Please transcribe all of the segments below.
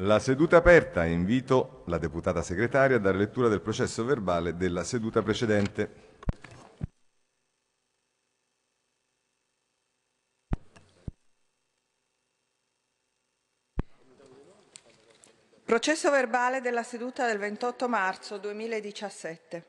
La seduta è aperta e invito la deputata segretaria a dare lettura del processo verbale della seduta precedente. Processo verbale della seduta del 28 marzo 2017.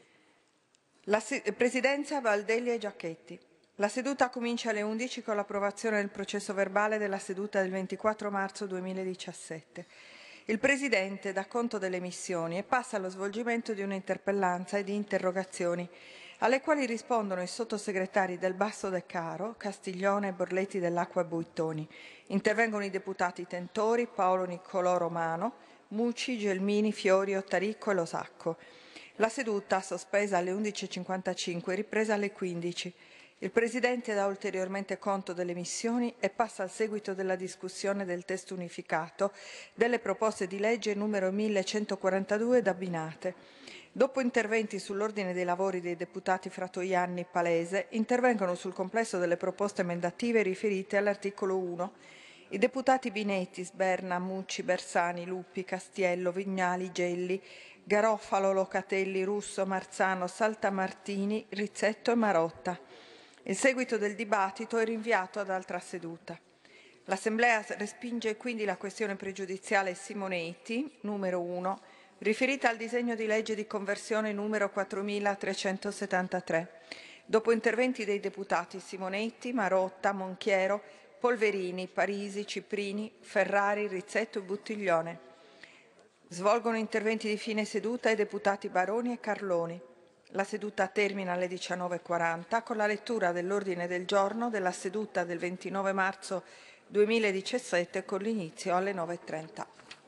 Presidenza Valdelli e Giacchetti. La seduta comincia alle 11 con l'approvazione del processo verbale della seduta del 24 marzo 2017. Il Presidente dà conto delle missioni e passa allo svolgimento di un'interpellanza e di interrogazioni, alle quali rispondono i sottosegretari Del Basso De Caro, Castiglione, Borletti dell'Acqua e Buitoni. Intervengono i deputati Tentori, Paolo Niccolò Romano, Mucci, Gelmini, Fiori, Ottaricco e Losacco. La seduta, sospesa alle 11.55, ripresa alle 15. Il Presidente dà ulteriormente conto delle missioni e passa al seguito della discussione del testo unificato delle proposte di legge numero 1142 ed abbinate. Dopo interventi sull'ordine dei lavori dei deputati Fratoianni e Palese, intervengono sul complesso delle proposte emendative riferite all'articolo 1 i deputati Binetti, Sberna, Mucci, Bersani, Lupi, Castiello, Vignali, Gelli, Garofalo, Locatelli, Russo, Marzano, Saltamartini, Rizzetto e Marotta. Il seguito del dibattito è rinviato ad altra seduta. L'Assemblea respinge quindi la questione pregiudiziale Simonetti, numero 1, riferita al disegno di legge di conversione numero 4373. Dopo interventi dei deputati Simonetti, Marotta, Monchiero, Polverini, Parisi, Ciprini, Ferrari, Rizzetto e Buttiglione. Svolgono interventi di fine seduta i deputati Baroni e Carloni. La seduta termina alle 19.40 con la lettura dell'ordine del giorno della seduta del 29 marzo 2017 con l'inizio alle 9.30.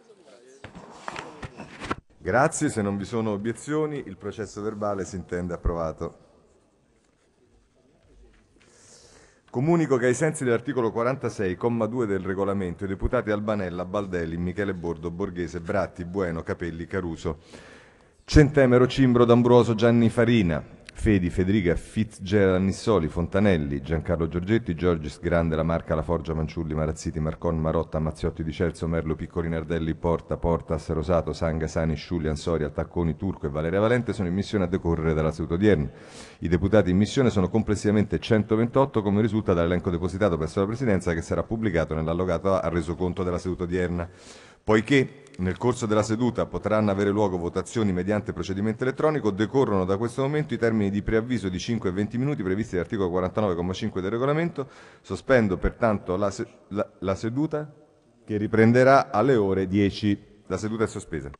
Grazie, se non vi sono obiezioni il processo verbale si intende approvato. Comunico che ai sensi dell'articolo 46, comma 2 del regolamento, i deputati Albanella, Baldelli, Michele Bordo, Borghese, Bratti, Bueno, Capelli, Caruso, Centemero, Cimbro, D'Ambroso, Gianni Farina, Fedi, Federica, Fitzgerald, Nissoli, Fontanelli, Giancarlo Giorgetti, Giorgis, Grande, La Marca, La Forgia, Manciulli, Marazziti, Marcon, Marotta, Mazziotti di Celso, Merlo, Piccoli, Nardelli, Porta, Portas, Rosato, Sanga, Sani, Sciulli, Soria, Tacconi, Turco e Valeria Valente sono in missione a decorrere dalla seduta odierna. I deputati in missione sono complessivamente 128, come risulta dall'elenco depositato presso la Presidenza che sarà pubblicato nell'allogato A al resoconto della seduta odierna. Poiché nel corso della seduta potranno avere luogo votazioni mediante procedimento elettronico, decorrono da questo momento i termini di preavviso di 5 e 20 minuti previsti dall'articolo 49,5 del regolamento. Sospendo pertanto la seduta che riprenderà alle ore 10. La seduta è sospesa.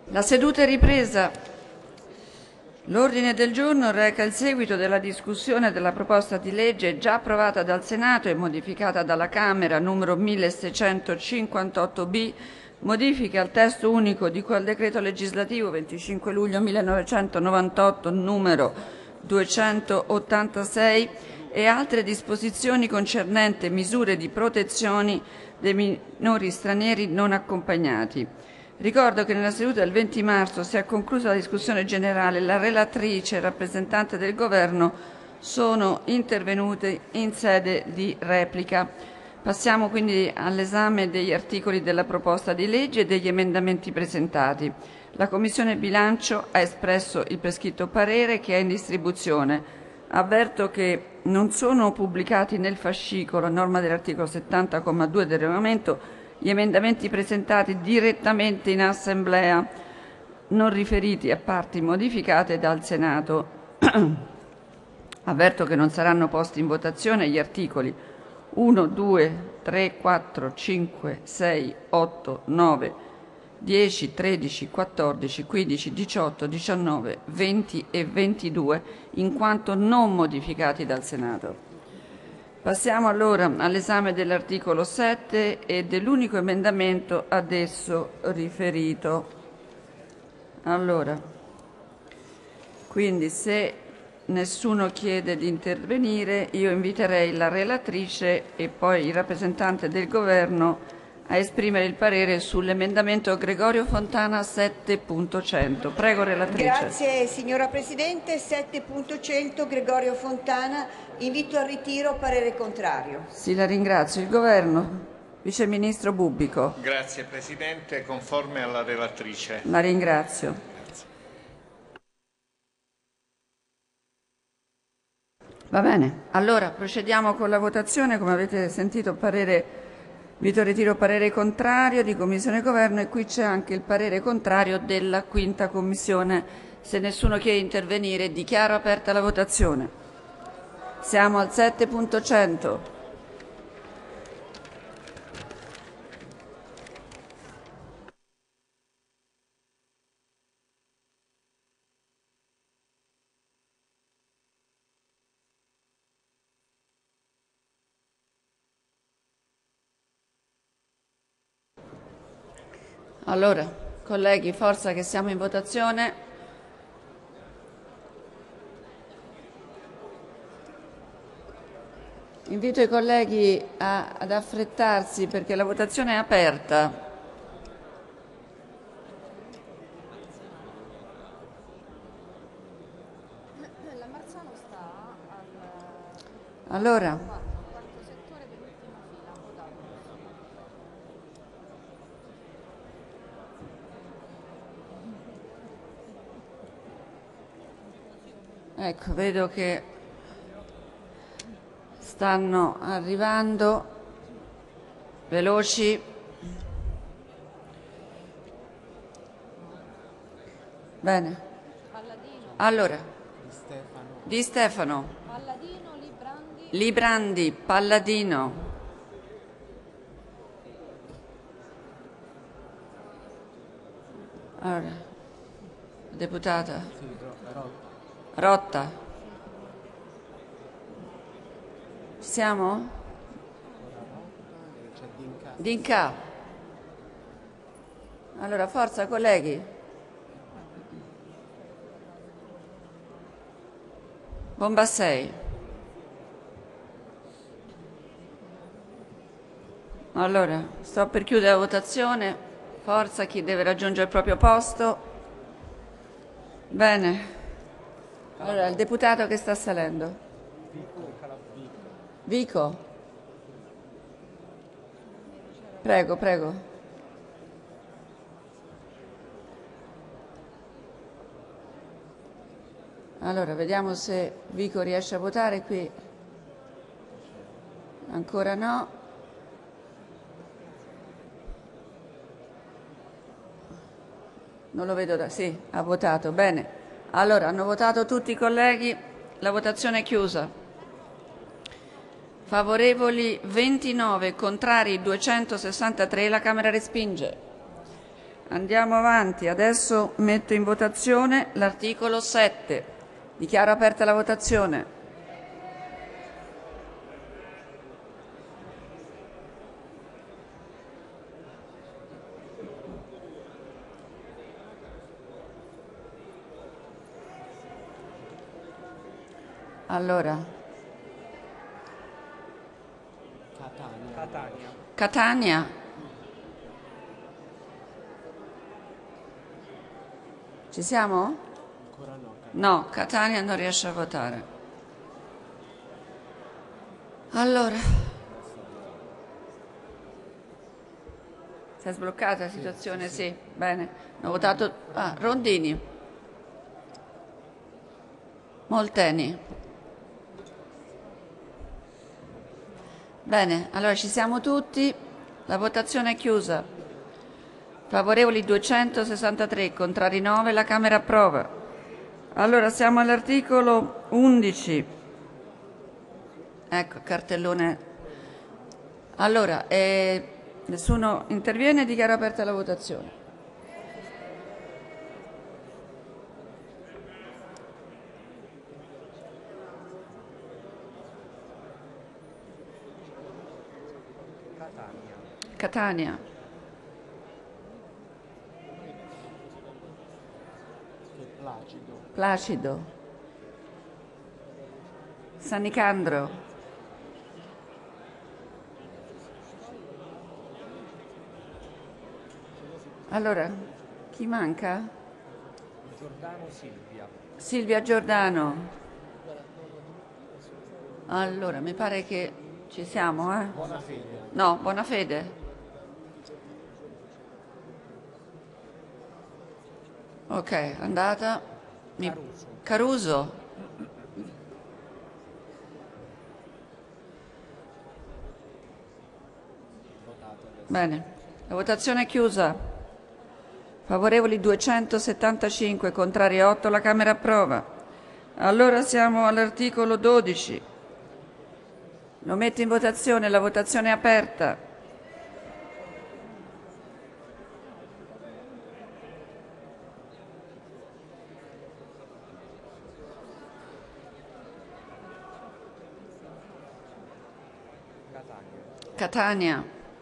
La seduta è ripresa. L'ordine del giorno reca il seguito della discussione della proposta di legge già approvata dal Senato e modificata dalla Camera numero 1658b, modifiche al testo unico di cui al decreto legislativo 25 luglio 1998 numero 286 e altre disposizioni concernenti misure di protezione dei minori stranieri non accompagnati. Ricordo che nella seduta del 20 marzo si è conclusa la discussione generale. La relatrice e il rappresentante del Governo sono intervenute in sede di replica. Passiamo quindi all'esame degli articoli della proposta di legge e degli emendamenti presentati. La Commissione Bilancio ha espresso il prescritto parere che è in distribuzione. Avverto che non sono pubblicati nel fascicolo, a norma dell'articolo 70,2 del Regolamento, gli emendamenti presentati direttamente in Assemblea, non riferiti a parti modificate dal Senato. Avverto che non saranno posti in votazione gli articoli 1, 2, 3, 4, 5, 6, 8, 9, 10, 13, 14, 15, 18, 19, 20 e 22, in quanto non modificati dal Senato. Passiamo allora all'esame dell'articolo 7 e dell'unico emendamento ad esso riferito. Allora, quindi se nessuno chiede di intervenire, io inviterei la relatrice e poi il rappresentante del Governo a esprimere il parere sull'emendamento Gregorio Fontana 7.100. Prego, relatrice. Grazie signora Presidente. 7.100 Gregorio Fontana. Invito al ritiro, parere contrario. Sì, la ringrazio. Il Governo. Vice Ministro Bubbico. Grazie Presidente, conforme alla relatrice. La ringrazio. Va bene. Allora procediamo con la votazione. Come avete sentito, invito al ritiro parere contrario di Commissione e Governo, e qui c'è anche il parere contrario della 5ª Commissione. Se nessuno chiede di intervenire, dichiaro aperta la votazione. Siamo al 7.100. Allora, colleghi, forza che siamo in votazione. Invito i colleghi ad affrettarsi perché la votazione è aperta. La Marzano sta al Allora, quarto settore dell'ultima fila, ha votato. ecco, vedo che stanno arrivando veloci. Bene. Allora, Di Stefano, Palladino, Librandi, Librandi, Palladino, allora, deputata Rotta. Ci siamo? Dinca. Allora, forza colleghi. Bombassei. Allora, sto per chiudere la votazione. Forza chi deve raggiungere il proprio posto. Bene. Allora, il deputato che sta salendo. Vico. Prego, prego. Allora, vediamo se Vico riesce a votare qui. Ancora no. Non lo vedo da... Sì, ha votato. Bene. Allora, hanno votato tutti i colleghi. La votazione è chiusa. Favorevoli 29, contrari 263. La Camera respinge. Andiamo avanti. Adesso metto in votazione l'articolo 7. Dichiaro aperta la votazione. Allora. Catania. Ci siamo? No, Catania non riesce a votare. Allora. Si è sbloccata la situazione? Sì. Bene. Ho votato. Rondini. Molteni. Bene, allora ci siamo tutti. La votazione è chiusa. Favorevoli 263, contrari 9, la Camera approva. Allora siamo all'articolo 11. Ecco, cartellone. Allora, nessuno interviene, dichiaro aperta la votazione. Catania. Placido. San Nicandro. Allora, chi manca? Giordano Silvia. Silvia Giordano. Allora, mi pare che ci siamo, eh? Buona fede. No, buona fede. Ok, andata. Caruso. Bene, la votazione è chiusa. Favorevoli 275, contrari 8, la Camera approva. Allora siamo all'articolo 12. Lo metto in votazione, la votazione è aperta. Catania.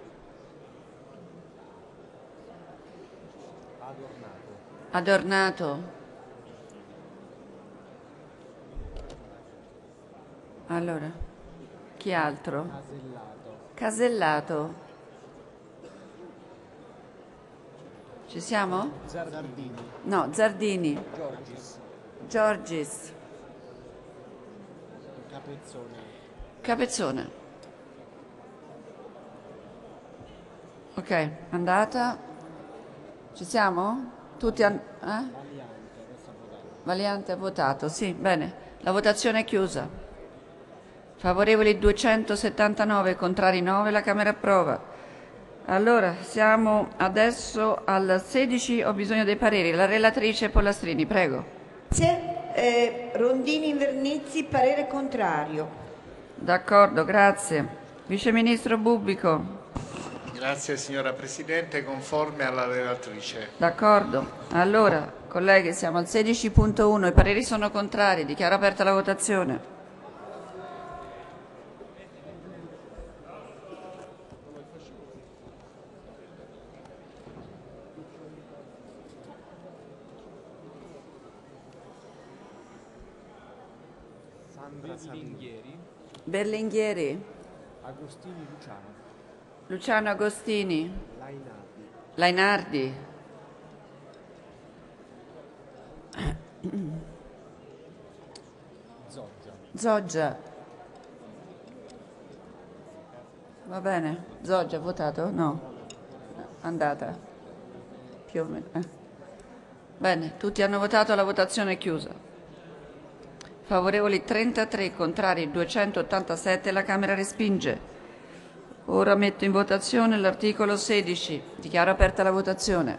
Adornato. Allora, chi altro? Casellato. Ci siamo? Zardini. No, Zardini. Giorgis. Capezzone. Ok, andata. Ci siamo? Tutti Valiante ha votato, sì, bene. La votazione è chiusa. Favorevoli 279, contrari 9, la Camera approva. Allora, siamo adesso al 16, ho bisogno dei pareri. La relatrice Pollastrini, prego. Rondini Invernizzi, parere contrario. D'accordo, grazie. Vice Ministro Bubbico. Grazie signora Presidente, conforme alla relatrice. D'accordo. Allora, colleghi, siamo al 16.1, i pareri sono contrari, dichiaro aperta la votazione. Berlinghieri. Agostini Luciano. Luciano Agostini. Lainardi. Zoggia. Va bene. Zoggia ha votato? No. Andata. Più o meno. Bene, tutti hanno votato, la votazione è chiusa. Favorevoli 33, contrari 287, la Camera respinge. Ora metto in votazione l'articolo 16. Dichiaro aperta la votazione.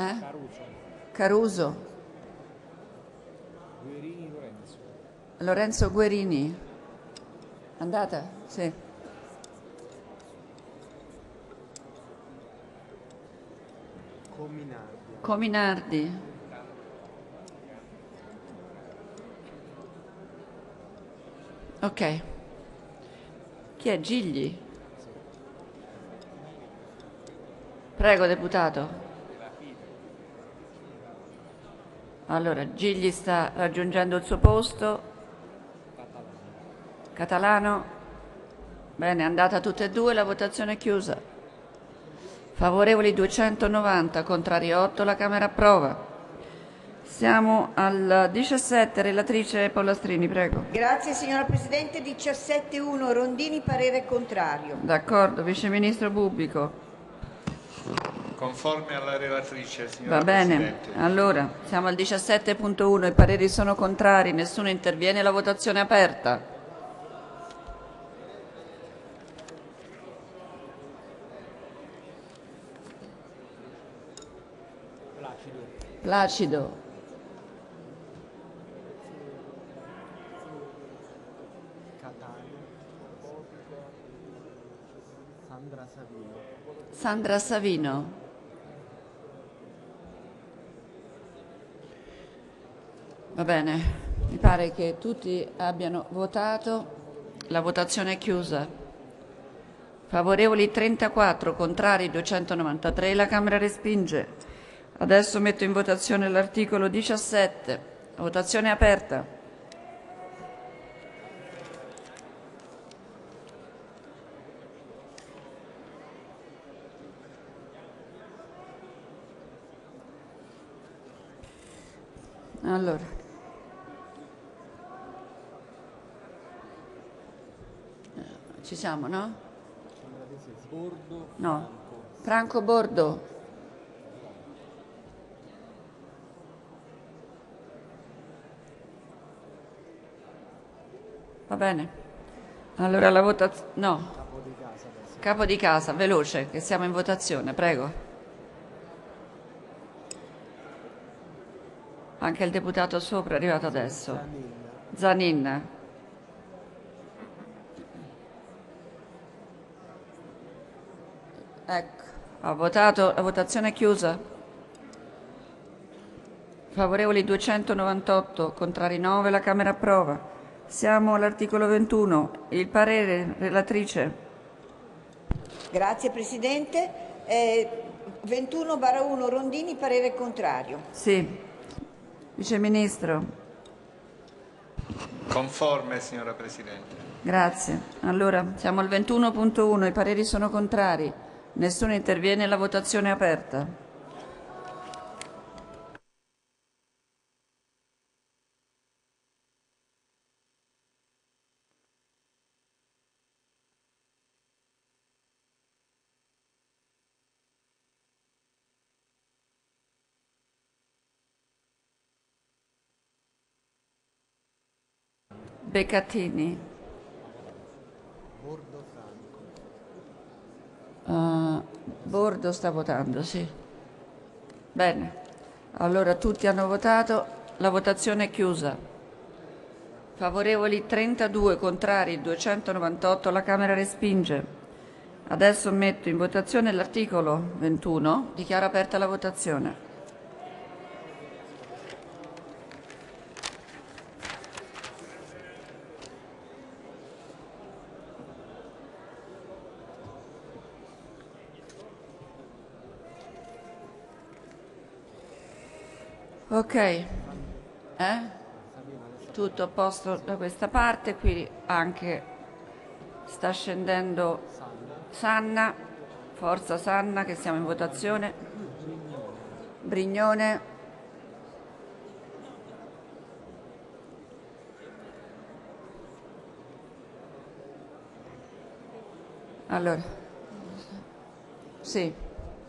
Caruso. Caruso. Guerini Lorenzo. Lorenzo Guerini. Andata? Sì. Cominardi. Ok. Chi è Gigli? Prego, deputato. Allora, Gigli sta raggiungendo il suo posto. Catalano. Bene, è andata tutte e due, la votazione è chiusa. Favorevoli 290, contrari 8, la Camera approva. Siamo al 17, relatrice Pollastrini, prego. Grazie signora Presidente. 17.1 Rondini, parere contrario. D'accordo, Vice Ministro Bubbico. Conforme alla relatrice, signora Va bene, Presidente. allora siamo al 17.1, i pareri sono contrari, nessuno interviene, la votazione è aperta. Placido. Sandra Savino. Va bene, mi pare che tutti abbiano votato, la votazione è chiusa. Favorevoli 34, contrari 293, la Camera respinge. Adesso metto in votazione l'articolo 17, la votazione è aperta. Allora, ci siamo, no? No. Franco Bordo. Va bene. Allora la votazione... No. Capo di casa, veloce, che siamo in votazione, prego. Anche il deputato sopra è arrivato adesso. Zanin. Ecco, ha votato, la votazione è chiusa. Favorevoli 298, contrari 9, la Camera approva. Siamo all'articolo 21. Il parere, relatrice. Grazie Presidente. 21/1 Rondini, parere contrario. Sì. Vice Ministro. Conforme, signora Presidente. Grazie. Allora, siamo al 21.1, i pareri sono contrari. Nessuno interviene, la votazione è aperta. Beccattini. Bordo sta votando, sì. Bene. Allora tutti hanno votato, la votazione è chiusa. Favorevoli 32, contrari 298, la Camera respinge. Adesso metto in votazione l'articolo 21, dichiaro aperta la votazione. Ok, tutto a posto da questa parte, qui anche sta scendendo Sanna, forza Sanna che siamo in votazione, Brignone, allora, sì.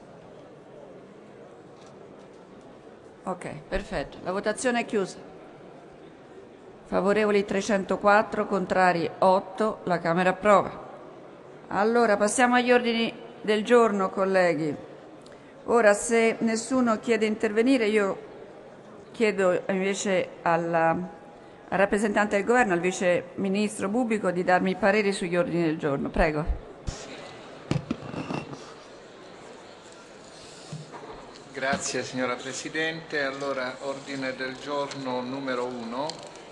Ok, perfetto. La votazione è chiusa. Favorevoli 304, contrari 8, la Camera approva. Allora, passiamo agli ordini del giorno, colleghi. Ora, se nessuno chiede di intervenire, io chiedo invece al rappresentante del Governo, al Vice Ministro Bubbico, di darmi i pareri sugli ordini del giorno. Prego. Grazie signora Presidente. Allora, ordine del giorno numero 1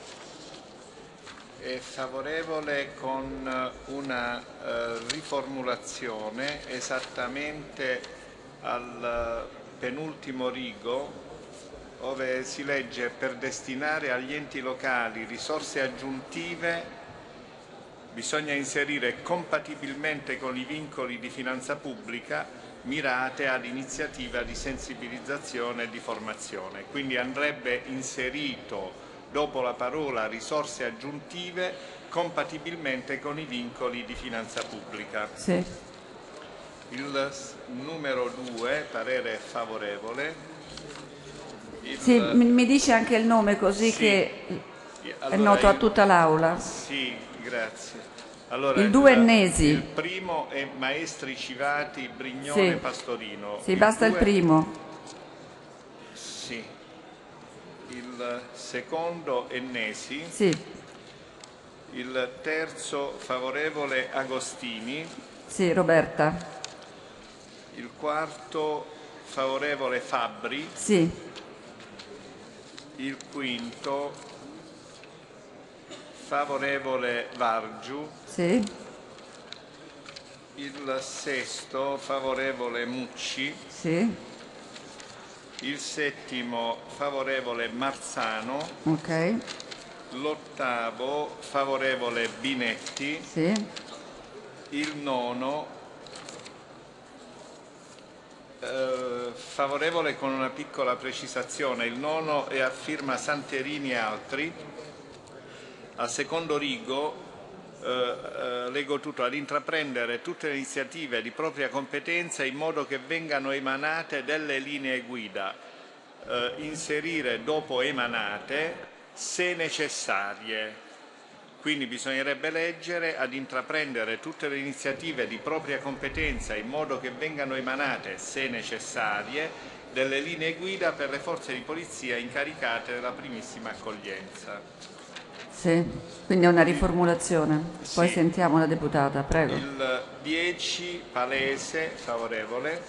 è favorevole con una riformulazione esattamente al penultimo rigo, dove si legge: per destinare agli enti locali risorse aggiuntive bisogna inserire compatibilmente con i vincoli di finanza pubblica mirate ad iniziativa di sensibilizzazione e di formazione. Quindi andrebbe inserito dopo la parola risorse aggiuntive compatibilmente con i vincoli di finanza pubblica. Sì. Il numero 2, parere favorevole. Sì, mi dice anche il nome così Sì. che Allora, è noto a tutta l'Aula. Sì, grazie. Allora, Il 2 Ennesi. Il primo è Maestri Civati, Brignone, Sì. Pastorino. Sì, basta il 2 primo. Sì. Il secondo Ennesi. Sì. Il terzo favorevole Agostini. Sì, Roberta. Il quarto favorevole Fabbri. Sì. Il quinto favorevole Vargiu. Sì. Il sesto favorevole Mucci. Sì. Il settimo favorevole Marzano. Ok. L'ottavo favorevole Binetti. Sì. Il nono favorevole con una piccola precisazione: il nono è a firma Santerini e altri. Al secondo rigo leggo tutto: ad intraprendere tutte le iniziative di propria competenza in modo che vengano emanate delle linee guida, inserire dopo emanate se necessarie. Quindi bisognerebbe leggere: ad intraprendere tutte le iniziative di propria competenza in modo che vengano emanate, se necessarie, delle linee guida per le forze di polizia incaricate della primissima accoglienza. Sì, quindi è una riformulazione. Poi Sì. sentiamo la deputata, prego. Il 10 Palese, favorevole.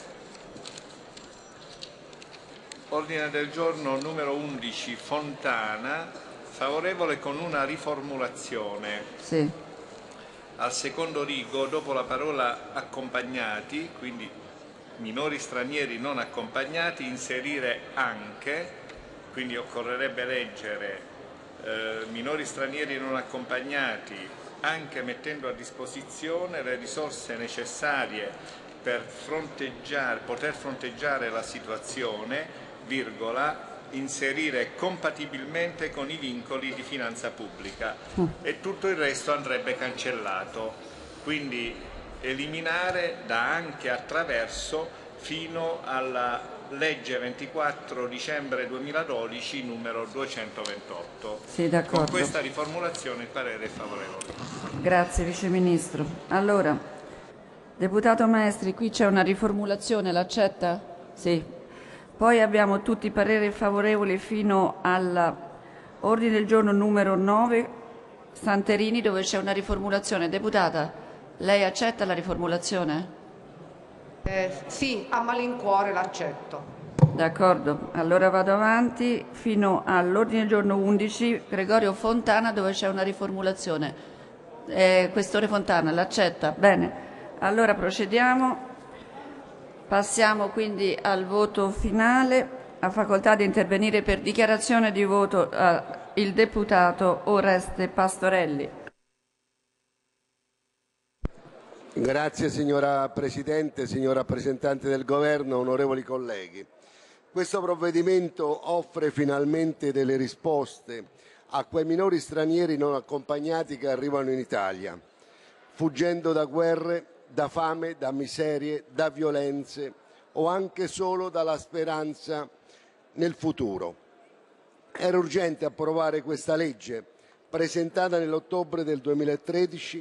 Ordine del giorno numero 11 Fontana, favorevole con una riformulazione. Sì. Al secondo rigo, dopo la parola accompagnati, quindi minori stranieri non accompagnati, inserire anche, quindi occorrerebbe leggere minori stranieri non accompagnati, anche mettendo a disposizione le risorse necessarie per poter fronteggiare la situazione, virgola, inserire compatibilmente con i vincoli di finanza pubblica, e tutto il resto andrebbe cancellato. Quindi eliminare da anche attraverso fino alla legge 24 dicembre 2012 numero 228. Sì, d'accordo. Con questa riformulazione il parere è favorevole. Grazie Vice Ministro. Allora, deputato Maestri, qui c'è una riformulazione, l'accetta? Sì. Poi abbiamo tutti i pareri favorevoli fino all'ordine del giorno numero 9, Santerini, dove c'è una riformulazione. Deputata, lei accetta la riformulazione? Sì, a malincuore l'accetto. D'accordo, allora vado avanti fino all'ordine del giorno 11, Gregorio Fontana, dove c'è una riformulazione. Questore Fontana, l'accetta? Bene, allora procediamo. Passiamo quindi al voto finale. Ha facoltà di intervenire per dichiarazione di voto il deputato Oreste Pastorelli. Grazie signora Presidente, signor rappresentante del Governo, onorevoli colleghi. Questo provvedimento offre finalmente delle risposte a quei minori stranieri non accompagnati che arrivano in Italia, fuggendo da guerre, da fame, da miserie, da violenze o anche solo dalla speranza nel futuro. Era urgente approvare questa legge, presentata nell'ottobre del 2013,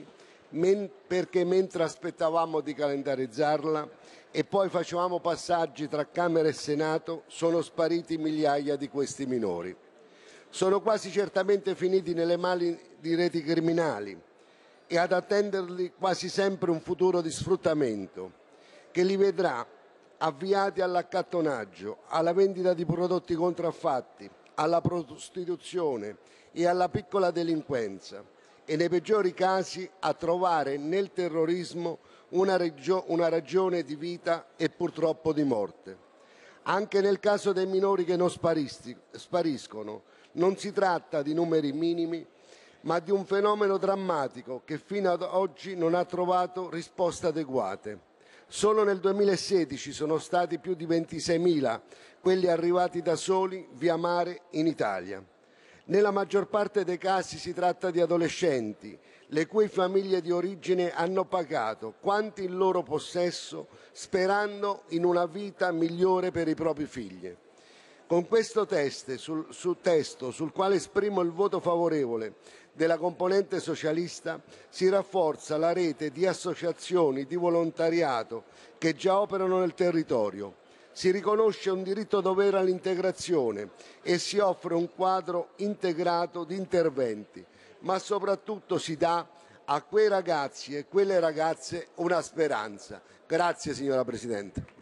perché mentre aspettavamo di calendarizzarla e poi facevamo passaggi tra Camera e Senato, sono spariti migliaia di questi minori. Sono quasi certamente finiti nelle mani di reti criminali e ad attenderli quasi sempre un futuro di sfruttamento che li vedrà avviati all'accattonaggio, alla vendita di prodotti contraffatti, alla prostituzione e alla piccola delinquenza e nei peggiori casi a trovare nel terrorismo una ragione di vita e purtroppo di morte. Anche nel caso dei minori che non spariscono, non si tratta di numeri minimi, ma di un fenomeno drammatico che fino ad oggi non ha trovato risposte adeguate. Solo nel 2016 sono stati più di 26.000 quelli arrivati da soli via mare in Italia. Nella maggior parte dei casi si tratta di adolescenti, le cui famiglie di origine hanno pagato quanto in loro possesso sperando in una vita migliore per i propri figli. Con questo testo, sul quale esprimo il voto favorevole della componente socialista, si rafforza la rete di associazioni di volontariato che già operano nel territorio. Si riconosce un diritto-dovere all'integrazione e si offre un quadro integrato di interventi, ma soprattutto si dà a quei ragazzi e quelle ragazze una speranza. Grazie signora Presidente.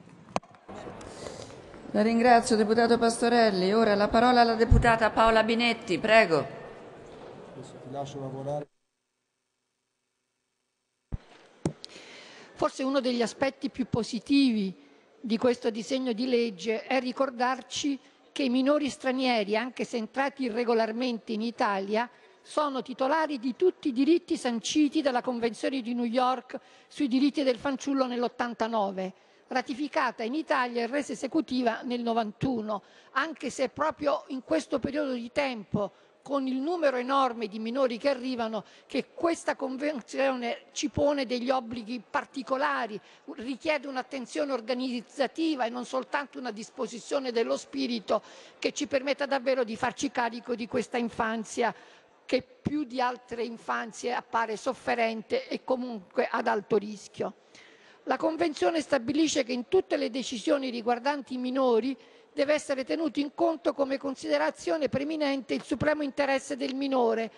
La ringrazio, deputato Pastorelli. Ora la parola alla deputata Paola Binetti, prego. Ti lascio lavorare. Forse uno degli aspetti più positivi di questo disegno di legge è ricordarci che i minori stranieri, anche se entrati irregolarmente in Italia, sono titolari di tutti i diritti sanciti dalla Convenzione di New York sui diritti del fanciullo nell'89, ratificata in Italia e resa esecutiva nel 91, anche se proprio in questo periodo di tempo, con il numero enorme di minori che arrivano, che questa Convenzione ci pone degli obblighi particolari, richiede un'attenzione organizzativa e non soltanto una disposizione dello spirito che ci permetta davvero di farci carico di questa infanzia che più di altre infanzie appare sofferente e comunque ad alto rischio. La Convenzione stabilisce che in tutte le decisioni riguardanti i minori deve essere tenuto in conto come considerazione preminente il supremo interesse del minore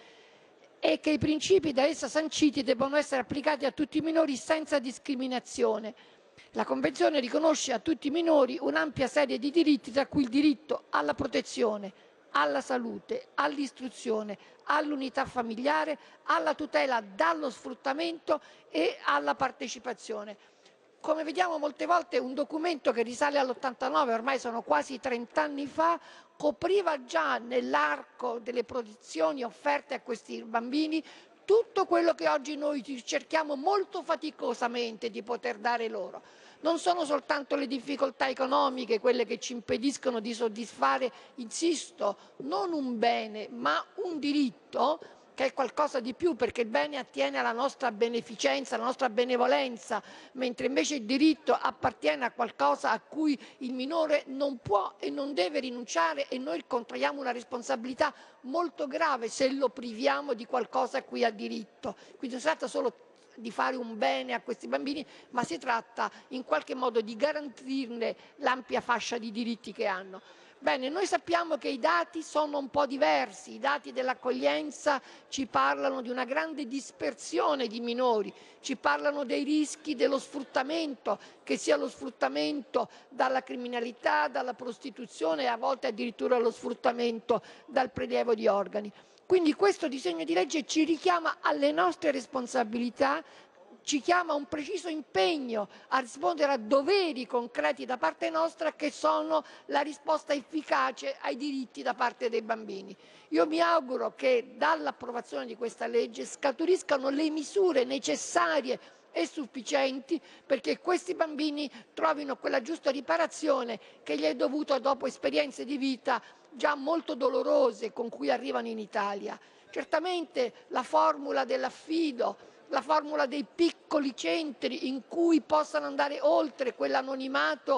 e che i principi da essa sanciti debbano essere applicati a tutti i minori senza discriminazione. La Convenzione riconosce a tutti i minori un'ampia serie di diritti, tra cui il diritto alla protezione, alla salute, all'istruzione, all'unità familiare, alla tutela dallo sfruttamento e alla partecipazione. Come vediamo molte volte un documento che risale all'89, ormai sono quasi 30 anni fa, copriva già nell'arco delle protezioni offerte a questi bambini tutto quello che oggi noi cerchiamo molto faticosamente di poter dare loro. Non sono soltanto le difficoltà economiche quelle che ci impediscono di soddisfare, insisto, non un bene, ma un diritto, che è qualcosa di più, perché il bene attiene alla nostra beneficenza, alla nostra benevolenza, mentre invece il diritto appartiene a qualcosa a cui il minore non può e non deve rinunciare, e noi contraiamo una responsabilità molto grave se lo priviamo di qualcosa a cui ha diritto. Quindi non si tratta solo di fare un bene a questi bambini, ma si tratta in qualche modo di garantirne l'ampia fascia di diritti che hanno. Bene, noi sappiamo che i dati sono un po' diversi, i dati dell'accoglienza ci parlano di una grande dispersione di minori, ci parlano dei rischi dello sfruttamento, che sia lo sfruttamento dalla criminalità, dalla prostituzione e a volte addirittura lo sfruttamento dal prelievo di organi. Quindi questo disegno di legge ci richiama alle nostre responsabilità, ci chiama a un preciso impegno a rispondere a doveri concreti da parte nostra, che sono la risposta efficace ai diritti da parte dei bambini. Io mi auguro che dall'approvazione di questa legge scaturiscano le misure necessarie e sufficienti perché questi bambini trovino quella giusta riparazione che gli è dovuta dopo esperienze di vita già molto dolorose con cui arrivano in Italia. Certamente la formula dell'affido, la formula dei piccoli centri in cui possano andare oltre quell'anonimato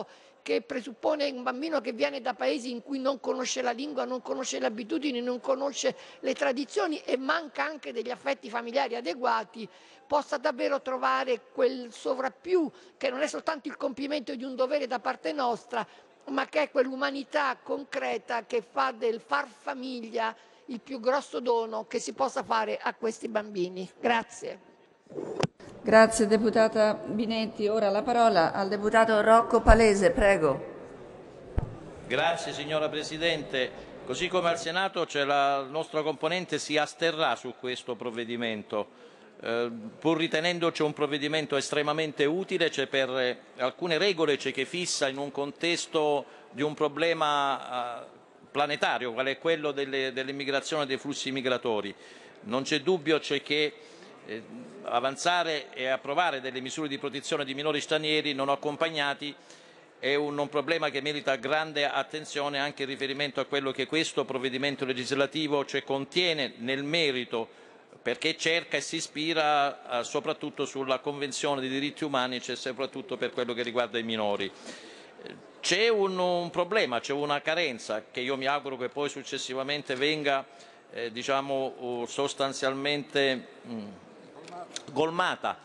che presuppone un bambino che viene da paesi in cui non conosce la lingua, non conosce le abitudini, non conosce le tradizioni e manca anche degli affetti familiari adeguati, possa davvero trovare quel sovrappiù che non è soltanto il compimento di un dovere da parte nostra, ma che è quell'umanità concreta che fa del far famiglia il più grosso dono che si possa fare a questi bambini. Grazie. Grazie deputata Binetti. Ora la parola al deputato Rocco Palese, prego. Grazie signora Presidente. Così come al Senato la nostra componente si asterrà su questo provvedimento. Pur ritenendoci un provvedimento estremamente utile, per alcune regole che fissa in un contesto di un problema planetario, qual è quello dell'immigrazione e dei flussi migratori. Non c'è dubbio che avanzare e approvare delle misure di protezione di minori stranieri non accompagnati è un problema che merita grande attenzione anche in riferimento a quello che questo provvedimento legislativo contiene nel merito, perché cerca e si ispira soprattutto sulla Convenzione dei diritti umani, soprattutto per quello che riguarda i minori. C'è un problema, c'è una carenza che io mi auguro che poi successivamente venga sostanzialmente colmata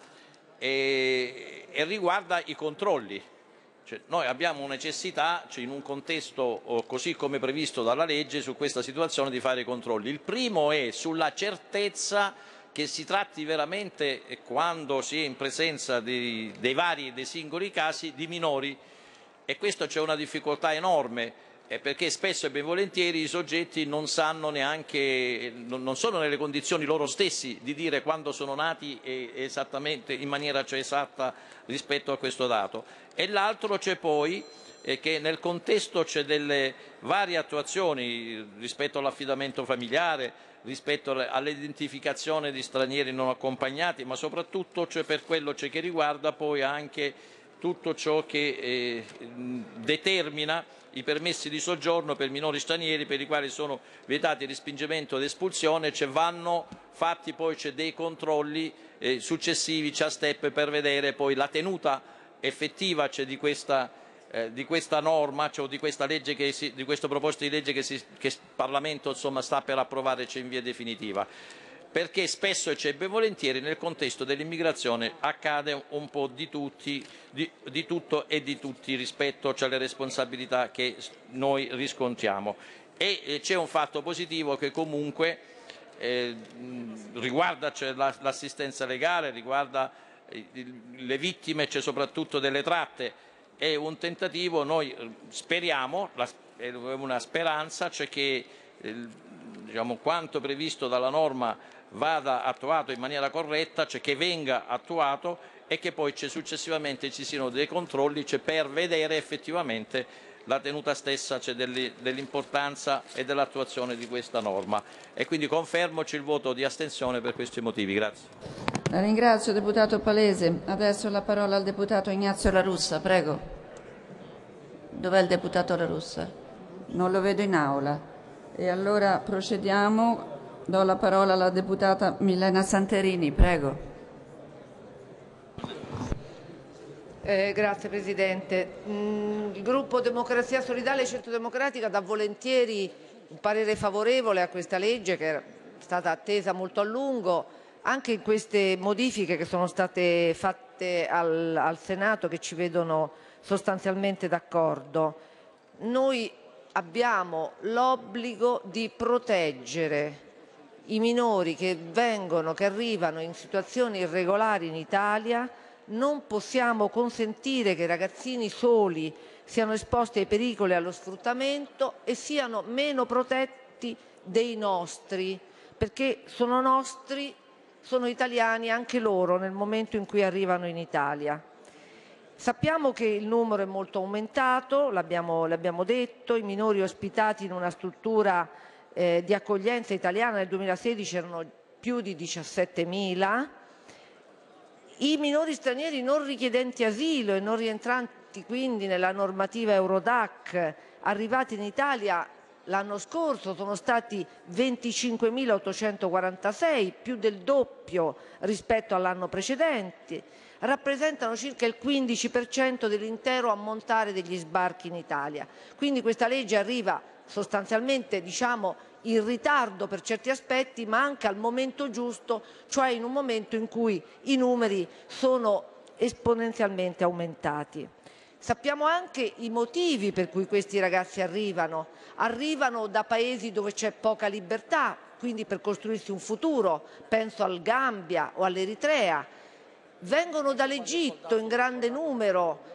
e riguarda i controlli. Noi abbiamo necessità, in un contesto così come previsto dalla legge, su questa situazione di fare i controlli. Il primo è sulla certezza che si tratti veramente, quando si è in presenza dei singoli casi, di minori, e questo c'è una difficoltà enorme, perché spesso e ben volentieri i soggetti non sanno neanche, non sono nelle condizioni loro stessi di dire quando sono nati esattamente, in maniera esatta rispetto a questo dato. E l'altro c'è poi che nel contesto c'è delle varie attuazioni rispetto all'affidamento familiare, rispetto all'identificazione di stranieri non accompagnati, ma soprattutto c'è per quello che riguarda poi anche tutto ciò che determina i permessi di soggiorno per minori stranieri per i quali sono vietati il respingimento ed espulsione, vanno fatti poi dei controlli successivi a step per vedere poi la tenuta effettiva di questa norma, di questa legge di questo proposta di legge che il Parlamento sta per approvare in via definitiva. Perché spesso e ben volentieri nel contesto dell'immigrazione accade un po' di tutto e di tutti rispetto alle responsabilità che noi riscontriamo. E c'è un fatto positivo che comunque riguarda l'assistenza legale, riguarda le vittime, soprattutto delle tratte. È un tentativo, noi speriamo, è una speranza, che quanto previsto dalla norma vada attuato in maniera corretta, che venga attuato e che poi successivamente ci siano dei controlli per vedere effettivamente la tenuta stessa dell'importanza e dell'attuazione di questa norma. E quindi confermo il voto di astensione per questi motivi. Grazie. La ringrazio deputato Palese. Adesso la parola al deputato Ignazio La Russa, prego. Dov'è il deputato La Russa? Non lo vedo in aula. E allora procediamo. Do la parola alla deputata Milena Santerini, prego. Grazie Presidente. Il gruppo Democrazia Solidale e Centrodemocratica dà volentieri un parere favorevole a questa legge che è stata attesa molto a lungo, anche in queste modifiche che sono state fatte al Senato, che ci vedono sostanzialmente d'accordo. Noi abbiamo l'obbligo di proteggere i minori che arrivano in situazioni irregolari in Italia. Non possiamo consentire che i ragazzini soli siano esposti ai pericoli e allo sfruttamento e siano meno protetti dei nostri, perché sono nostri, sono italiani anche loro nel momento in cui arrivano in Italia. Sappiamo che il numero è molto aumentato, l'abbiamo detto, i minori ospitati in una struttura di accoglienza italiana nel 2016 erano più di 17.000. I minori stranieri non richiedenti asilo e non rientranti quindi nella normativa Eurodac arrivati in Italia l'anno scorso sono stati 25.846, più del doppio rispetto all'anno precedente, rappresentano circa il 15% dell'intero ammontare degli sbarchi in Italia. Quindi questa legge arriva sostanzialmente, diciamo, in ritardo per certi aspetti, ma anche al momento giusto, cioè in un momento in cui i numeri sono esponenzialmente aumentati. Sappiamo anche i motivi per cui questi ragazzi arrivano da paesi dove c'è poca libertà, quindi per costruirsi un futuro, penso al Gambia o all'Eritrea, vengono dall'Egitto in grande numero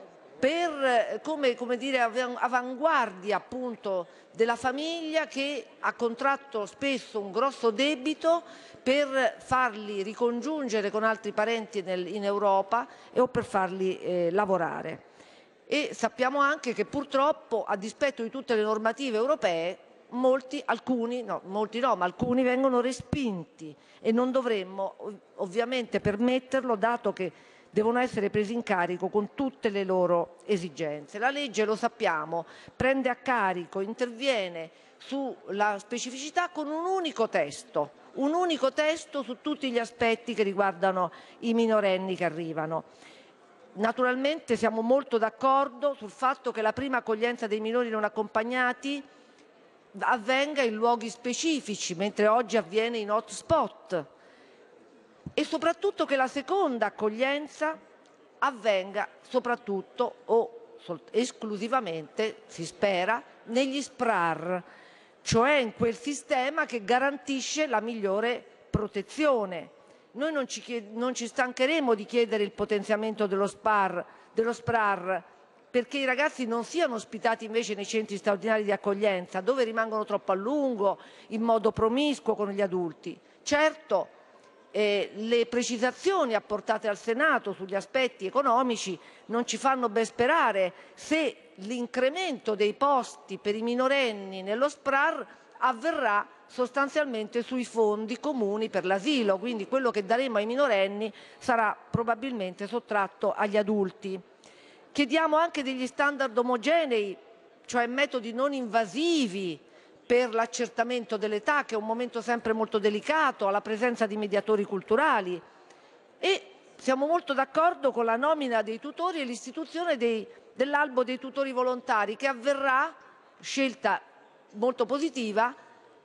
come dire, avanguardia appunto della famiglia che ha contratto spesso un grosso debito per farli ricongiungere con altri parenti in Europa o per farli lavorare. E sappiamo anche che purtroppo, a dispetto di tutte le normative europee, alcuni vengono respinti e non dovremmo ovviamente permetterlo, dato che devono essere presi in carico con tutte le loro esigenze. La legge, lo sappiamo, prende a carico, interviene sulla specificità con un unico testo su tutti gli aspetti che riguardano i minorenni che arrivano. Naturalmente siamo molto d'accordo sul fatto che la prima accoglienza dei minori non accompagnati avvenga in luoghi specifici, mentre oggi avviene in hotspot, e soprattutto che la seconda accoglienza avvenga soprattutto o esclusivamente, si spera, negli SPRAR, cioè in quel sistema che garantisce la migliore protezione. Noi non ci stancheremo di chiedere il potenziamento dello SPRAR, perché i ragazzi non siano ospitati invece nei centri straordinari di accoglienza, dove rimangono troppo a lungo, in modo promiscuo con gli adulti. Certo, le precisazioni apportate al Senato sugli aspetti economici non ci fanno ben sperare se l'incremento dei posti per i minorenni nello SPRAR avverrà sostanzialmente sui fondi comuni per l'asilo, quindi quello che daremo ai minorenni sarà probabilmente sottratto agli adulti. Chiediamo anche degli standard omogenei, cioè metodi non invasivi per l'accertamento dell'età, che è un momento sempre molto delicato, alla presenza di mediatori culturali, e siamo molto d'accordo con la nomina dei tutori e l'istituzione dell'albo dei tutori volontari, che avverrà, scelta molto positiva,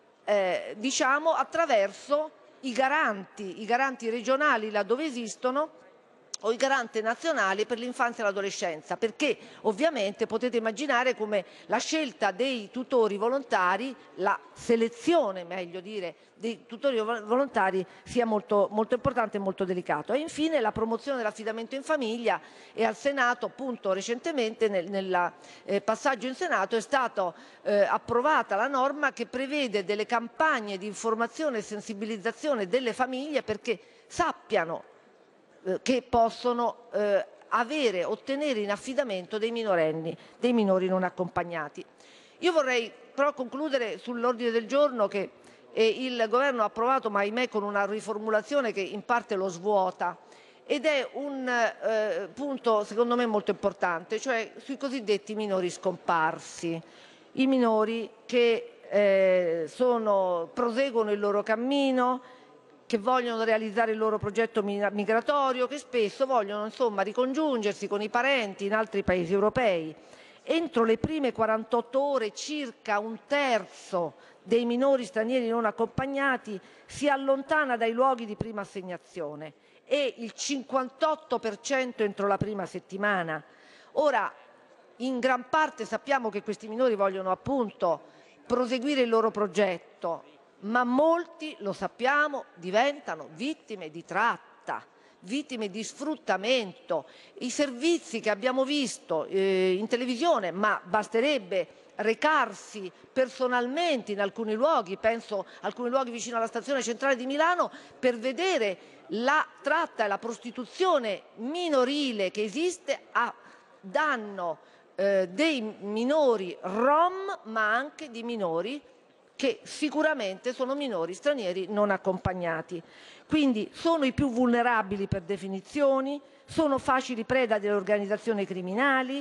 diciamo, attraverso i garanti regionali laddove esistono, o i garanti nazionali per l'infanzia e l'adolescenza, perché ovviamente potete immaginare come la scelta dei tutori volontari, la selezione, meglio dire, dei tutori volontari sia molto, molto importante e molto delicato. E infine la promozione dell'affidamento in famiglia, e al Senato appunto recentemente nel passaggio in Senato è stata approvata la norma che prevede delle campagne di informazione e sensibilizzazione delle famiglie perché sappiano che possono ottenere in affidamento dei minori non accompagnati. Io vorrei però concludere sull'ordine del giorno che il Governo ha approvato, ma ahimè con una riformulazione che in parte lo svuota, ed è un punto secondo me molto importante, cioè sui cosiddetti minori scomparsi, i minori che proseguono il loro cammino, che vogliono realizzare il loro progetto migratorio, che spesso vogliono insomma ricongiungersi con i parenti in altri paesi europei. Entro le prime 48 ore circa un terzo dei minori stranieri non accompagnati si allontana dai luoghi di prima assegnazione e il 58% entro la prima settimana. Ora, in gran parte sappiamo che questi minori vogliono appunto proseguire il loro progetto, ma molti, lo sappiamo, diventano vittime di tratta, vittime di sfruttamento. I servizi che abbiamo visto in televisione, ma basterebbe recarsi personalmente in alcuni luoghi, penso a alcuni luoghi vicino alla stazione centrale di Milano, per vedere la tratta e la prostituzione minorile che esiste a danno dei minori rom, ma anche di minori che sicuramente sono minori stranieri non accompagnati. Quindi sono i più vulnerabili per definizione, sono facili preda delle organizzazioni criminali,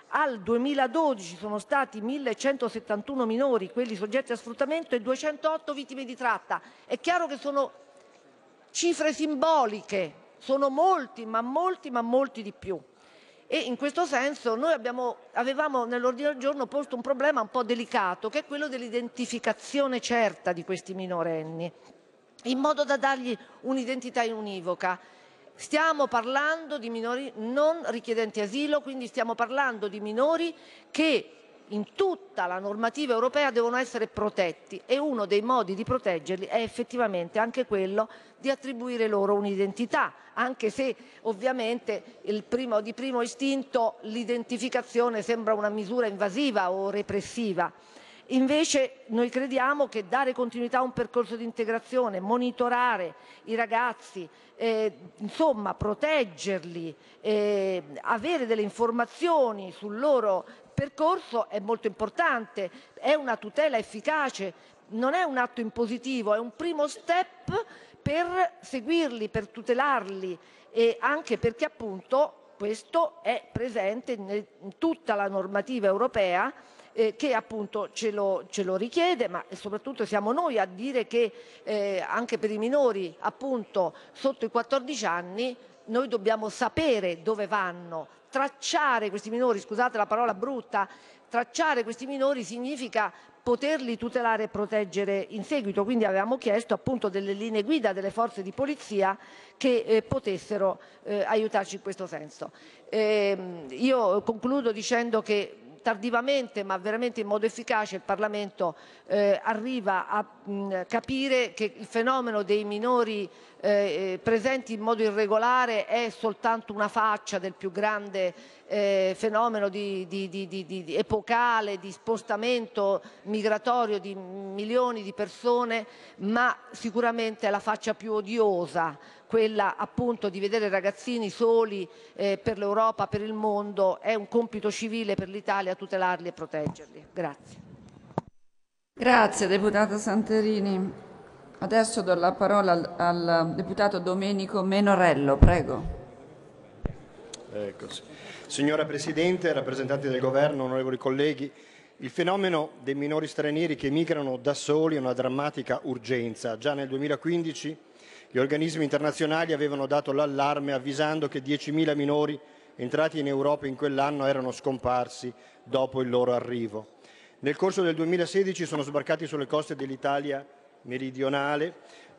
al 2012 sono stati 1171 minori quelli soggetti a sfruttamento e 208 vittime di tratta. È chiaro che sono cifre simboliche, sono molti di più. E in questo senso noi avevamo nell'ordine del giorno posto un problema un po' delicato, che è quello dell'identificazione certa di questi minorenni, in modo da dargli un'identità univoca. Stiamo parlando di minori non richiedenti asilo, quindi stiamo parlando di minori che in tutta la normativa europea devono essere protetti, e uno dei modi di proteggerli è effettivamente anche quello di attribuire loro un'identità, anche se ovviamente di primo istinto l'identificazione sembra una misura invasiva o repressiva. Invece noi crediamo che dare continuità a un percorso di integrazione, monitorare i ragazzi, insomma proteggerli, avere delle informazioni sul loro percorso è molto importante, è una tutela efficace, non è un atto impositivo, è un primo step per seguirli, per tutelarli, e anche perché appunto questo è presente in tutta la normativa europea, che appunto ce lo richiede, ma soprattutto siamo noi a dire che anche per i minori appunto sotto i 14 anni noi dobbiamo sapere dove vanno. Tracciare questi minori, scusate la parola brutta, tracciare questi minori significa poterli tutelare e proteggere in seguito, quindi avevamo chiesto appunto delle linee guida delle forze di polizia che potessero aiutarci in questo senso. Io concludo dicendo che tardivamente ma veramente in modo efficace il Parlamento arriva a capire che il fenomeno dei minori presenti in modo irregolare è soltanto una faccia del più grande fenomeno epocale di spostamento migratorio di milioni di persone, ma sicuramente è la faccia più odiosa, quella appunto di vedere ragazzini soli per l'Europa, per il mondo. È un compito civile per l'Italia tutelarli e proteggerli. Grazie. Grazie deputata Santerini. Adesso do la parola al deputato Domenico Menorello, prego. Ecco, signora Presidente, rappresentanti del Governo, onorevoli colleghi, il fenomeno dei minori stranieri che migrano da soli è una drammatica urgenza. Già nel 2015 gli organismi internazionali avevano dato l'allarme avvisando che 10.000 minori entrati in Europa in quell'anno erano scomparsi dopo il loro arrivo. Nel corso del 2016 sono sbarcati sulle coste dell'Italia meridionale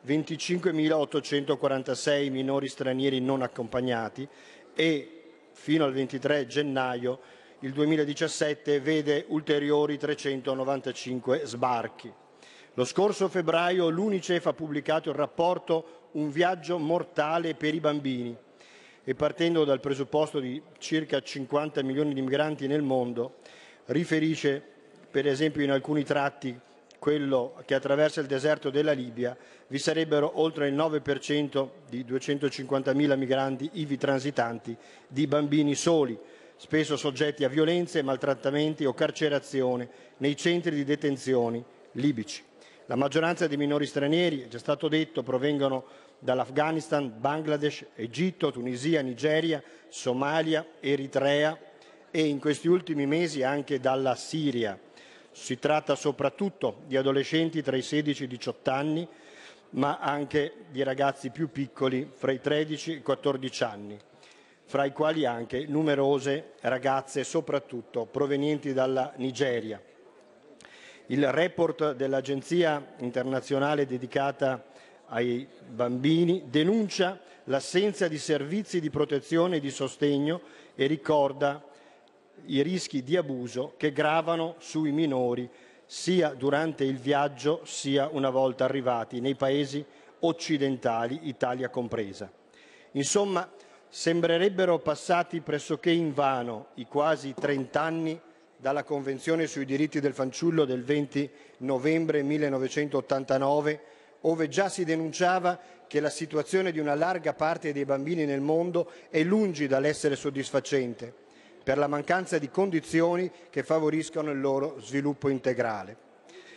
25.846 minori stranieri non accompagnati e fino al 23 gennaio il 2017 vede ulteriori 395 sbarchi. Lo scorso febbraio l'UNICEF ha pubblicato il rapporto Un viaggio mortale per i bambini e, partendo dal presupposto di circa 50 milioni di migranti nel mondo, riferisce per esempio in alcuni tratti, quello che attraversa il deserto della Libia, vi sarebbero oltre il 9% di 250.000 migranti ivi transitanti di bambini soli, spesso soggetti a violenze, maltrattamenti o carcerazione nei centri di detenzione libici. La maggioranza dei minori stranieri, è già stato detto, provengono dall'Afghanistan, Bangladesh, Egitto, Tunisia, Nigeria, Somalia, Eritrea e in questi ultimi mesi anche dalla Siria. Si tratta soprattutto di adolescenti tra i 16 e i 18 anni, ma anche di ragazzi più piccoli fra i 13 e i 14 anni, fra i quali anche numerose ragazze, soprattutto provenienti dalla Nigeria. Il report dell'Agenzia internazionale dedicata ai bambini denuncia l'assenza di servizi di protezione e di sostegno e ricorda i rischi di abuso che gravano sui minori sia durante il viaggio sia una volta arrivati nei paesi occidentali, Italia compresa. Insomma, sembrerebbero passati pressoché invano i quasi 30 anni dalla Convenzione sui diritti del fanciullo del 20 novembre 1989, ove già si denunciava che la situazione di una larga parte dei bambini nel mondo è lungi dall'essere soddisfacente, per la mancanza di condizioni che favoriscano il loro sviluppo integrale.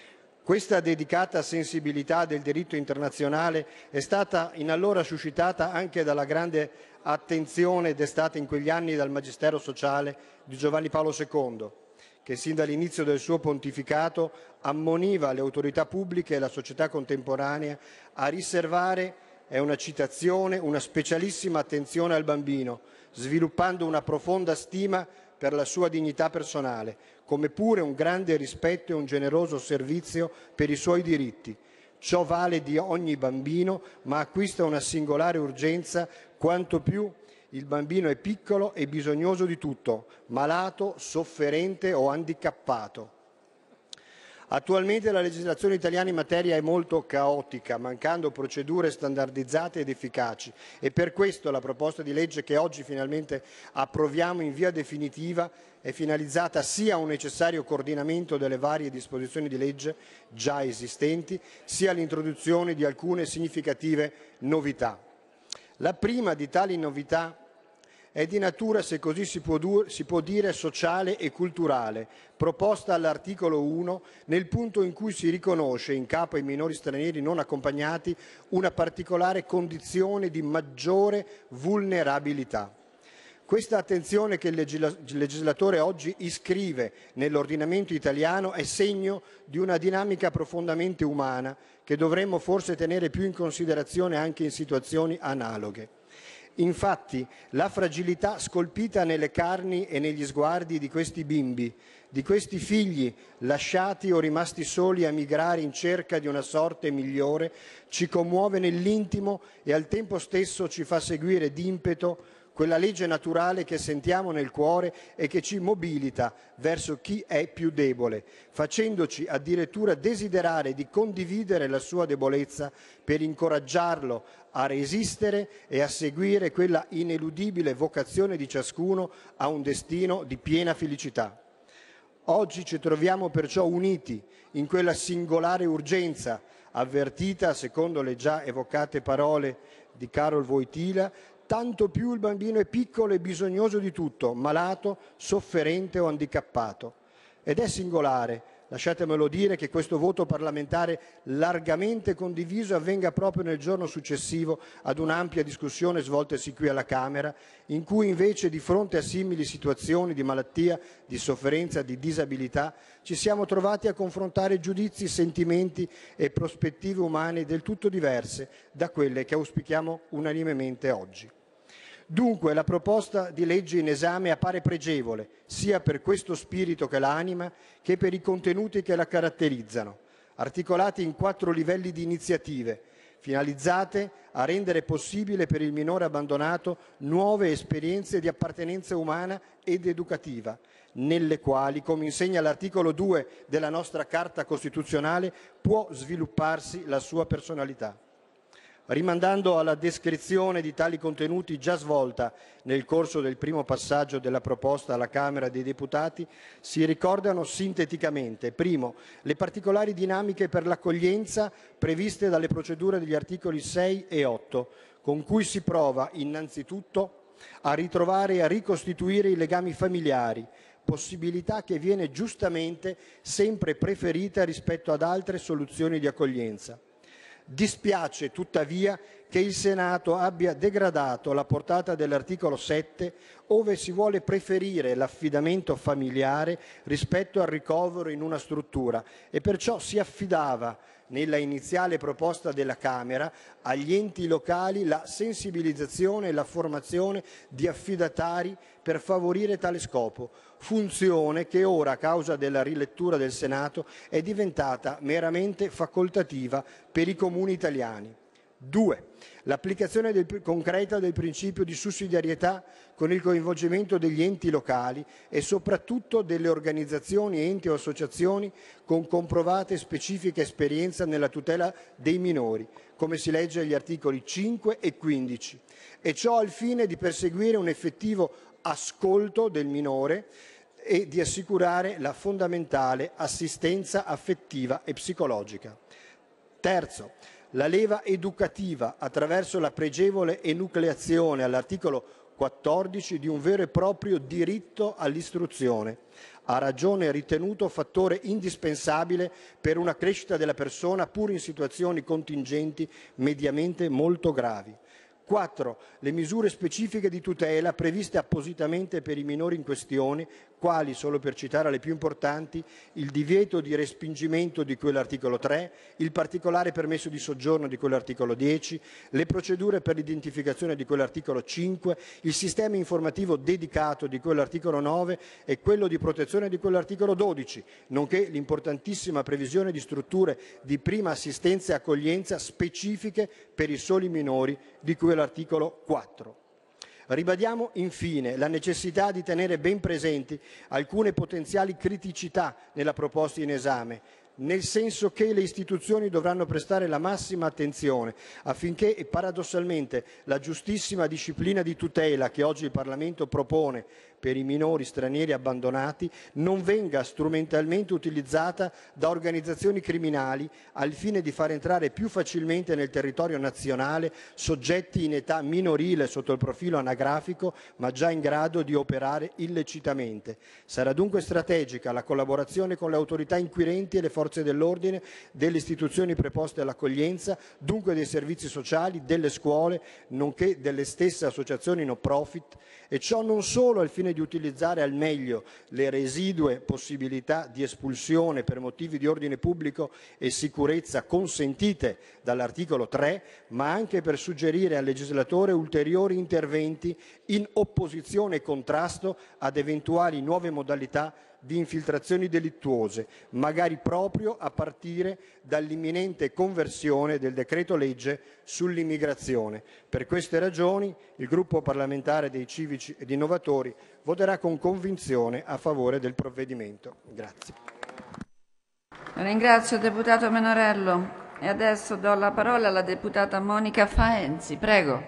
Questa dedicata sensibilità del diritto internazionale è stata in allora suscitata anche dalla grande attenzione destata in quegli anni dal Magistero sociale di Giovanni Paolo II, che sin dall'inizio del suo pontificato ammoniva le autorità pubbliche e la società contemporanea a riservare, è una citazione, una specialissima attenzione al bambino, sviluppando una profonda stima per la sua dignità personale, come pure un grande rispetto e un generoso servizio per i suoi diritti. Ciò vale di ogni bambino, ma acquista una singolare urgenza quanto più il bambino è piccolo e bisognoso di tutto, malato, sofferente o handicappato. Attualmente la legislazione italiana in materia è molto caotica, mancando procedure standardizzate ed efficaci, e per questo la proposta di legge che oggi finalmente approviamo in via definitiva è finalizzata sia a un necessario coordinamento delle varie disposizioni di legge già esistenti, sia all'introduzione di alcune significative novità. La prima di tali novità è di natura, se così si può dire, sociale e culturale, proposta all'articolo 1 nel punto in cui si riconosce in capo ai minori stranieri non accompagnati una particolare condizione di maggiore vulnerabilità. Questa attenzione che il legislatore oggi iscrive nell'ordinamento italiano è segno di una dinamica profondamente umana che dovremmo forse tenere più in considerazione anche in situazioni analoghe. Infatti, la fragilità scolpita nelle carni e negli sguardi di questi bimbi, di questi figli lasciati o rimasti soli a migrare in cerca di una sorte migliore, ci commuove nell'intimo e al tempo stesso ci fa seguire d'impeto quella legge naturale che sentiamo nel cuore e che ci mobilita verso chi è più debole, facendoci addirittura desiderare di condividere la sua debolezza per incoraggiarlo a resistere e a seguire quella ineludibile vocazione di ciascuno a un destino di piena felicità. Oggi ci troviamo perciò uniti in quella singolare urgenza avvertita, secondo le già evocate parole di Karol Wojtyla, tanto più il bambino è piccolo e bisognoso di tutto, malato, sofferente o handicappato. Ed è singolare, lasciatemelo dire, che questo voto parlamentare largamente condiviso avvenga proprio nel giorno successivo ad un'ampia discussione svoltasi qui alla Camera, in cui invece di fronte a simili situazioni di malattia, di sofferenza, di disabilità, ci siamo trovati a confrontare giudizi, sentimenti e prospettive umane del tutto diverse da quelle che auspichiamo unanimemente oggi. Dunque la proposta di legge in esame appare pregevole sia per questo spirito che la anima che per i contenuti che la caratterizzano, articolati in 4 livelli di iniziative, finalizzate a rendere possibile per il minore abbandonato nuove esperienze di appartenenza umana ed educativa, nelle quali, come insegna l'articolo 2 della nostra Carta Costituzionale, può svilupparsi la sua personalità. Rimandando alla descrizione di tali contenuti già svolta nel corso del primo passaggio della proposta alla Camera dei Deputati, si ricordano sinteticamente: primo, le particolari dinamiche per l'accoglienza previste dalle procedure degli articoli 6 e 8, con cui si prova innanzitutto a ritrovare e a ricostituire i legami familiari, possibilità che viene giustamente sempre preferita rispetto ad altre soluzioni di accoglienza. Dispiace tuttavia che il Senato abbia degradato la portata dell'articolo 7, ove si vuole preferire l'affidamento familiare rispetto al ricovero in una struttura, e perciò si affidava, nella iniziale proposta della Camera, agli enti locali la sensibilizzazione e la formazione di affidatari per favorire tale scopo, funzione che ora, a causa della rilettura del Senato, è diventata meramente facoltativa per i comuni italiani. 2. L'applicazione concreta del principio di sussidiarietà con il coinvolgimento degli enti locali e soprattutto delle organizzazioni, enti o associazioni con comprovata e specifica esperienza nella tutela dei minori, come si legge agli articoli 5 e 15, e ciò al fine di perseguire un effettivo ascolto del minore e di assicurare la fondamentale assistenza affettiva e psicologica. Terzo, la leva educativa attraverso la pregevole enucleazione all'articolo 14 di un vero e proprio diritto all'istruzione, a ragione ritenuto fattore indispensabile per una crescita della persona pur in situazioni contingenti mediamente molto gravi. 4. Le misure specifiche di tutela previste appositamente per i minori in questione, quali, solo per citare le più importanti, il divieto di respingimento di cui all'articolo 3, il particolare permesso di soggiorno di cui all'articolo 10, le procedure per l'identificazione di cui all'articolo 5, il sistema informativo dedicato di cui all'articolo 9 e quello di protezione di cui all'articolo 12, nonché l'importantissima previsione di strutture di prima assistenza e accoglienza specifiche per i soli minori di cui all'articolo 4. Ribadiamo infine la necessità di tenere ben presenti alcune potenziali criticità nella proposta in esame, nel senso che le istituzioni dovranno prestare la massima attenzione affinché, paradossalmente, la giustissima disciplina di tutela che oggi il Parlamento propone per i minori stranieri abbandonati non venga strumentalmente utilizzata da organizzazioni criminali al fine di far entrare più facilmente nel territorio nazionale soggetti in età minorile sotto il profilo anagrafico, ma già in grado di operare illecitamente. Sarà dunque strategica la collaborazione con le autorità inquirenti e le forze dell'ordine, delle istituzioni preposte all'accoglienza, dunque dei servizi sociali, delle scuole, nonché delle stesse associazioni no profit, e ciò non solo al fine di utilizzare al meglio le residue possibilità di espulsione per motivi di ordine pubblico e sicurezza consentite dall'articolo 3, ma anche per suggerire al legislatore ulteriori interventi in opposizione e contrasto ad eventuali nuove modalità di infiltrazioni delittuose, magari proprio a partire dall'imminente conversione del decreto legge sull'immigrazione. Per queste ragioni il gruppo parlamentare dei Civici ed Innovatori voterà con convinzione a favore del provvedimento. Grazie. Ringrazio il deputato Menorello e adesso do la parola alla deputata Monica Faenzi. Prego.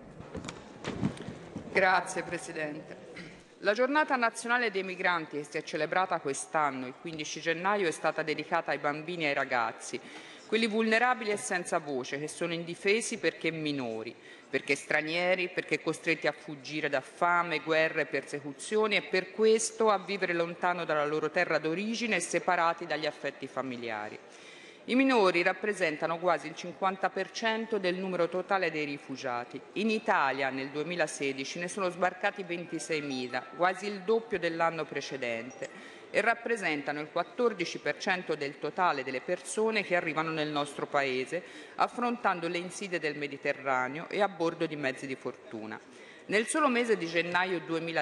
Grazie Presidente. La giornata nazionale dei migranti che si è celebrata quest'anno, il 15 gennaio, è stata dedicata ai bambini e ai ragazzi, quelli vulnerabili e senza voce, che sono indifesi perché minori, perché stranieri, perché costretti a fuggire da fame, guerre e persecuzioni e per questo a vivere lontano dalla loro terra d'origine e separati dagli affetti familiari. I minori rappresentano quasi il 50% del numero totale dei rifugiati. In Italia nel 2016 ne sono sbarcati 26.000, quasi il doppio dell'anno precedente, e rappresentano il 14% del totale delle persone che arrivano nel nostro Paese, affrontando le insidie del Mediterraneo e a bordo di mezzi di fortuna. Nel solo mese di gennaio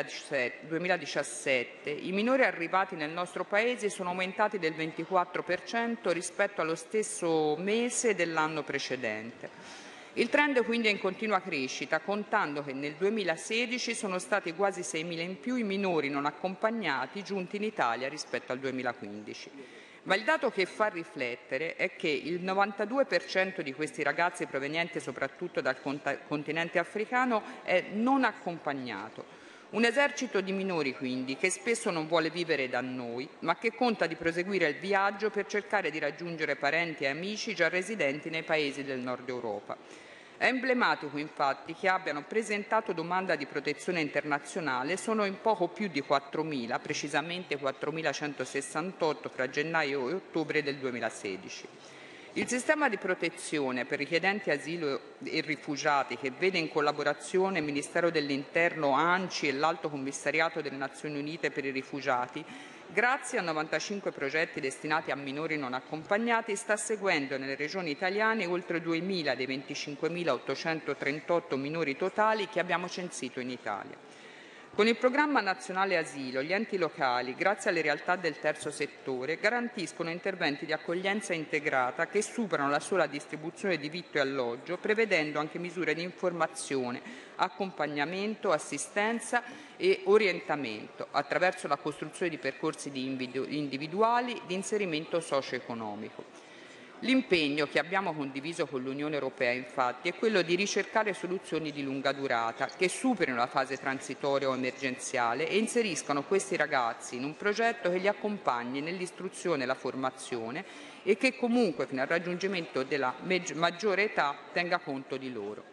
2017 i minori arrivati nel nostro Paese sono aumentati del 24% rispetto allo stesso mese dell'anno precedente. Il trend quindi è in continua crescita, contando che nel 2016 sono stati quasi 6.000 in più i minori non accompagnati giunti in Italia rispetto al 2015. Ma il dato che fa riflettere è che il 92% di questi ragazzi provenienti soprattutto dal continente africano è non accompagnato. Un esercito di minori quindi che spesso non vuole vivere da noi, ma che conta di proseguire il viaggio per cercare di raggiungere parenti e amici già residenti nei paesi del nord Europa. È emblematico infatti che abbiano presentato domanda di protezione internazionale sono in poco più di 4.000, precisamente 4.168 fra gennaio e ottobre del 2016. Il sistema di protezione per richiedenti asilo e rifugiati, che vede in collaborazione il Ministero dell'Interno, ANCI e l'Alto Commissariato delle Nazioni Unite per i rifugiati, grazie a 95 progetti destinati a minori non accompagnati, sta seguendo nelle regioni italiane oltre 2.000 dei 25.838 minori totali che abbiamo censito in Italia. Con il Programma Nazionale Asilo, gli enti locali, grazie alle realtà del terzo settore, garantiscono interventi di accoglienza integrata che superano la sola distribuzione di vitto e alloggio, prevedendo anche misure di informazione, accompagnamento, assistenza e orientamento, attraverso la costruzione di percorsi individuali di inserimento socio-economico. L'impegno che abbiamo condiviso con l'Unione Europea, infatti, è quello di ricercare soluzioni di lunga durata che superino la fase transitoria o emergenziale e inseriscano questi ragazzi in un progetto che li accompagni nell'istruzione e la formazione e che comunque, fino al raggiungimento della maggiore età, tenga conto di loro.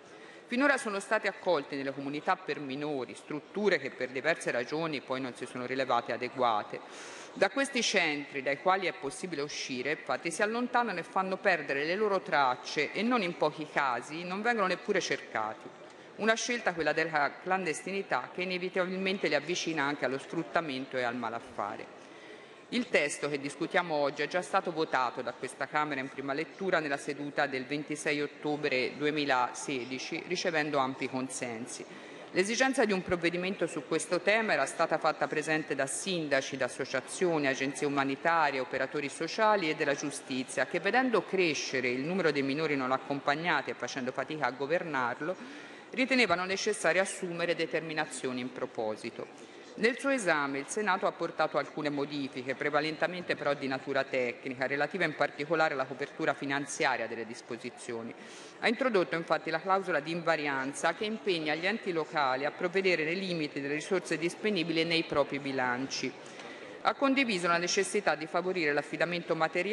Finora sono state accolte nelle comunità per minori strutture che per diverse ragioni poi non si sono rilevate adeguate. Da questi centri, dai quali è possibile uscire, infatti si allontanano e fanno perdere le loro tracce e non in pochi casi non vengono neppure cercati. Una scelta, quella della clandestinità, che inevitabilmente li avvicina anche allo sfruttamento e al malaffare. Il testo che discutiamo oggi è già stato votato da questa Camera in prima lettura nella seduta del 26 ottobre 2016, ricevendo ampi consensi. L'esigenza di un provvedimento su questo tema era stata fatta presente da sindaci, da associazioni, agenzie umanitarie, operatori sociali e della giustizia, che vedendo crescere il numero dei minori non accompagnati e facendo fatica a governarlo, ritenevano necessario assumere determinazioni in proposito. Nel suo esame il Senato ha apportato alcune modifiche, prevalentemente però di natura tecnica, relative in particolare alla copertura finanziaria delle disposizioni. Ha introdotto infatti la clausola di invarianza che impegna gli enti locali a provvedere nei limiti delle risorse disponibili nei propri bilanci. Ha condiviso la necessità di favorire l'affidamento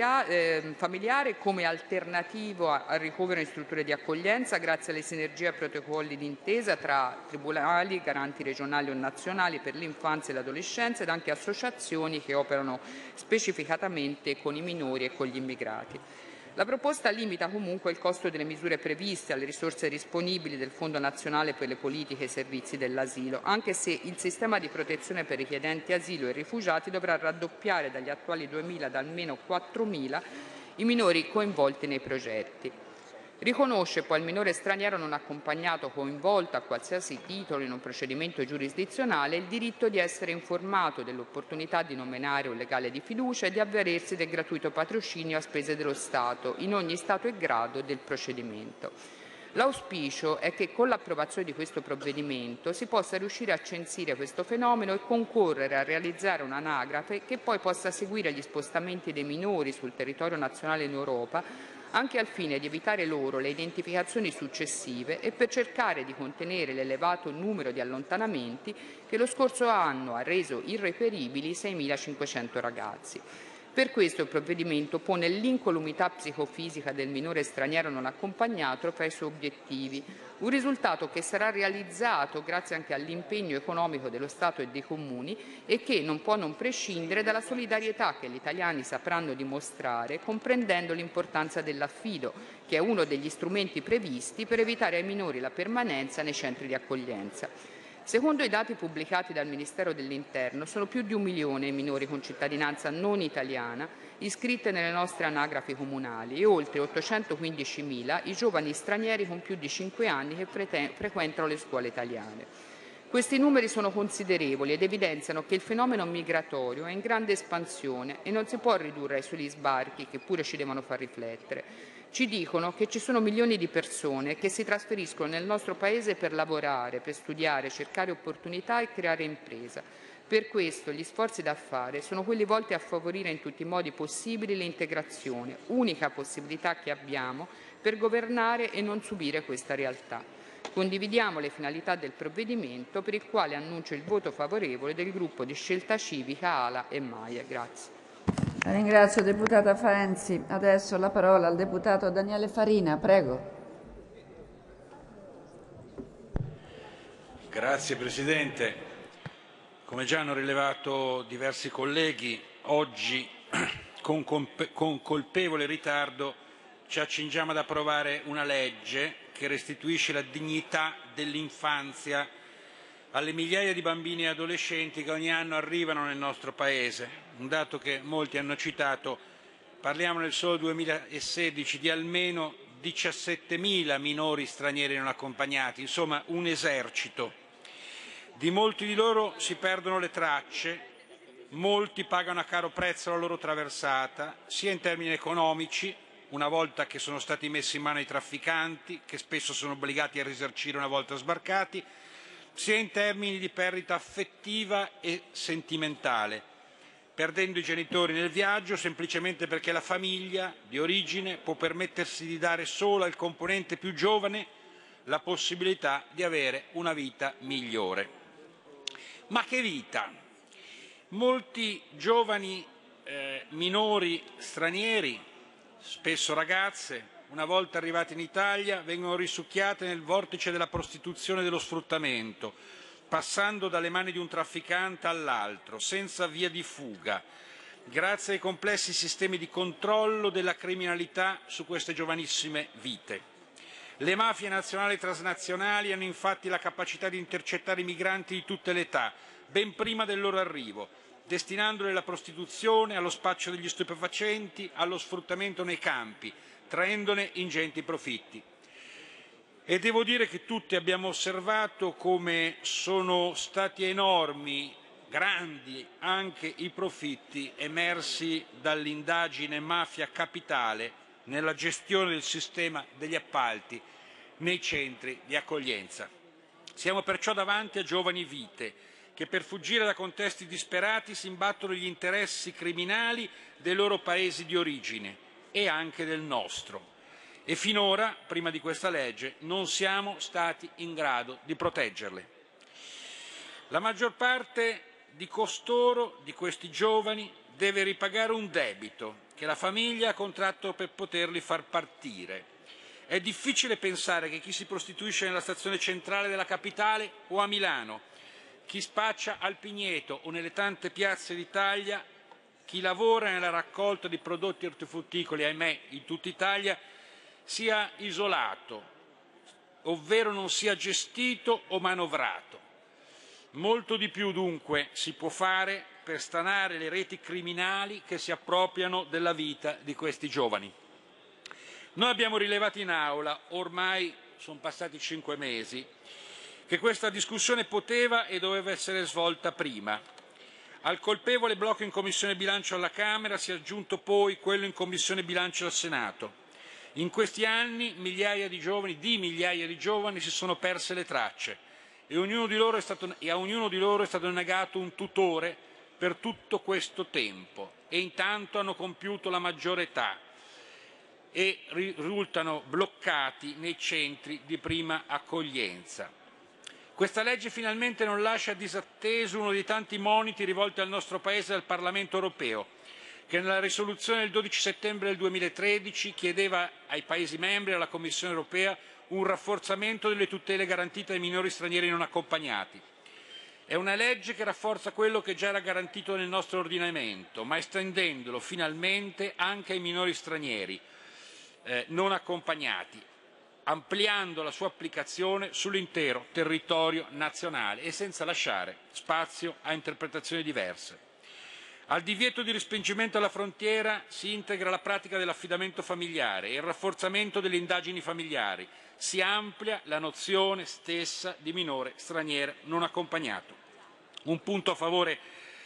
familiare come alternativo al ricovero in strutture di accoglienza grazie alle sinergie e protocolli d'intesa tra tribunali, garanti regionali o nazionali per l'infanzia e l'adolescenza ed anche associazioni che operano specificatamente con i minori e con gli immigrati. La proposta limita comunque il costo delle misure previste alle risorse disponibili del Fondo nazionale per le politiche e i servizi dell'asilo, anche se il sistema di protezione per richiedenti asilo e rifugiati dovrà raddoppiare dagli attuali 2.000 ad almeno 4.000 i minori coinvolti nei progetti. Riconosce poi al minore straniero non accompagnato coinvolto a qualsiasi titolo in un procedimento giurisdizionale il diritto di essere informato dell'opportunità di nominare un legale di fiducia e di avvalersi del gratuito patrocinio a spese dello Stato in ogni stato e grado del procedimento. L'auspicio è che con l'approvazione di questo provvedimento si possa riuscire a censire questo fenomeno e concorrere a realizzare un'anagrafe che poi possa seguire gli spostamenti dei minori sul territorio nazionale in Europa, anche al fine di evitare loro le identificazioni successive e per cercare di contenere l'elevato numero di allontanamenti che lo scorso anno ha reso irreperibili 6.500 ragazzi. Per questo il provvedimento pone l'incolumità psicofisica del minore straniero non accompagnato fra i suoi obiettivi, un risultato che sarà realizzato grazie anche all'impegno economico dello Stato e dei comuni e che non può non prescindere dalla solidarietà che gli italiani sapranno dimostrare, comprendendo l'importanza dell'affido, che è uno degli strumenti previsti per evitare ai minori la permanenza nei centri di accoglienza. Secondo i dati pubblicati dal Ministero dell'Interno, sono più di 1 milione i minori con cittadinanza non italiana iscritti nelle nostre anagrafi comunali e oltre 815.000 i giovani stranieri con più di 5 anni che frequentano le scuole italiane. Questi numeri sono considerevoli ed evidenziano che il fenomeno migratorio è in grande espansione e non si può ridurre ai soli sbarchi, che pure ci devono far riflettere. Ci dicono che ci sono milioni di persone che si trasferiscono nel nostro Paese per lavorare, per studiare, cercare opportunità e creare impresa. Per questo gli sforzi da fare sono quelli volti a favorire in tutti i modi possibili l'integrazione, unica possibilità che abbiamo per governare e non subire questa realtà. Condividiamo le finalità del provvedimento, per il quale annuncio il voto favorevole del gruppo di Scelta Civica, ALA e MAIE. Grazie. La ringrazio, deputata Faenzi. Adesso la parola al deputato Daniele Farina. Prego. Grazie Presidente. Come già hanno rilevato diversi colleghi, oggi con colpevole ritardo ci accingiamo ad approvare una legge che restituisce la dignità dell'infanzia alle migliaia di bambini e adolescenti che ogni anno arrivano nel nostro Paese. Un dato che molti hanno citato, parliamo nel solo 2016 di almeno 17.000 minori stranieri non accompagnati, insomma un esercito. Di molti di loro si perdono le tracce, molti pagano a caro prezzo la loro traversata, sia in termini economici, una volta che sono stati messi in mano ai trafficanti, che spesso sono obbligati a risarcire una volta sbarcati, sia in termini di perdita affettiva e sentimentale, perdendo i genitori nel viaggio semplicemente perché la famiglia di origine può permettersi di dare solo al componente più giovane la possibilità di avere una vita migliore. Ma che vita? Molti giovani minori stranieri, spesso ragazze, una volta arrivate in Italia, vengono risucchiate nel vortice della prostituzione e dello sfruttamento, passando dalle mani di un trafficante all'altro, senza via di fuga, grazie ai complessi sistemi di controllo della criminalità su queste giovanissime vite. Le mafie nazionali e transnazionali hanno infatti la capacità di intercettare i migranti di tutte le età, ben prima del loro arrivo, destinandoli alla prostituzione, allo spaccio degli stupefacenti, allo sfruttamento nei campi, traendone ingenti profitti. E devo dire che tutti abbiamo osservato come sono stati enormi, grandi anche i profitti emersi dall'indagine Mafia Capitale nella gestione del sistema degli appalti nei centri di accoglienza. Siamo perciò davanti a giovani vite che per fuggire da contesti disperati si imbattono gli interessi criminali dei loro paesi di origine e anche del nostro. E finora, prima di questa legge, non siamo stati in grado di proteggerle. La maggior parte di costoro, di questi giovani, deve ripagare un debito che la famiglia ha contratto per poterli far partire. È difficile pensare che chi si prostituisce nella stazione centrale della capitale o a Milano, chi spaccia al Pigneto o nelle tante piazze d'Italia, chi lavora nella raccolta di prodotti ortofrutticoli, ahimè, in tutta Italia, sia isolato, ovvero non sia gestito o manovrato. Molto di più dunque si può fare per stanare le reti criminali che si appropriano della vita di questi giovani. Noi abbiamo rilevato in aula, ormai sono passati 5 mesi, che questa discussione poteva e doveva essere svolta prima. Al colpevole blocco in Commissione Bilancio alla Camera si è aggiunto poi quello in Commissione Bilancio al Senato. In questi anni migliaia di giovani si sono perse le tracce e a ognuno di loro è stato negato un tutore per tutto questo tempo e intanto hanno compiuto la maggiore età e risultano bloccati nei centri di prima accoglienza. Questa legge finalmente non lascia disatteso uno dei tanti moniti rivolti al nostro Paese dal Parlamento europeo, che nella risoluzione del 12 settembre del 2013 chiedeva ai Paesi membri e alla Commissione europea un rafforzamento delle tutele garantite ai minori stranieri non accompagnati. È una legge che rafforza quello che già era garantito nel nostro ordinamento, ma estendendolo finalmente anche ai minori stranieri non accompagnati, ampliando la sua applicazione sull'intero territorio nazionale e senza lasciare spazio a interpretazioni diverse. Al divieto di respingimento alla frontiera si integra la pratica dell'affidamento familiare e il rafforzamento delle indagini familiari. Si amplia la nozione stessa di minore straniero non accompagnato. Un punto a favore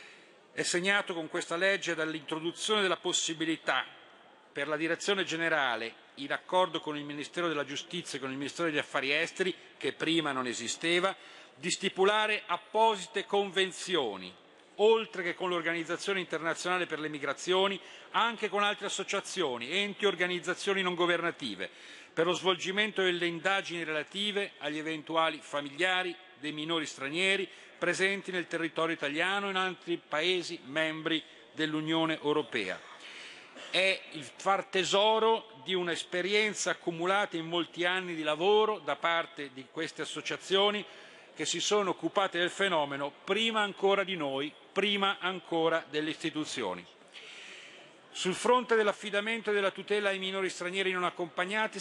è segnato con questa legge dall'introduzione della possibilità per la Direzione Generale, in accordo con il Ministero della Giustizia e con il Ministero degli Affari Esteri, che prima non esisteva, di stipulare apposite convenzioni, oltre che con l'Organizzazione Internazionale per le Migrazioni, anche con altre associazioni, enti e organizzazioni non governative, per lo svolgimento delle indagini relative agli eventuali familiari dei minori stranieri presenti nel territorio italiano e in altri Paesi membri dell'Unione Europea. È il far tesoro di un'esperienza accumulata in molti anni di lavoro da parte di queste associazioni che si sono occupate del fenomeno prima ancora di noi, prima ancora delle istituzioni. Sul fronte dell'affidamento e della tutela ai minori stranieri non accompagnati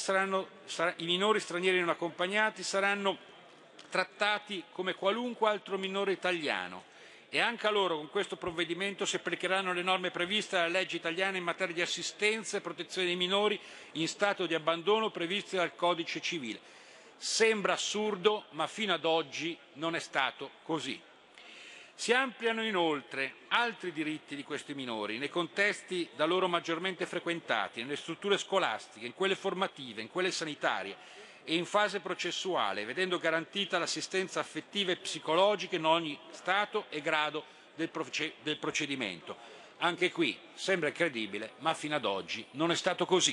i minori stranieri non accompagnati saranno trattati come qualunque altro minore italiano e anche a loro con questo provvedimento si applicheranno le norme previste dalla legge italiana in materia di assistenza e protezione dei minori in stato di abbandono previste dal Codice Civile. Sembra assurdo, ma fino ad oggi non è stato così. Si ampliano inoltre altri diritti di questi minori nei contesti da loro maggiormente frequentati, nelle strutture scolastiche, in quelle formative, in quelle sanitarie e in fase processuale, vedendo garantita l'assistenza affettiva e psicologica in ogni stato e grado del procedimento. Anche qui sembra incredibile, ma fino ad oggi non è stato così.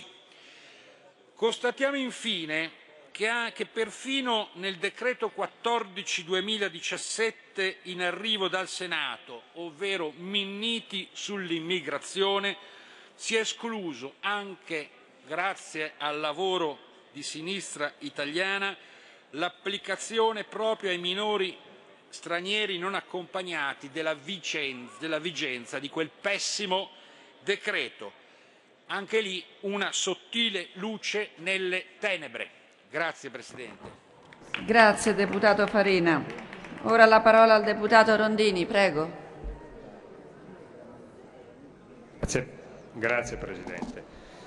Constatiamo infine che perfino nel decreto 14/2017 in arrivo dal Senato, ovvero Minniti sull'immigrazione, si è escluso anche grazie al lavoro di Sinistra Italiana, l'applicazione proprio ai minori stranieri non accompagnati della vigenza di quel pessimo decreto. Anche lì una sottile luce nelle tenebre. Grazie Presidente. Grazie deputato Farina. Ora la parola al deputato Rondini, prego. Grazie Presidente.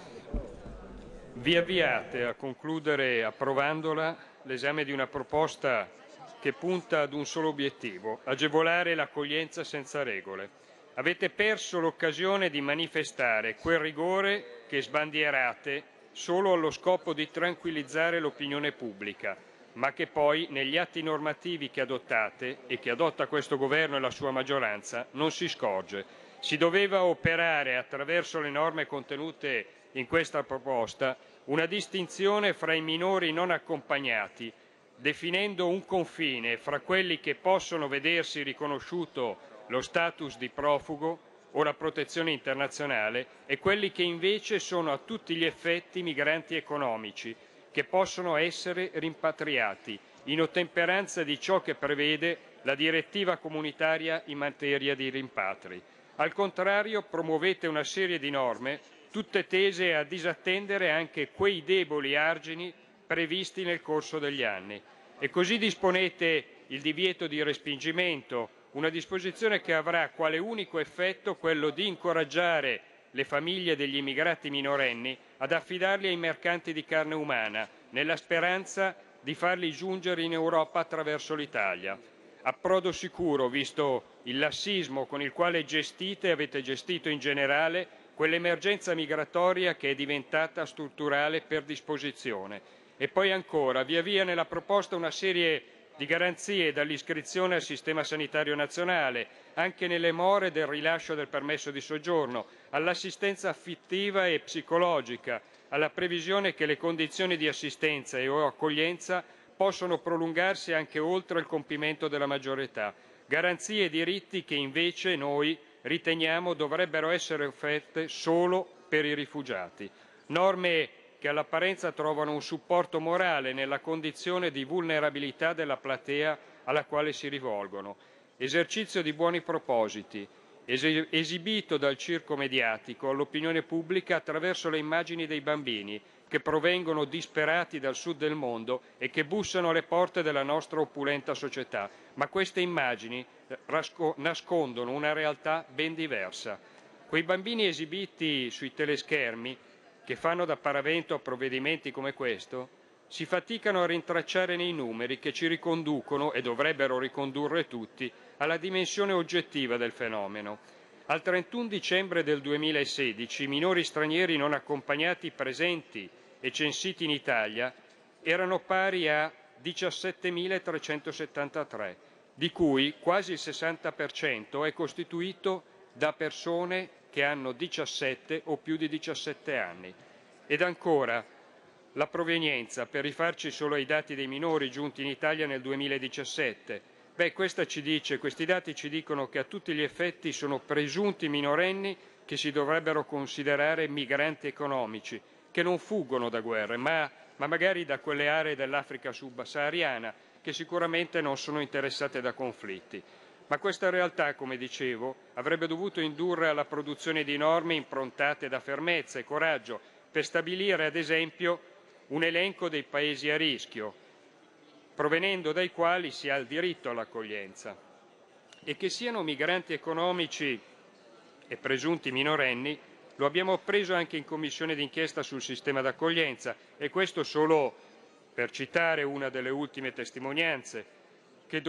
Vi avviate a concludere, approvandola, l'esame di una proposta che punta ad un solo obiettivo: agevolare l'accoglienza senza regole. Avete perso l'occasione di manifestare quel rigore che sbandierate solo allo scopo di tranquillizzare l'opinione pubblica, ma che poi negli atti normativi che adottate e che adotta questo Governo e la sua maggioranza non si scorge. Si doveva operare attraverso le norme contenute in questa proposta una distinzione fra i minori non accompagnati, definendo un confine fra quelli che possono vedersi riconosciuto lo status di profugo o la protezione internazionale e quelli che invece sono a tutti gli effetti migranti economici, che possono essere rimpatriati in ottemperanza di ciò che prevede la direttiva comunitaria in materia di rimpatri. Al contrario, promuovete una serie di norme tutte tese a disattendere anche quei deboli argini previsti nel corso degli anni. E così disponete il divieto di respingimento, una disposizione che avrà quale unico effetto quello di incoraggiare le famiglie degli immigrati minorenni ad affidarli ai mercanti di carne umana, nella speranza di farli giungere in Europa attraverso l'Italia. Approdo sicuro, visto il lassismo con il quale gestite e avete gestito in generale quell'emergenza migratoria che è diventata strutturale per disposizione. E poi ancora, via via nella proposta una serie di garanzie dall'iscrizione al sistema sanitario nazionale, anche nelle more del rilascio del permesso di soggiorno, all'assistenza affettiva e psicologica, alla previsione che le condizioni di assistenza e o accoglienza possono prolungarsi anche oltre il compimento della maggiore età. Garanzie e diritti che invece noi riteniamo dovrebbero essere offerte solo per i rifugiati. Norme che all'apparenza trovano un supporto morale nella condizione di vulnerabilità della platea alla quale si rivolgono. Esercizio di buoni propositi, esibito dal circo mediatico all'opinione pubblica attraverso le immagini dei bambini che provengono disperati dal sud del mondo e che bussano alle porte della nostra opulenta società. Ma queste immagini nascondono una realtà ben diversa. Quei bambini esibiti sui teleschermi, che fanno da paravento a provvedimenti come questo, si faticano a rintracciare nei numeri che ci riconducono, e dovrebbero ricondurre tutti, alla dimensione oggettiva del fenomeno. Al 31 dicembre del 2016 i minori stranieri non accompagnati presenti e censiti in Italia erano pari a 17.373, di cui quasi il 60% è costituito da persone che hanno 17 o più di 17 anni. Ed ancora, la provenienza, per rifarci solo ai dati dei minori giunti in Italia nel 2017. Questi dati ci dicono che a tutti gli effetti sono presunti minorenni che si dovrebbero considerare migranti economici, che non fuggono da guerre, ma magari da quelle aree dell'Africa subsahariana che sicuramente non sono interessate da conflitti. Ma questa realtà, come dicevo, avrebbe dovuto indurre alla produzione di norme improntate da fermezza e coraggio per stabilire, ad esempio, un elenco dei paesi a rischio, provenendo dai quali si ha il diritto all'accoglienza. E che siano migranti economici e presunti minorenni lo abbiamo appreso anche in commissione d'inchiesta sul sistema d'accoglienza, e questo solo per citare una delle ultime testimonianze che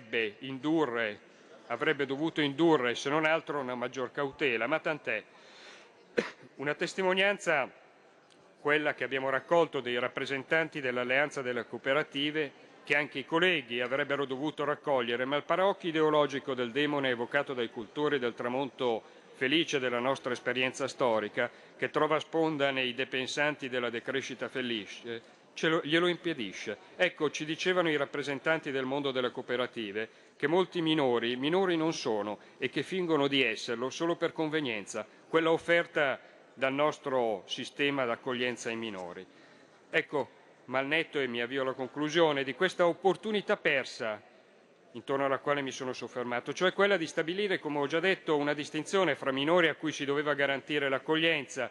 avrebbe dovuto indurre, se non altro, una maggior cautela, ma tant'è. Una testimonianza, quella che abbiamo raccolto dei rappresentanti dell'Alleanza delle Cooperative, che anche i colleghi avrebbero dovuto raccogliere, ma il paraocchio ideologico del demone evocato dai cultori del tramonto felice della nostra esperienza storica, che trova sponda nei depensanti della decrescita felice, glielo impedisce. Ecco, ci dicevano i rappresentanti del mondo delle cooperative che molti minori non sono e che fingono di esserlo solo per convenienza. Quella offerta dal nostro sistema d'accoglienza ai minori. Ecco, ma al netto, e mi avvio alla conclusione, di questa opportunità persa intorno alla quale mi sono soffermato, cioè quella di stabilire, come ho già detto, una distinzione fra minori a cui si doveva garantire l'accoglienza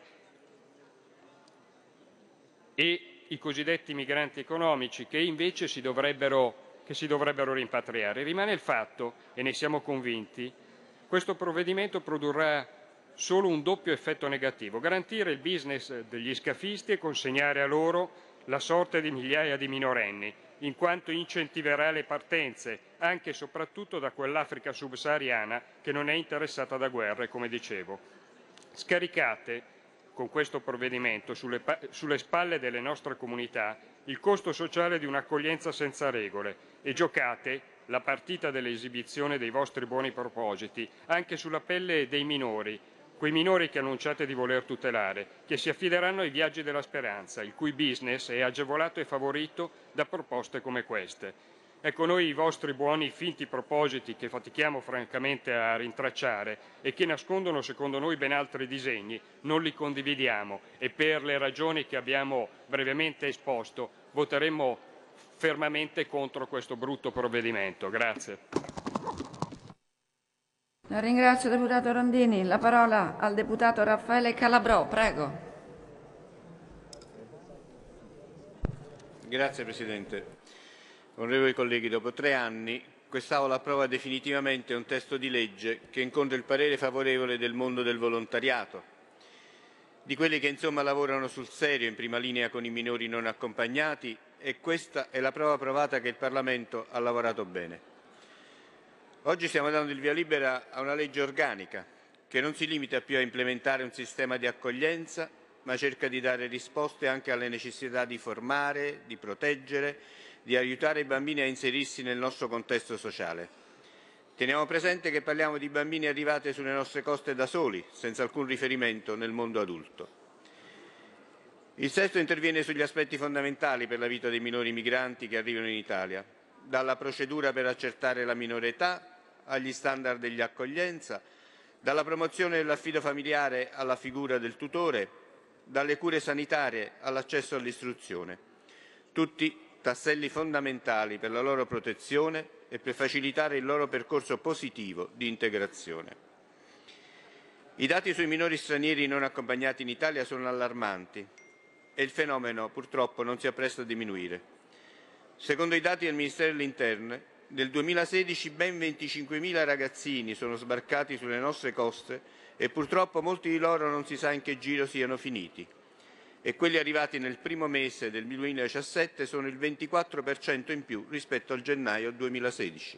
e i cosiddetti migranti economici che invece si dovrebbero rimpatriare. Rimane il fatto, e ne siamo convinti, questo provvedimento produrrà solo un doppio effetto negativo: garantire il business degli scafisti e consegnare a loro la sorte di migliaia di minorenni, in quanto incentiverà le partenze anche e soprattutto da quell'Africa subsahariana che non è interessata da guerre, come dicevo. Scaricate con questo provvedimento sulle spalle delle nostre comunità il costo sociale di un'accoglienza senza regole e giocate la partita dell'esibizione dei vostri buoni propositi anche sulla pelle dei minori, quei minori che annunciate di voler tutelare, che si affideranno ai viaggi della speranza, il cui business è agevolato e favorito da proposte come queste. Ecco, noi i vostri buoni finti propositi, che fatichiamo francamente a rintracciare e che nascondono secondo noi ben altri disegni, non li condividiamo e per le ragioni che abbiamo brevemente esposto voteremo fermamente contro questo brutto provvedimento. Grazie. La ringrazio, deputato Rondini. La parola al deputato Raffaele Calabrò. Prego. Grazie Presidente. Onorevoli colleghi, dopo 3 anni quest'Aula approva definitivamente un testo di legge che incontra il parere favorevole del mondo del volontariato, di quelli che insomma lavorano sul serio in prima linea con i minori non accompagnati, e questa è la prova provata che il Parlamento ha lavorato bene. Oggi stiamo dando il via libera a una legge organica che non si limita più a implementare un sistema di accoglienza, ma cerca di dare risposte anche alle necessità di formare, di proteggere, di aiutare i bambini a inserirsi nel nostro contesto sociale. Teniamo presente che parliamo di bambini arrivati sulle nostre coste da soli, senza alcun riferimento nel mondo adulto. Il testo interviene sugli aspetti fondamentali per la vita dei minori migranti che arrivano in Italia, dalla procedura per accertare la minore età agli standard degli accoglienza, dalla promozione dell'affido familiare alla figura del tutore, dalle cure sanitarie all'accesso all'istruzione. Tutti tasselli fondamentali per la loro protezione e per facilitare il loro percorso positivo di integrazione. I dati sui minori stranieri non accompagnati in Italia sono allarmanti e il fenomeno purtroppo non si appresta a diminuire. Secondo i dati del Ministero dell'Interno, nel 2016 ben 25.000 ragazzini sono sbarcati sulle nostre coste e purtroppo molti di loro non si sa in che giro siano finiti. E quelli arrivati nel primo mese del 2017 sono il 24% in più rispetto al gennaio 2016.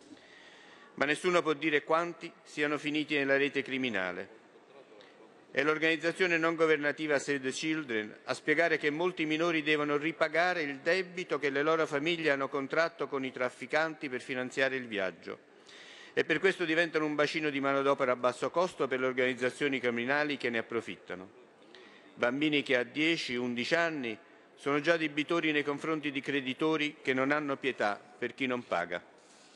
Ma nessuno può dire quanti siano finiti nella rete criminale. È l'organizzazione non governativa Save the Children a spiegare che molti minori devono ripagare il debito che le loro famiglie hanno contratto con i trafficanti per finanziare il viaggio. E per questo diventano un bacino di manodopera a basso costo per le organizzazioni criminali che ne approfittano. Bambini che a 10-11 anni sono già debitori nei confronti di creditori che non hanno pietà per chi non paga.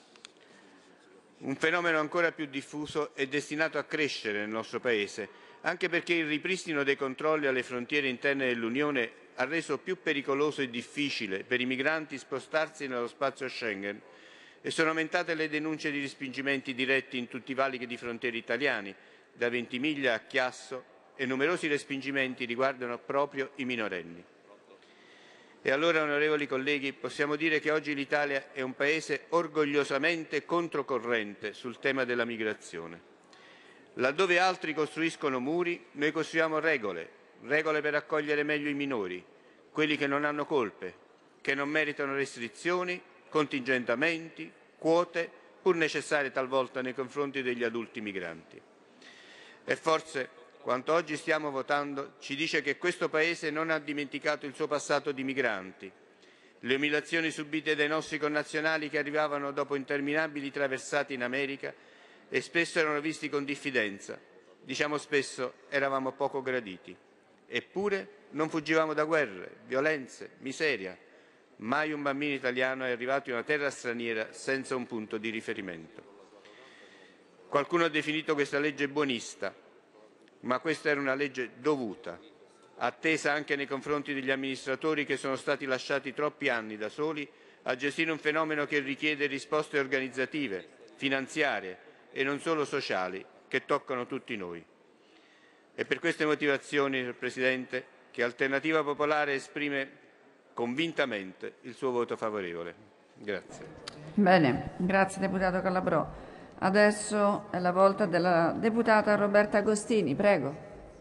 Un fenomeno ancora più diffuso è destinato a crescere nel nostro Paese, anche perché il ripristino dei controlli alle frontiere interne dell'Unione ha reso più pericoloso e difficile per i migranti spostarsi nello spazio Schengen e sono aumentate le denunce di respingimenti diretti in tutti i valichi di frontiere italiani, da Ventimiglia a Chiasso, e numerosi respingimenti riguardano proprio i minorenni. E allora, onorevoli colleghi, possiamo dire che oggi l'Italia è un Paese orgogliosamente controcorrente sul tema della migrazione. Laddove altri costruiscono muri, noi costruiamo regole per accogliere meglio i minori, quelli che non hanno colpe, che non meritano restrizioni, contingentamenti, quote, pur necessarie talvolta nei confronti degli adulti migranti. E forse quanto oggi stiamo votando ci dice che questo Paese non ha dimenticato il suo passato di migranti, le umiliazioni subite dai nostri connazionali che arrivavano dopo interminabili traversate in America e spesso erano visti con diffidenza, diciamo spesso eravamo poco graditi. Eppure non fuggivamo da guerre, violenze, miseria. Mai un bambino italiano è arrivato in una terra straniera senza un punto di riferimento. Qualcuno ha definito questa legge buonista. ma questa era una legge dovuta, attesa anche nei confronti degli amministratori che sono stati lasciati troppi anni da soli a gestire un fenomeno che richiede risposte organizzative, finanziarie e non solo sociali, che toccano tutti noi. È per queste motivazioni, signor Presidente, che Alternativa Popolare esprime convintamente il suo voto favorevole. Grazie. Bene, grazie deputato Calabrò. Adesso è la volta della deputata Roberta Agostini, prego.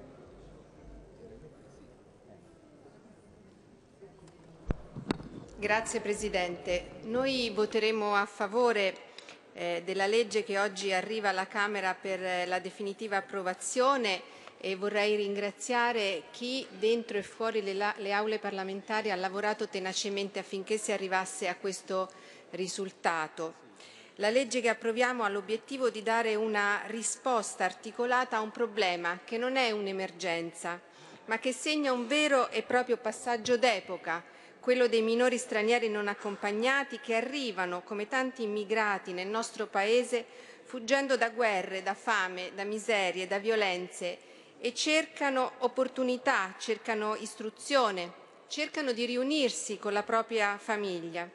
Grazie Presidente. Noi voteremo a favore della legge che oggi arriva alla Camera per la definitiva approvazione e vorrei ringraziare chi dentro e fuori le aule parlamentari ha lavorato tenacemente affinché si arrivasse a questo risultato. La legge che approviamo ha l'obiettivo di dare una risposta articolata a un problema che non è un'emergenza, ma che segna un vero e proprio passaggio d'epoca, quello dei minori stranieri non accompagnati che arrivano, come tanti immigrati nel nostro Paese, fuggendo da guerre, da fame, da miserie, da violenze e cercano opportunità, cercano istruzione, cercano di riunirsi con la propria famiglia.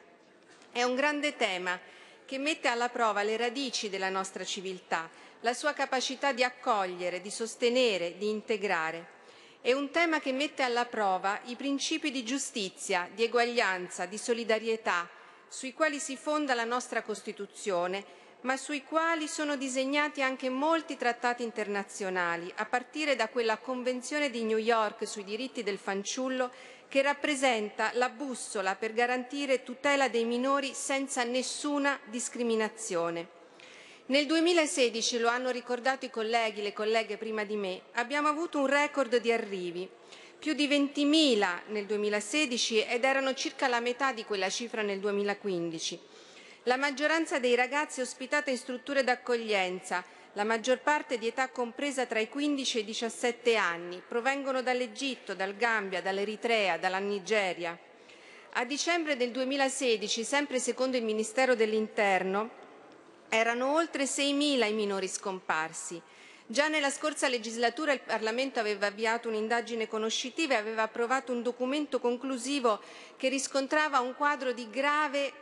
È un grande tema che mette alla prova le radici della nostra civiltà, la sua capacità di accogliere, di sostenere, di integrare. È un tema che mette alla prova i principi di giustizia, di eguaglianza, di solidarietà, sui quali si fonda la nostra Costituzione, ma sui quali sono disegnati anche molti trattati internazionali, a partire da quella Convenzione di New York sui diritti del fanciullo, che rappresenta la bussola per garantire tutela dei minori senza nessuna discriminazione. Nel 2016, lo hanno ricordato i colleghi e le colleghe prima di me, abbiamo avuto un record di arrivi, più di 20.000 nel 2016 ed erano circa la metà di quella cifra nel 2015. La maggioranza dei ragazzi è ospitata in strutture d'accoglienza, la maggior parte di età compresa tra i 15 e i 17 anni, provengono dall'Egitto, dal Gambia, dall'Eritrea, dalla Nigeria. A dicembre del 2016, sempre secondo il Ministero dell'Interno, erano oltre 6.000 i minori scomparsi. Già nella scorsa legislatura il Parlamento aveva avviato un'indagine conoscitiva e aveva approvato un documento conclusivo che riscontrava un quadro di grande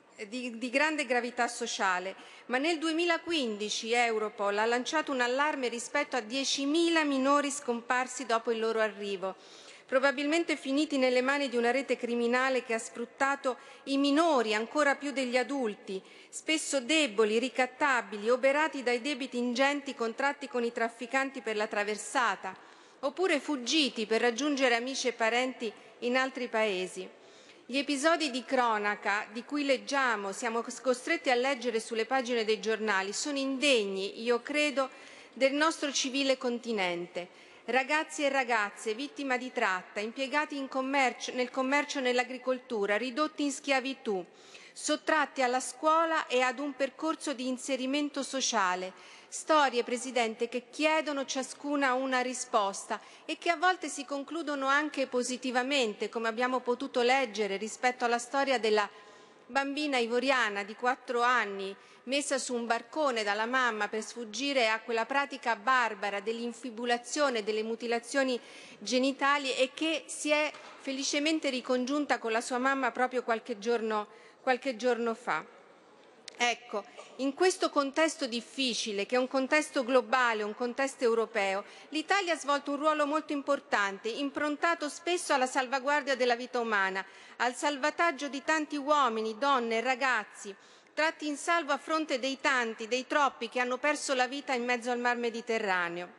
gravità sociale, ma nel 2015 Europol ha lanciato un allarme rispetto a 10.000 minori scomparsi dopo il loro arrivo, probabilmente finiti nelle mani di una rete criminale che ha sfruttato i minori ancora più degli adulti, spesso deboli, ricattabili, oberati dai debiti ingenti contratti con i trafficanti per la traversata, oppure fuggiti per raggiungere amici e parenti in altri paesi. Gli episodi di cronaca di cui leggiamo, siamo costretti a leggere sulle pagine dei giornali, sono indegni, io credo, del nostro civile continente. Ragazzi e ragazze vittima di tratta, impiegati nel commercio e nell'agricoltura, ridotti in schiavitù, sottratti alla scuola e ad un percorso di inserimento sociale. Storie, Presidente, che chiedono ciascuna una risposta e che a volte si concludono anche positivamente, come abbiamo potuto leggere rispetto alla storia della bambina ivoriana di 4 anni messa su un barcone dalla mamma per sfuggire a quella pratica barbara dell'infibulazione, delle mutilazioni genitali e che si è felicemente ricongiunta con la sua mamma proprio qualche giorno fa. Ecco, in questo contesto difficile, che è un contesto globale, un contesto europeo, l'Italia ha svolto un ruolo molto importante, improntato spesso alla salvaguardia della vita umana, al salvataggio di tanti uomini, donne e ragazzi, tratti in salvo a fronte dei tanti, dei troppi che hanno perso la vita in mezzo al Mar Mediterraneo.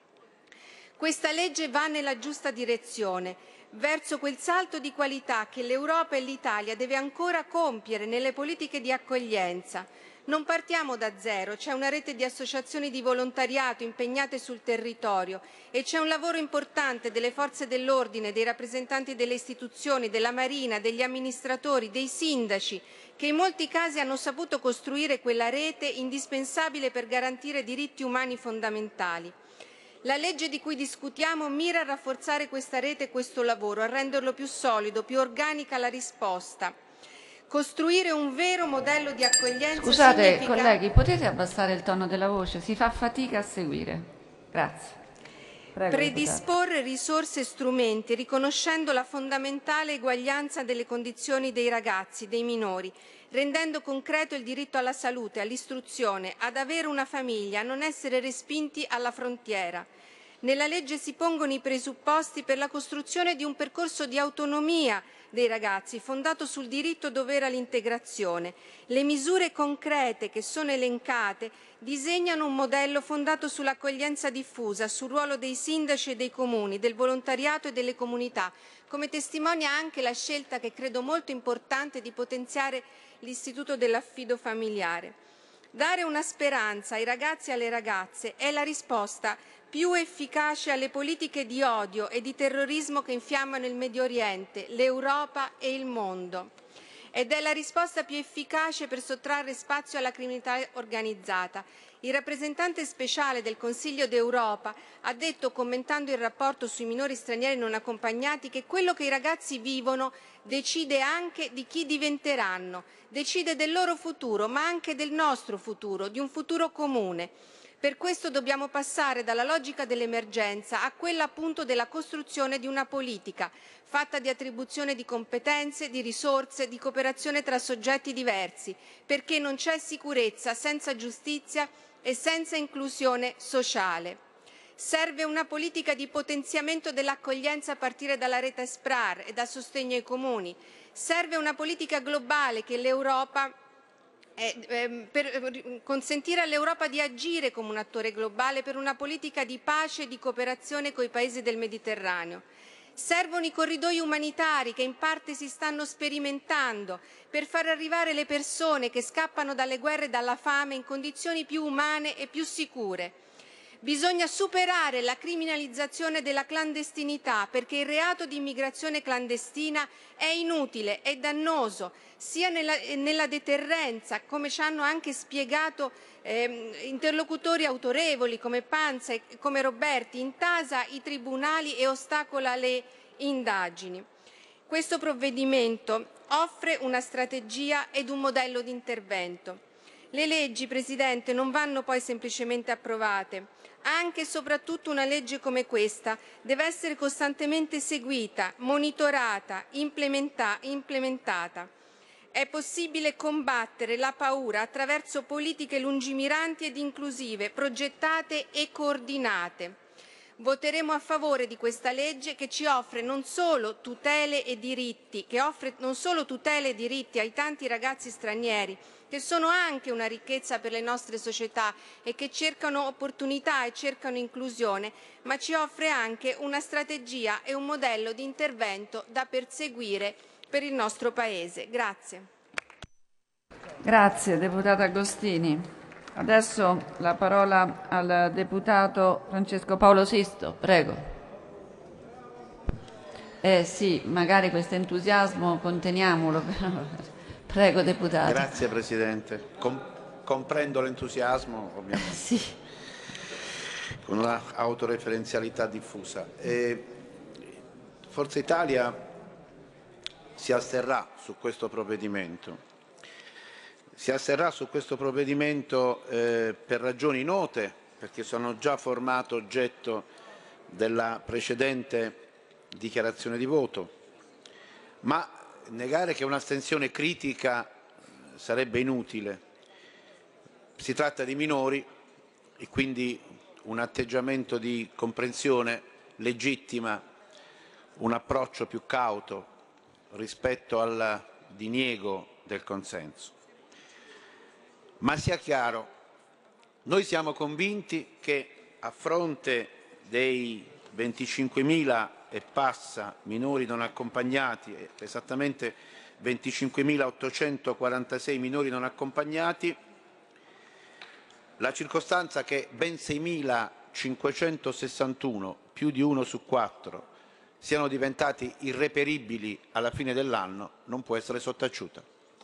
Questa legge va nella giusta direzione, verso quel salto di qualità che l'Europa e l'Italia deve ancora compiere nelle politiche di accoglienza. Non partiamo da zero, c'è una rete di associazioni di volontariato impegnate sul territorio e c'è un lavoro importante delle forze dell'ordine, dei rappresentanti delle istituzioni, della Marina, degli amministratori, dei sindaci, che in molti casi hanno saputo costruire quella rete indispensabile per garantire diritti umani fondamentali. La legge di cui discutiamo mira a rafforzare questa rete e questo lavoro, a renderlo più solido, più organica la risposta. Costruire un vero modello di accoglienza. Scusate, significa... colleghi, potete abbassare il tono della voce? Si fa fatica a seguire. Grazie. Predisporre risorse e strumenti riconoscendo la fondamentale eguaglianza delle condizioni dei ragazzi, dei minori, rendendo concreto il diritto alla salute, all'istruzione, ad avere una famiglia, a non essere respinti alla frontiera. Nella legge si pongono i presupposti per la costruzione di un percorso di autonomia dei ragazzi fondato sul diritto-dovere all'integrazione. Le misure concrete che sono elencate disegnano un modello fondato sull'accoglienza diffusa, sul ruolo dei sindaci e dei comuni, del volontariato e delle comunità, come testimonia anche la scelta, che credo molto importante, di potenziare l'istituto dell'affido familiare. Dare una speranza ai ragazzi e alle ragazze è la risposta più efficace alle politiche di odio e di terrorismo che infiammano il Medio Oriente, l'Europa e il mondo. Ed è la risposta più efficace per sottrarre spazio alla criminalità organizzata. Il rappresentante speciale del Consiglio d'Europa ha detto, commentando il rapporto sui minori stranieri non accompagnati, che quello che i ragazzi vivono decide anche di chi diventeranno, decide del loro futuro, ma anche del nostro futuro, di un futuro comune. Per questo dobbiamo passare dalla logica dell'emergenza a quella appunto della costruzione di una politica fatta di attribuzione di competenze, di risorse, di cooperazione tra soggetti diversi, perché non c'è sicurezza senza giustizia e senza inclusione sociale. Serve una politica di potenziamento dell'accoglienza a partire dalla rete SPRAR e dal sostegno ai comuni. Serve una politica globale che l'Europa per consentire all'Europa di agire come un attore globale per una politica di pace e di cooperazione con i paesi del Mediterraneo. Servono i corridoi umanitari che in parte si stanno sperimentando per far arrivare le persone che scappano dalle guerre e dalla fame in condizioni più umane e più sicure. Bisogna superare la criminalizzazione della clandestinità, perché il reato di immigrazione clandestina è inutile, è dannoso, sia nella deterrenza, come ci hanno anche spiegato interlocutori autorevoli come Panza e come Roberti, intasa i tribunali e ostacola le indagini. Questo provvedimento offre una strategia ed un modello di intervento. Le leggi, Presidente, non vanno poi semplicemente approvate. Anche e soprattutto una legge come questa deve essere costantemente seguita, monitorata, implementata. È possibile combattere la paura attraverso politiche lungimiranti ed inclusive, progettate e coordinate. Voteremo a favore di questa legge che ci offre non solo tutele e diritti, ai tanti ragazzi stranieri, che sono anche una ricchezza per le nostre società e che cercano opportunità e cercano inclusione, ma ci offre anche una strategia e un modello di intervento da perseguire per il nostro Paese. Grazie. Grazie, deputata Agostini. Adesso la parola al deputato Francesco Paolo Sisto, prego. Sì, magari questo entusiasmo conteniamolo. Prego, deputato. Grazie Presidente. Comprendo l'entusiasmo, ovviamente. Sì. Con un'autoreferenzialità diffusa. Forza Italia si asterrà su questo provvedimento. Si asterrà su questo provvedimento per ragioni note, perché sono già formato oggetto della precedente dichiarazione di voto, ma negare che un'astensione critica sarebbe inutile. Si tratta di minori e quindi un atteggiamento di comprensione legittima, un approccio più cauto rispetto al diniego del consenso. Ma sia chiaro, noi siamo convinti che a fronte dei 25.000 e passa minori non accompagnati, esattamente 25.846 minori non accompagnati, la circostanza che ben 6.561, più di 1 su 4, siano diventati irreperibili alla fine dell'anno non può essere sottaciuta,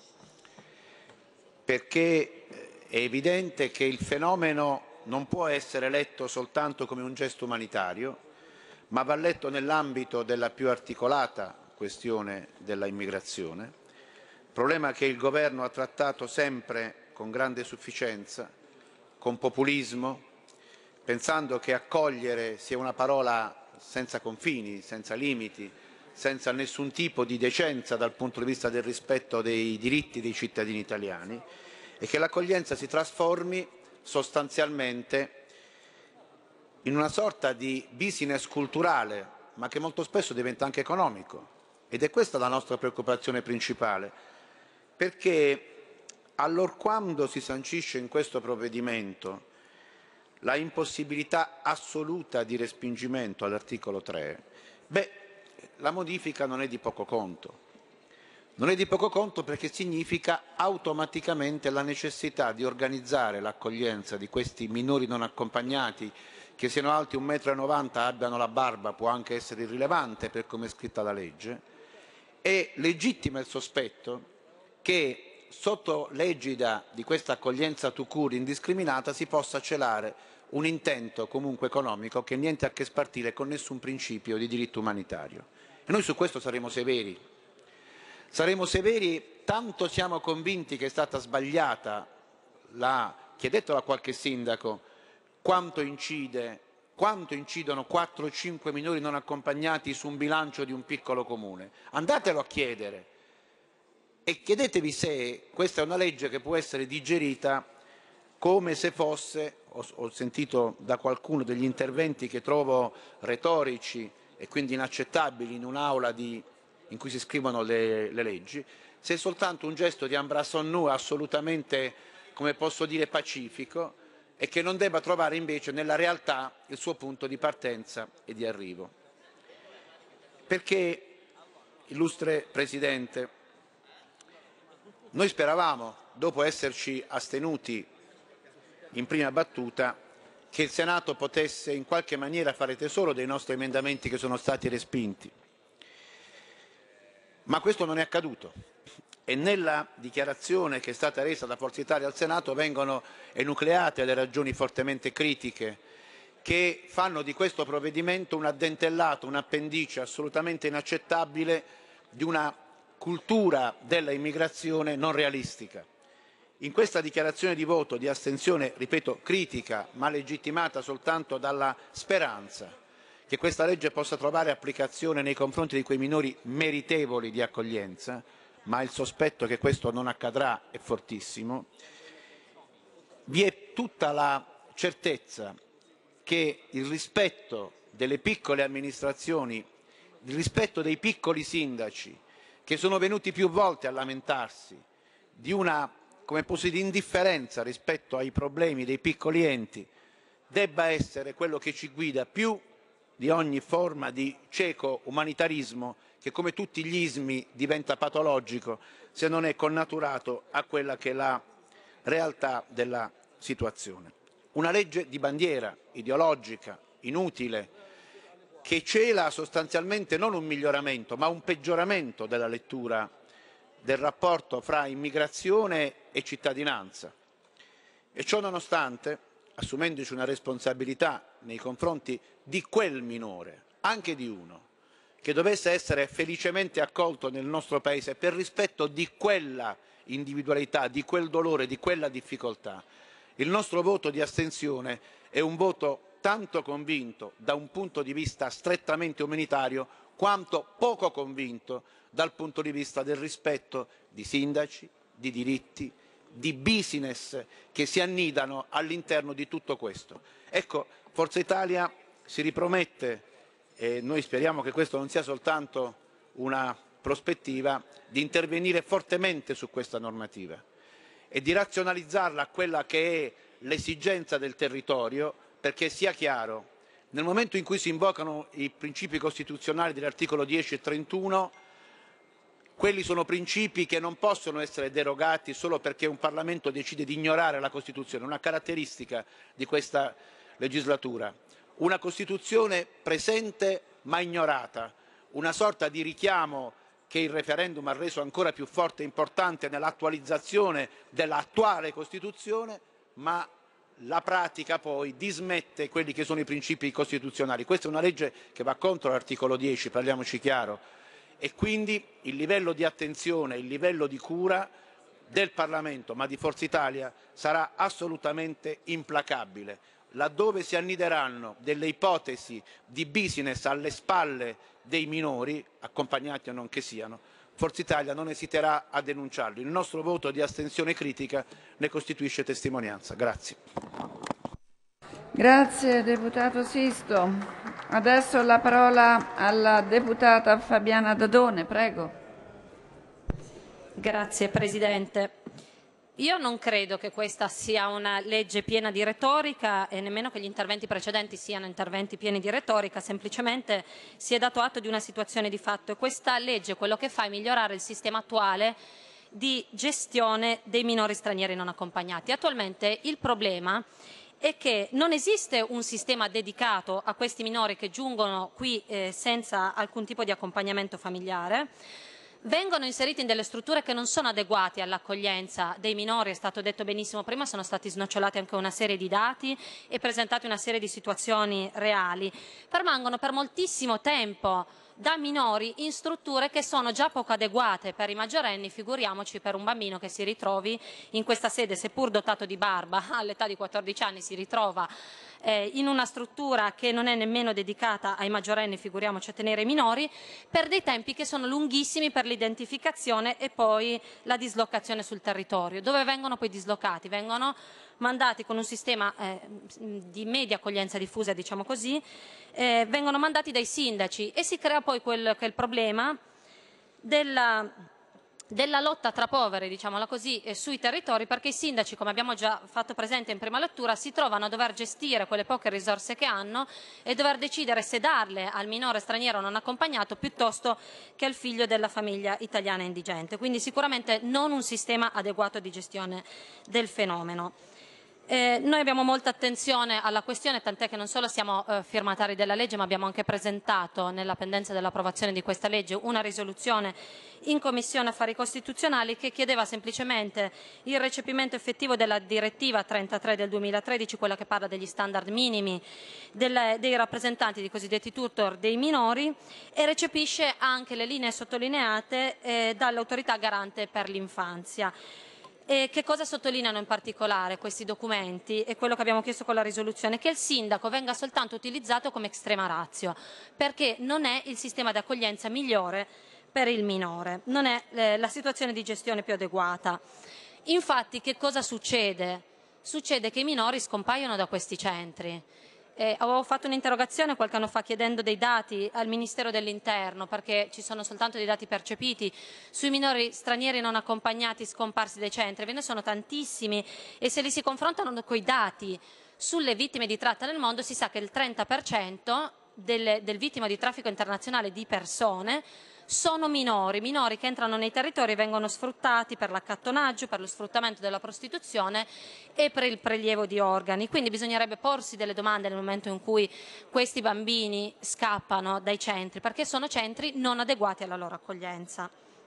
perché è evidente che il fenomeno non può essere letto soltanto come un gesto umanitario, ma va letto nell'ambito della più articolata questione della immigrazione, problema che il Governo ha trattato sempre con grande sufficienza, con populismo, pensando che accogliere sia una parola senza confini, senza limiti, senza nessun tipo di decenza dal punto di vista del rispetto dei diritti dei cittadini italiani, e che l'accoglienza si trasformi sostanzialmente in una sorta di business culturale, ma che molto spesso diventa anche economico. Ed è questa la nostra preoccupazione principale, perché allorquando si sancisce in questo provvedimento la impossibilità assoluta di respingimento all'articolo 3, la modifica non è di poco conto. Non è di poco conto perché significa automaticamente la necessità di organizzare l'accoglienza di questi minori non accompagnati, che siano alti 1,90 m, abbiano la barba, può anche essere irrilevante per come è scritta la legge. È legittima il sospetto che sotto l'egida di questa accoglienza tout court indiscriminata si possa celare un intento comunque economico che niente ha a che spartire con nessun principio di diritto umanitario. E noi su questo saremo severi. Saremo severi, tanto siamo convinti che è stata sbagliata chiedetelo a qualche sindaco, quanto incidono 4 o 5 minori non accompagnati su un bilancio di un piccolo comune. Andatelo a chiedere e chiedetevi se questa è una legge che può essere digerita come se fosse, ho sentito da qualcuno degli interventi che trovo retorici e quindi inaccettabili in un'aula in cui si scrivono le leggi, se è soltanto un gesto di embrassons-nous assolutamente, come posso dire, pacifico, e che non debba trovare invece nella realtà il suo punto di partenza e di arrivo. Perché, illustre Presidente, noi speravamo, dopo esserci astenuti in prima battuta, che il Senato potesse in qualche maniera fare tesoro dei nostri emendamenti che sono stati respinti. Ma questo non è accaduto e nella dichiarazione che è stata resa da Forza Italia al Senato vengono enucleate le ragioni fortemente critiche che fanno di questo provvedimento un addentellato, un appendice assolutamente inaccettabile di una cultura della immigrazione non realistica. In questa dichiarazione di voto di astensione, ripeto, critica, ma legittimata soltanto dalla speranza che questa legge possa trovare applicazione nei confronti di quei minori meritevoli di accoglienza, ma il sospetto che questo non accadrà è fortissimo, vi è tutta la certezza che il rispetto delle piccole amministrazioni, il rispetto dei piccoli sindaci, che sono venuti più volte a lamentarsi di una, come posso dire, indifferenza rispetto ai problemi dei piccoli enti, debba essere quello che ci guida più di ogni forma di cieco umanitarismo che, come tutti gli ismi, diventa patologico se non è connaturato a quella che è la realtà della situazione. Una legge di bandiera, ideologica, inutile, che cela sostanzialmente non un miglioramento ma un peggioramento della lettura del rapporto fra immigrazione e cittadinanza. E ciò nonostante, assumendoci una responsabilità nei confronti di quel minore, anche di uno, che dovesse essere felicemente accolto nel nostro Paese per rispetto di quella individualità, di quel dolore, di quella difficoltà, il nostro voto di astensione è un voto tanto convinto da un punto di vista strettamente umanitario quanto poco convinto dal punto di vista del rispetto di sindaci, di diritti, di business che si annidano all'interno di tutto questo. Ecco, Forza Italia si ripromette, e noi speriamo che questo non sia soltanto una prospettiva, di intervenire fortemente su questa normativa e di razionalizzarla a quella che è l'esigenza del territorio, perché sia chiaro, nel momento in cui si invocano i principi costituzionali dell'articolo 10 e 31, quelli sono principi che non possono essere derogati solo perché un Parlamento decide di ignorare la Costituzione, una caratteristica di questa legislatura. Una Costituzione presente ma ignorata, una sorta di richiamo che il referendum ha reso ancora più forte e importante nell'attualizzazione dell'attuale Costituzione, ma la pratica poi dismette quelli che sono i principi costituzionali. Questa è una legge che va contro l'articolo 10, parliamoci chiaro, e quindi il livello di attenzione, il livello di cura del Parlamento, ma di Forza Italia, sarà assolutamente implacabile. laddove si annideranno delle ipotesi di business alle spalle dei minori, accompagnati o non che siano, Forza Italia non esiterà a denunciarlo. Il nostro voto di astensione critica ne costituisce testimonianza. Grazie. Grazie deputato Sisto. Adesso la parola alla deputata Fabiana Dodone, prego. Grazie Presidente. Io non credo che questa sia una legge piena di retorica e nemmeno che gli interventi precedenti siano interventi pieni di retorica, semplicemente si è dato atto di una situazione di fatto e questa legge quello che fa è migliorare il sistema attuale di gestione dei minori stranieri non accompagnati. Attualmente il problema è che non esiste un sistema dedicato a questi minori che giungono qui senza alcun tipo di accompagnamento familiare. Vengono inseriti in delle strutture che non sono adeguate all'accoglienza dei minori, è stato detto benissimo prima, sono stati snocciolati anche una serie di dati e presentati una serie di situazioni reali. Permangono per moltissimo tempo da minori in strutture che sono già poco adeguate per i maggiorenni, figuriamoci per un bambino che si ritrovi in questa sede, seppur dotato di barba, all'età di 14 anni si ritrova in una struttura che non è nemmeno dedicata ai maggiorenni, figuriamoci a tenere i minori, per dei tempi che sono lunghissimi per l'identificazione e poi la dislocazione sul territorio. Dove vengono poi dislocati? Vengono mandati con un sistema di media accoglienza diffusa, diciamo così, vengono mandati dai sindaci e si crea poi quel che è il problema della lotta tra poveri, diciamola così, sui territori, perché i sindaci, come abbiamo già fatto presente in prima lettura, si trovano a dover gestire quelle poche risorse che hanno e dover decidere se darle al minore straniero non accompagnato piuttosto che al figlio della famiglia italiana indigente. Quindi sicuramente non un sistema adeguato di gestione del fenomeno. Noi abbiamo molta attenzione alla questione, tant'è che non solo siamo firmatari della legge, ma abbiamo anche presentato nella pendenza dell'approvazione di questa legge una risoluzione in Commissione Affari Costituzionali che chiedeva semplicemente il recepimento effettivo della direttiva 33 del 2013, quella che parla degli standard minimi dei rappresentanti di cosiddetti tutor dei minori, e recepisce anche le linee sottolineate dall'autorità garante per l'infanzia. E che cosa sottolineano in particolare questi documenti e quello che abbiamo chiesto con la risoluzione? Che il sindaco venga soltanto utilizzato come extrema ratio, perché non è il sistema di accoglienza migliore per il minore, non è la situazione di gestione più adeguata. Infatti che cosa succede? Succede che i minori scompaiono da questi centri. Avevo fatto un'interrogazione qualche anno fa chiedendo dei dati al Ministero dell'Interno perché ci sono soltanto dei dati percepiti sui minori stranieri non accompagnati scomparsi dai centri, ve ne sono tantissimi e se li si confrontano coi dati sulle vittime di tratta nel mondo si sa che il 30% del vittime di traffico internazionale di persone sono minori che entrano nei territori e vengono sfruttati per l'accattonaggio, per lo sfruttamento della prostituzione e per il prelievo di organi. Quindi bisognerebbe porsi delle domande nel momento in cui questi bambini scappano dai centri, perché sono centri non adeguati alla loro accoglienza.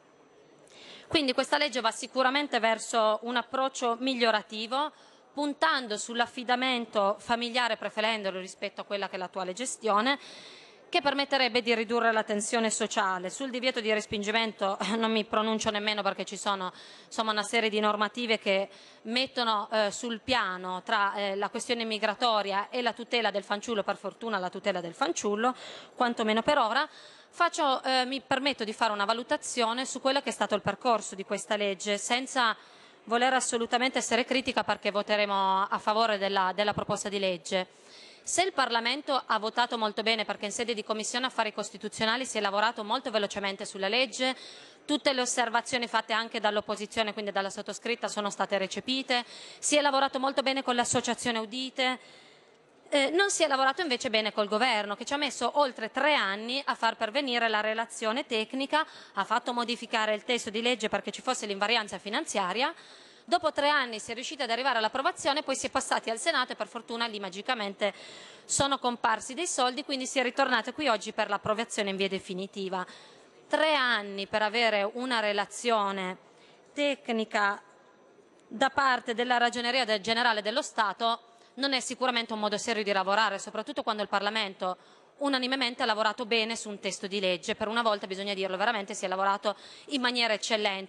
Quindi questa legge va sicuramente verso un approccio migliorativo, puntando sull'affidamento familiare, preferendolo rispetto a quella che è l'attuale gestione, che permetterebbe di ridurre la tensione sociale. Sul divieto di respingimento non mi pronuncio nemmeno perché ci sono insomma, una serie di normative che mettono sul piano tra la questione migratoria e la tutela del fanciullo, per fortuna la tutela del fanciullo, quantomeno per ora. Mi permetto di fare una valutazione su quello che è stato il percorso di questa legge, senza voler assolutamente essere critica perché voteremo a favore della proposta di legge. Se il Parlamento ha votato molto bene, perché in sede di Commissione Affari Costituzionali si è lavorato molto velocemente sulla legge, tutte le osservazioni fatte anche dall'opposizione, quindi dalla sottoscritta, sono state recepite, si è lavorato molto bene con le associazioni audite, non si è lavorato invece bene col Governo, che ci ha messo oltre 3 anni a far pervenire la relazione tecnica, ha fatto modificare il testo di legge perché ci fosse l'invarianza finanziaria. Dopo 3 anni si è riusciti ad arrivare all'approvazione, poi si è passati al Senato e per fortuna lì magicamente sono comparsi dei soldi, quindi si è ritornato qui oggi per l'approvazione in via definitiva. 3 anni per avere una relazione tecnica da parte della Ragioneria Generale dello Stato non è sicuramente un modo serio di lavorare, soprattutto quando il Parlamento unanimemente ha lavorato bene su un testo di legge. Per una volta, bisogna dirlo, veramente si è lavorato in maniera eccellente.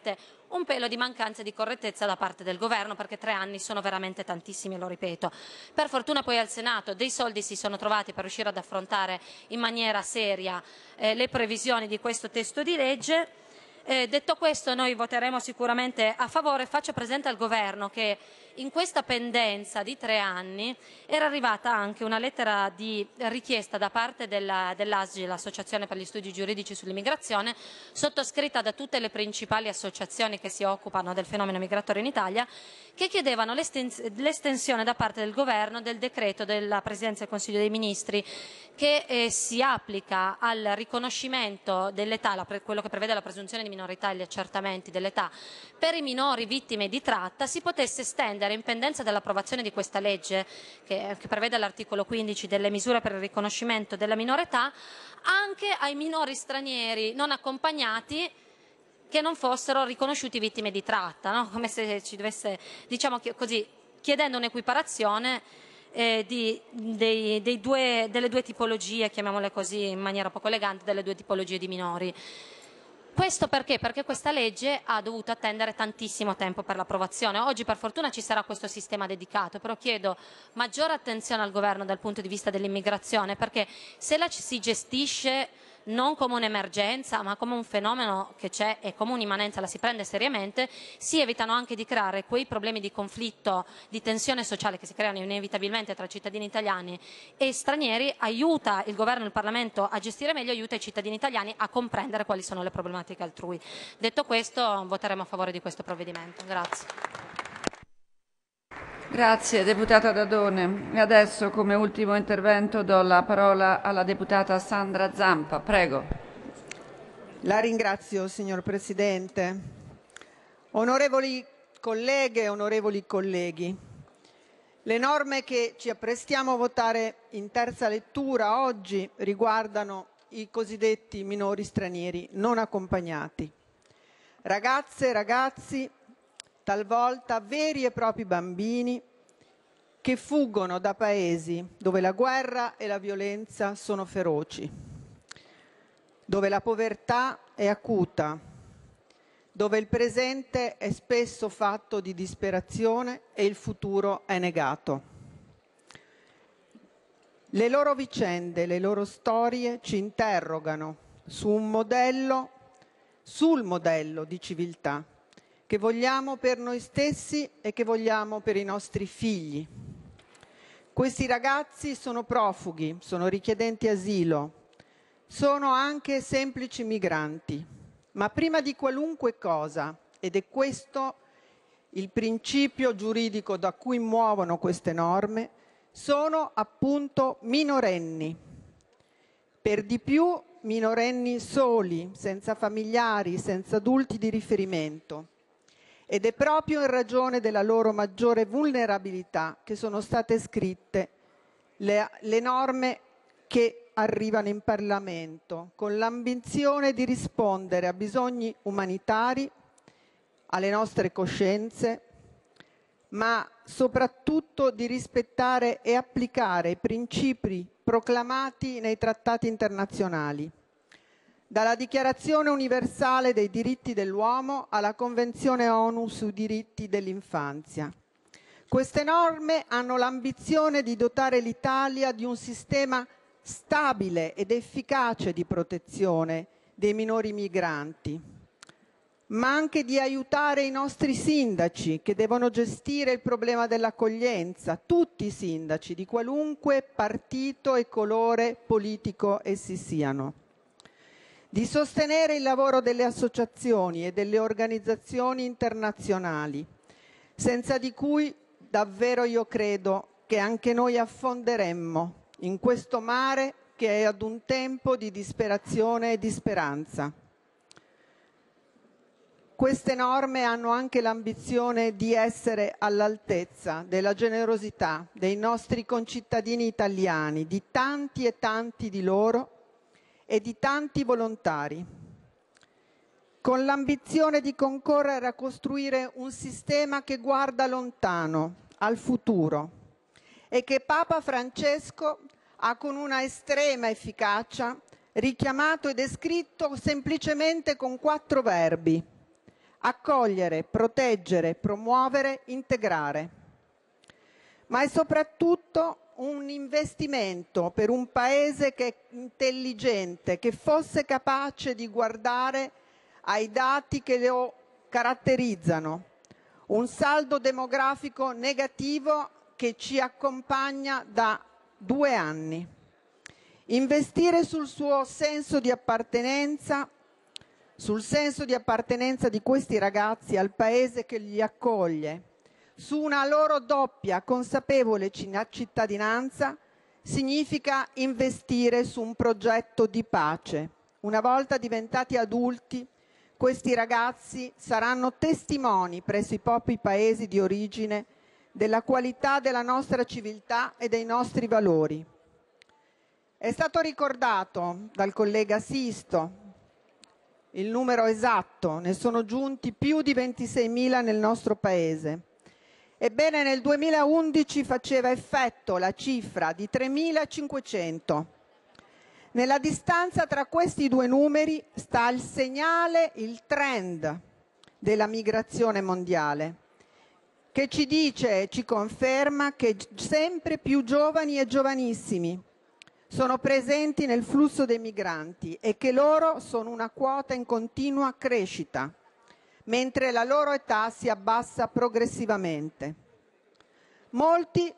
un pelo di mancanza di correttezza da parte del governo, perché 3 anni sono veramente tantissimi, lo ripeto. Per fortuna poi al Senato dei soldi si sono trovati per riuscire ad affrontare in maniera seria le previsioni di questo testo di legge. Detto questo, noi voteremo sicuramente a favore. Faccio presente al governo che in questa pendenza di 3 anni era arrivata anche una lettera di richiesta da parte dell'ASGI, l'Associazione per gli Studi Giuridici sull'Immigrazione, sottoscritta da tutte le principali associazioni che si occupano del fenomeno migratorio in Italia, che chiedevano l'estensione da parte del governo del decreto della Presidenza del Consiglio dei Ministri che si applica al riconoscimento dell'età, quello che prevede la presunzione di minorità e gli accertamenti dell'età per i minori vittime di tratta, si potesse estendere in pendenza dell'approvazione di questa legge che prevede l'articolo 15 delle misure per il riconoscimento della minore età anche ai minori stranieri non accompagnati che non fossero riconosciuti vittime di tratta, no? Come se ci dovesse, diciamo così, chiedendo un'equiparazione delle due tipologie, chiamiamole così in maniera poco elegante, delle due tipologie di minori. Questo perché? Perché questa legge ha dovuto attendere tantissimo tempo per l'approvazione. Oggi per fortuna ci sarà questo sistema dedicato, però chiedo maggiore attenzione al governo dal punto di vista dell'immigrazione, perché se la si gestisce non come un'emergenza ma come un fenomeno che c'è e come un'immanenza la si prende seriamente, si evitano anche di creare quei problemi di conflitto, di tensione sociale che si creano inevitabilmente tra cittadini italiani e stranieri. Aiuta il governo e il Parlamento a gestire meglio, aiuta i cittadini italiani a comprendere quali sono le problematiche altrui. Detto questo, voteremo a favore di questo provvedimento. Grazie. Grazie deputata Dadone. E adesso come ultimo intervento do la parola alla deputata Sandra Zampa. Prego. La ringrazio signor Presidente. Onorevoli colleghe e onorevoli colleghi, le norme che ci apprestiamo a votare in terza lettura oggi riguardano i cosiddetti minori stranieri non accompagnati. Ragazze e ragazzi, talvolta veri e propri bambini che fuggono da paesi dove la guerra e la violenza sono feroci, dove la povertà è acuta, dove il presente è spesso fatto di disperazione e il futuro è negato. Le loro vicende, le loro storie ci interrogano sul modello di civiltà che vogliamo per noi stessi e che vogliamo per i nostri figli. Questi ragazzi sono profughi, sono richiedenti asilo, sono anche semplici migranti, ma prima di qualunque cosa, ed è questo il principio giuridico da cui muovono queste norme, sono appunto minorenni, per di più minorenni soli, senza familiari, senza adulti di riferimento. Ed è proprio in ragione della loro maggiore vulnerabilità che sono state scritte le norme che arrivano in Parlamento, con l'ambizione di rispondere a bisogni umanitari, alle nostre coscienze, ma soprattutto di rispettare e applicare i principi proclamati nei trattati internazionali, dalla Dichiarazione universale dei diritti dell'uomo alla Convenzione ONU sui diritti dell'infanzia. Queste norme hanno l'ambizione di dotare l'Italia di un sistema stabile ed efficace di protezione dei minori migranti, ma anche di aiutare i nostri sindaci che devono gestire il problema dell'accoglienza, tutti i sindaci di qualunque partito e colore politico essi siano. Di sostenere il lavoro delle associazioni e delle organizzazioni internazionali, senza di cui davvero io credo che anche noi affonderemmo in questo mare che è ad un tempo di disperazione e di speranza. Queste norme hanno anche l'ambizione di essere all'altezza della generosità dei nostri concittadini italiani, di tanti e tanti di loro, e di tanti volontari, con l'ambizione di concorrere a costruire un sistema che guarda lontano, al futuro, e che Papa Francesco ha con una estrema efficacia richiamato e descritto semplicemente con 4 verbi: accogliere, proteggere, promuovere, integrare. Ma è soprattutto un investimento per un Paese che è intelligente, che fosse capace di guardare ai dati che lo caratterizzano. Un saldo demografico negativo che ci accompagna da 2 anni. Investire sul suo senso di appartenenza, sul senso di appartenenza di questi ragazzi al Paese che li accoglie, su una loro doppia consapevole cittadinanza, significa investire su un progetto di pace. Una volta diventati adulti, questi ragazzi saranno testimoni presso i propri paesi di origine della qualità della nostra civiltà e dei nostri valori. È stato ricordato dal collega Sisto il numero esatto, ne sono giunti più di 26.000 nel nostro Paese. Ebbene, nel 2011 faceva effetto la cifra di 3.500. Nella distanza tra questi due numeri sta il segnale, il trend della migrazione mondiale, che ci dice e ci conferma che sempre più giovani e giovanissimi sono presenti nel flusso dei migranti e che loro sono una quota in continua crescita, mentre la loro età si abbassa progressivamente. Molti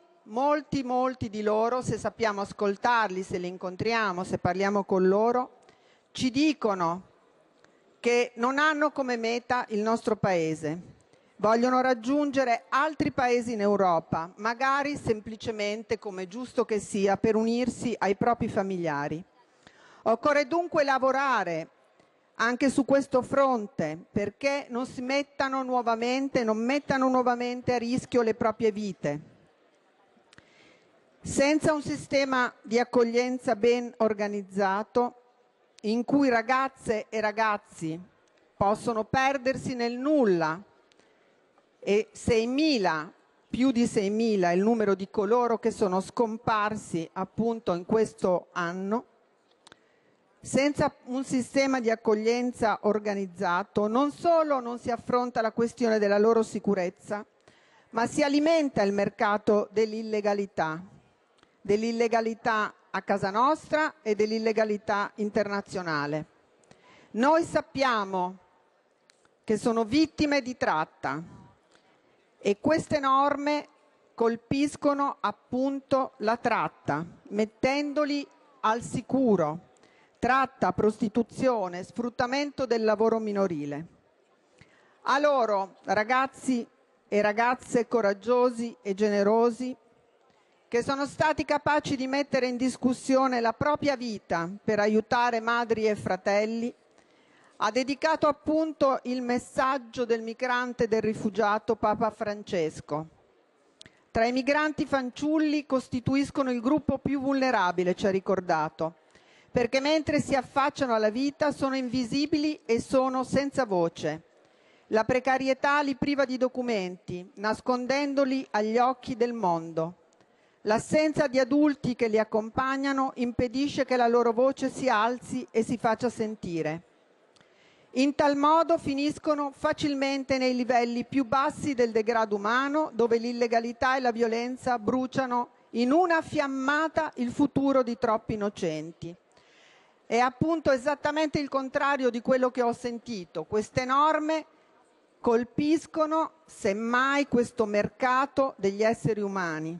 di loro, se sappiamo ascoltarli, se li incontriamo, se parliamo con loro, ci dicono che non hanno come meta il nostro Paese. Vogliono raggiungere altri paesi in Europa, magari semplicemente, come giusto che sia, per unirsi ai propri familiari. Occorre dunque lavorare anche su questo fronte, perché non mettano nuovamente a rischio le proprie vite. Senza un sistema di accoglienza ben organizzato, in cui ragazze e ragazzi possono perdersi nel nulla, e 6.000, più di 6.000 è il numero di coloro che sono scomparsi appunto in questo anno, senza un sistema di accoglienza organizzato, non solo non si affronta la questione della loro sicurezza, ma si alimenta il mercato dell'illegalità a casa nostra e dell'illegalità internazionale. Noi sappiamo che sono vittime di tratta e queste norme colpiscono appunto la tratta, mettendoli al sicuro. Tratta, prostituzione, sfruttamento del lavoro minorile. A loro, ragazzi e ragazze coraggiosi e generosi, che sono stati capaci di mettere in discussione la propria vita per aiutare madri e fratelli, ha dedicato appunto il messaggio del migrante e del rifugiato Papa Francesco. Tra i migranti fanciulli costituiscono il gruppo più vulnerabile, ci ha ricordato, perché mentre si affacciano alla vita sono invisibili e sono senza voce. La precarietà li priva di documenti, nascondendoli agli occhi del mondo. L'assenza di adulti che li accompagnano impedisce che la loro voce si alzi e si faccia sentire. In tal modo finiscono facilmente nei livelli più bassi del degrado umano, dove l'illegalità e la violenza bruciano in una fiammata il futuro di troppi innocenti. È appunto esattamente il contrario di quello che ho sentito. Queste norme colpiscono semmai questo mercato degli esseri umani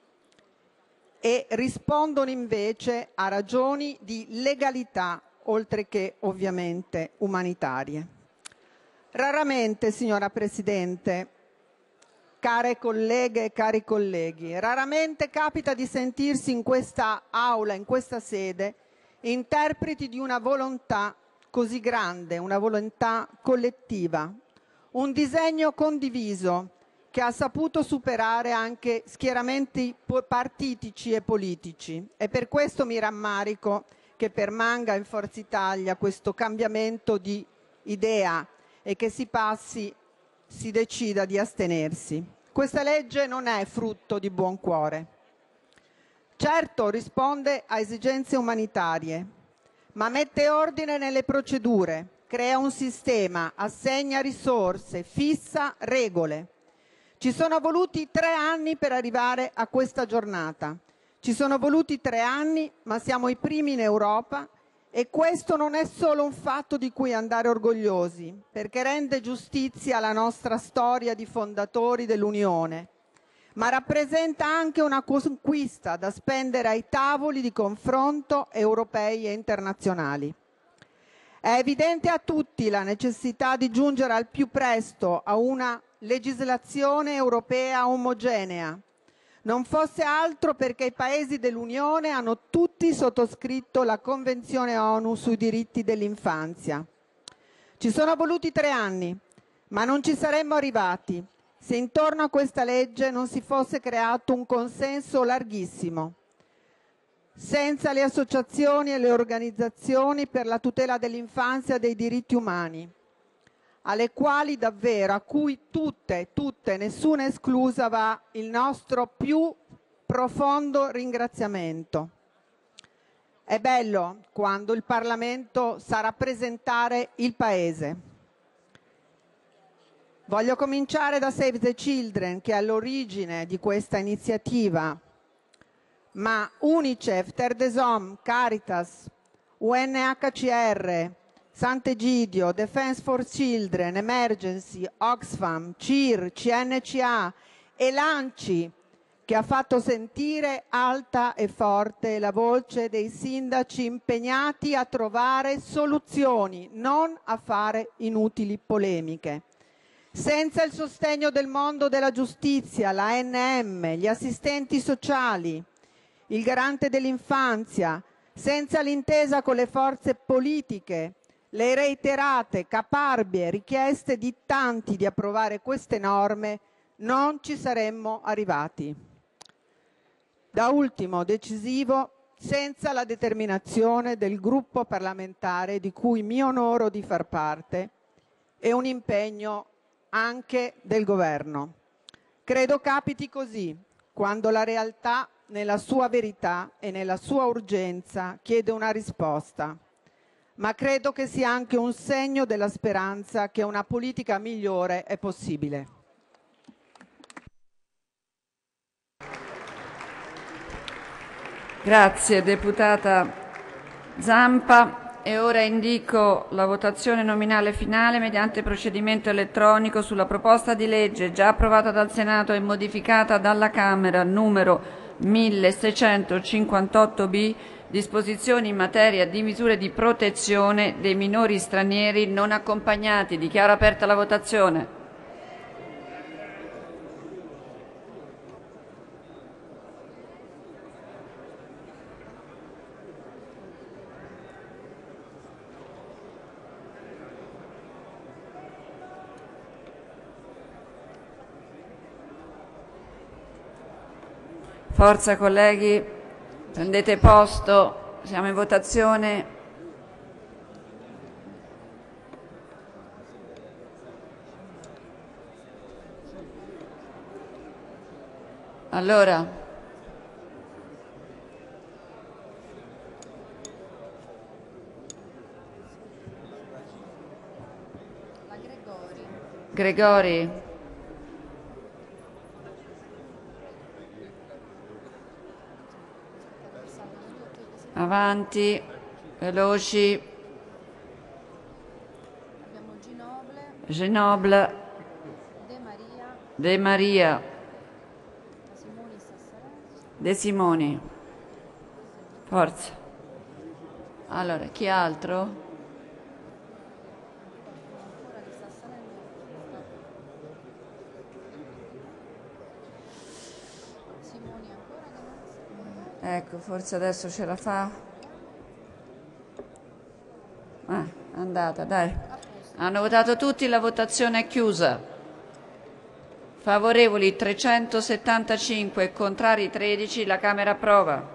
e rispondono invece a ragioni di legalità, oltre che ovviamente umanitarie. Raramente, signora Presidente, care colleghe e cari colleghi, raramente capita di sentirsi in questa aula, in questa sede, interpreti di una volontà così grande, una volontà collettiva, un disegno condiviso che ha saputo superare anche schieramenti partitici e politici. E per questo mi rammarico che permanga in Forza Italia questo cambiamento di idea e che si decida di astenersi. Questa legge non è frutto di buon cuore. Certo, risponde a esigenze umanitarie, ma mette ordine nelle procedure, crea un sistema, assegna risorse, fissa regole. Ci sono voluti 3 anni per arrivare a questa giornata. Ci sono voluti 3 anni, ma siamo i primi in Europa e questo non è solo un fatto di cui andare orgogliosi, perché rende giustizia alla nostra storia di fondatori dell'Unione, ma rappresenta anche una conquista da spendere ai tavoli di confronto europei e internazionali. È evidente a tutti la necessità di giungere al più presto a una legislazione europea omogenea. Non fosse altro perché i Paesi dell'Unione hanno tutti sottoscritto la Convenzione ONU sui diritti dell'infanzia. Ci sono voluti 3 anni, ma non ci saremmo arrivati se intorno a questa legge non si fosse creato un consenso larghissimo. Senza le associazioni e le organizzazioni per la tutela dell'infanzia e dei diritti umani, alle quali davvero, a cui tutte, nessuna esclusa, va il nostro più profondo ringraziamento. È bello quando il Parlamento sa rappresentare il Paese. Voglio cominciare da Save the Children, che è all'origine di questa iniziativa, ma Unicef, Terre des Hommes, Caritas, UNHCR, Sant'Egidio, Defense for Children, Emergency, Oxfam, CIR, CNCA e l'ANCI, che ha fatto sentire alta e forte la voce dei sindaci impegnati a trovare soluzioni, non a fare inutili polemiche. Senza il sostegno del mondo della giustizia, l'ANM, gli assistenti sociali, il garante dell'infanzia, senza l'intesa con le forze politiche, le reiterate, caparbie richieste di tanti di approvare queste norme, non ci saremmo arrivati. Da ultimo, decisivo, senza la determinazione del gruppo parlamentare di cui mi onoro di far parte e un impegno anche del governo. Credo capiti così, quando la realtà nella sua verità e nella sua urgenza chiede una risposta, ma credo che sia anche un segno della speranza che una politica migliore è possibile. Grazie deputata Zampa. E ora indico la votazione nominale finale mediante procedimento elettronico sulla proposta di legge già approvata dal Senato e modificata dalla Camera numero 1658B, disposizioni in materia di misure di protezione dei minori stranieri non accompagnati. Dichiaro aperta la votazione. Forza colleghi, prendete posto, siamo in votazione. Allora, Gregori. Avanti, veloci. Abbiamo Genoble. De Maria. De Simoni. Forza. Allora, chi altro? Ecco, forse adesso ce la fa. È andata, dai. Hanno votato tutti, la votazione è chiusa. Favorevoli 375, contrari 13, la Camera approva.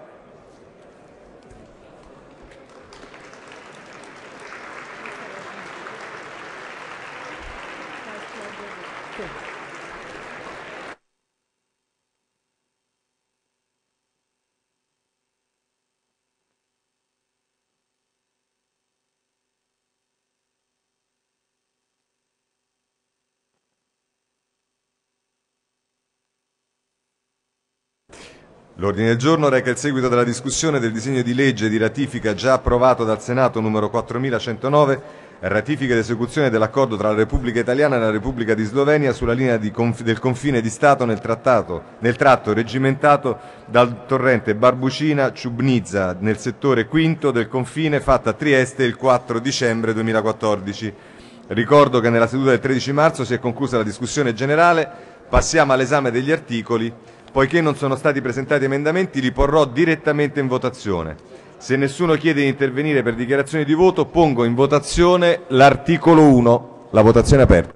L'ordine del giorno reca il seguito della discussione del disegno di legge di ratifica già approvato dal Senato numero 4111, ratifica ed esecuzione dell'accordo tra la Repubblica Italiana e la Repubblica di Slovenia sulla linea del confine di Stato nel tratto reggimentato dal torrente Barbucina-Ciubnizza nel settore quinto del confine, fatta a Trieste il 4 dicembre 2014. Ricordo che nella seduta del 13 marzo si è conclusa la discussione generale. Passiamo all'esame degli articoli. Poiché non sono stati presentati emendamenti, li porrò direttamente in votazione. Se nessuno chiede di intervenire per dichiarazioni di voto, pongo in votazione l'articolo 1. La votazione è aperta.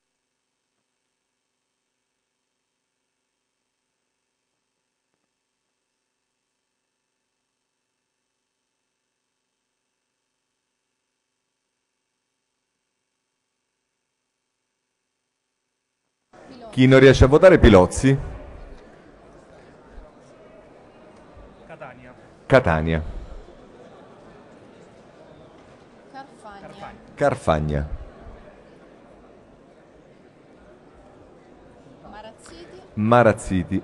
Chi non riesce a votare, Pilozzi. Catania. Carfagna. Marazziti.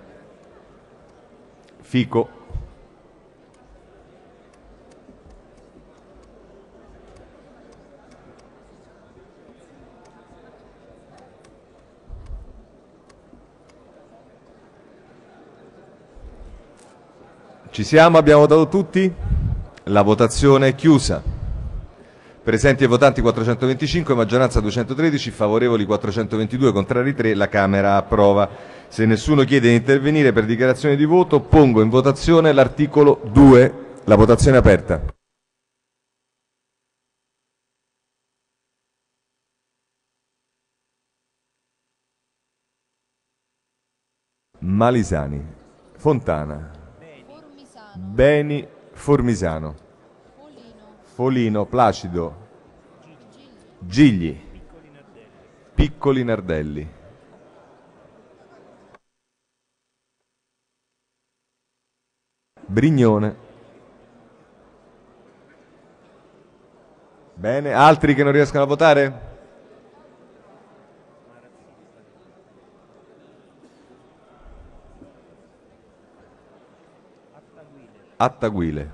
Fico. Ci siamo? Abbiamo votato tutti? La votazione è chiusa. Presenti e votanti 425, maggioranza 213, favorevoli 422, contrari 3, la Camera approva. Se nessuno chiede di intervenire per dichiarazione di voto, pongo in votazione l'articolo 2. La votazione è aperta. Malisani, Fontana, Beni, Formisano, Folino, Placido, Gigli, Piccoli Nardelli, Brignone. Bene, altri che non riescono a votare? Attaguile.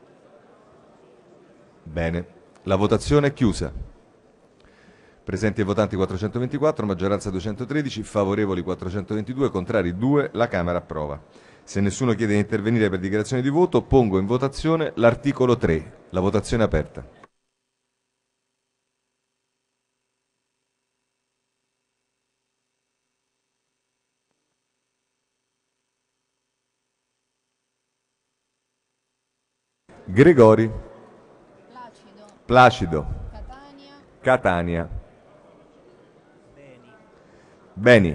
Bene, la votazione è chiusa. Presenti e votanti 424, maggioranza 213, favorevoli 422, contrari 2, la Camera approva. Se nessuno chiede di intervenire per dichiarazione di voto, pongo in votazione l'articolo 3. La votazione è aperta. Gregori, Placido, Catania, Beni,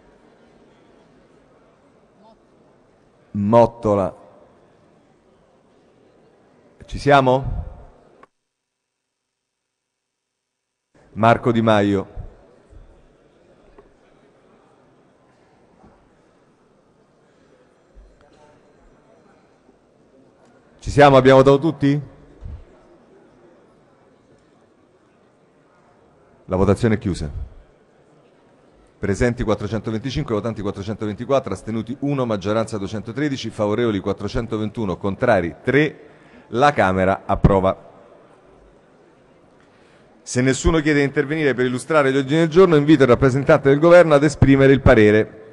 Mottola. Ci siamo? Marco Di Maio. Ci siamo? Abbiamo votato tutti? La votazione è chiusa. Presenti 425, votanti 424, astenuti 1, maggioranza 213, favorevoli 421, contrari 3. La Camera approva. Se nessuno chiede di intervenire per illustrare gli ordini del giorno, invito il rappresentante del Governo ad esprimere il parere.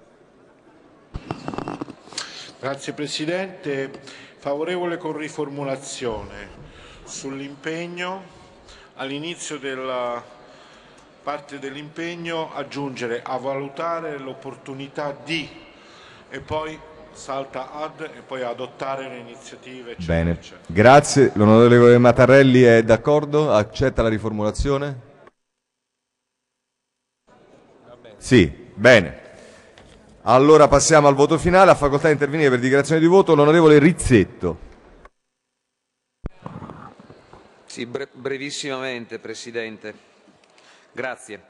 Grazie Presidente. Favorevole con riformulazione sull'impegno. All'inizio della parte dell'impegno aggiungere a valutare l'opportunità di e poi salta ad e poi adottare le iniziative eccetera, Bene, eccetera. grazie. L'onorevole Mattarelli è d'accordo? Accetta la riformulazione? Sì, bene. Allora passiamo al voto finale. Ha facoltà di intervenire per dichiarazione di voto l'onorevole Rizzetto. Sì, brevissimamente, Presidente. Grazie.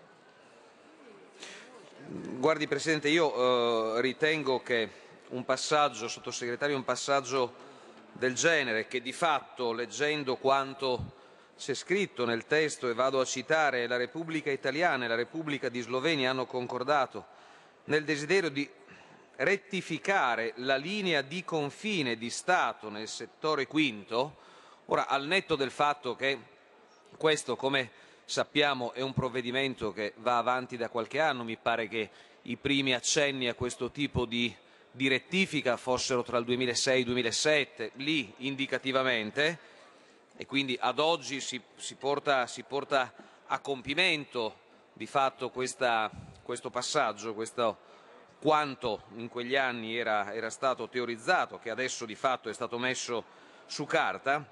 Guardi, Presidente, io ritengo che un passaggio, Sottosegretario, un passaggio del genere, che di fatto, leggendo quanto c'è scritto nel testo, e vado a citare, la Repubblica Italiana e la Repubblica di Slovenia hanno concordato nel desiderio di rettificare la linea di confine di Stato nel settore quinto. Ora, al netto del fatto che questo, come sappiamo, è un provvedimento che va avanti da qualche anno, mi pare che i primi accenni a questo tipo di rettifica fossero tra il 2006 e il 2007, lì indicativamente, e quindi ad oggi si porta a compimento di fatto questo passaggio, questo quanto in quegli anni era stato teorizzato, che adesso di fatto è stato messo su carta.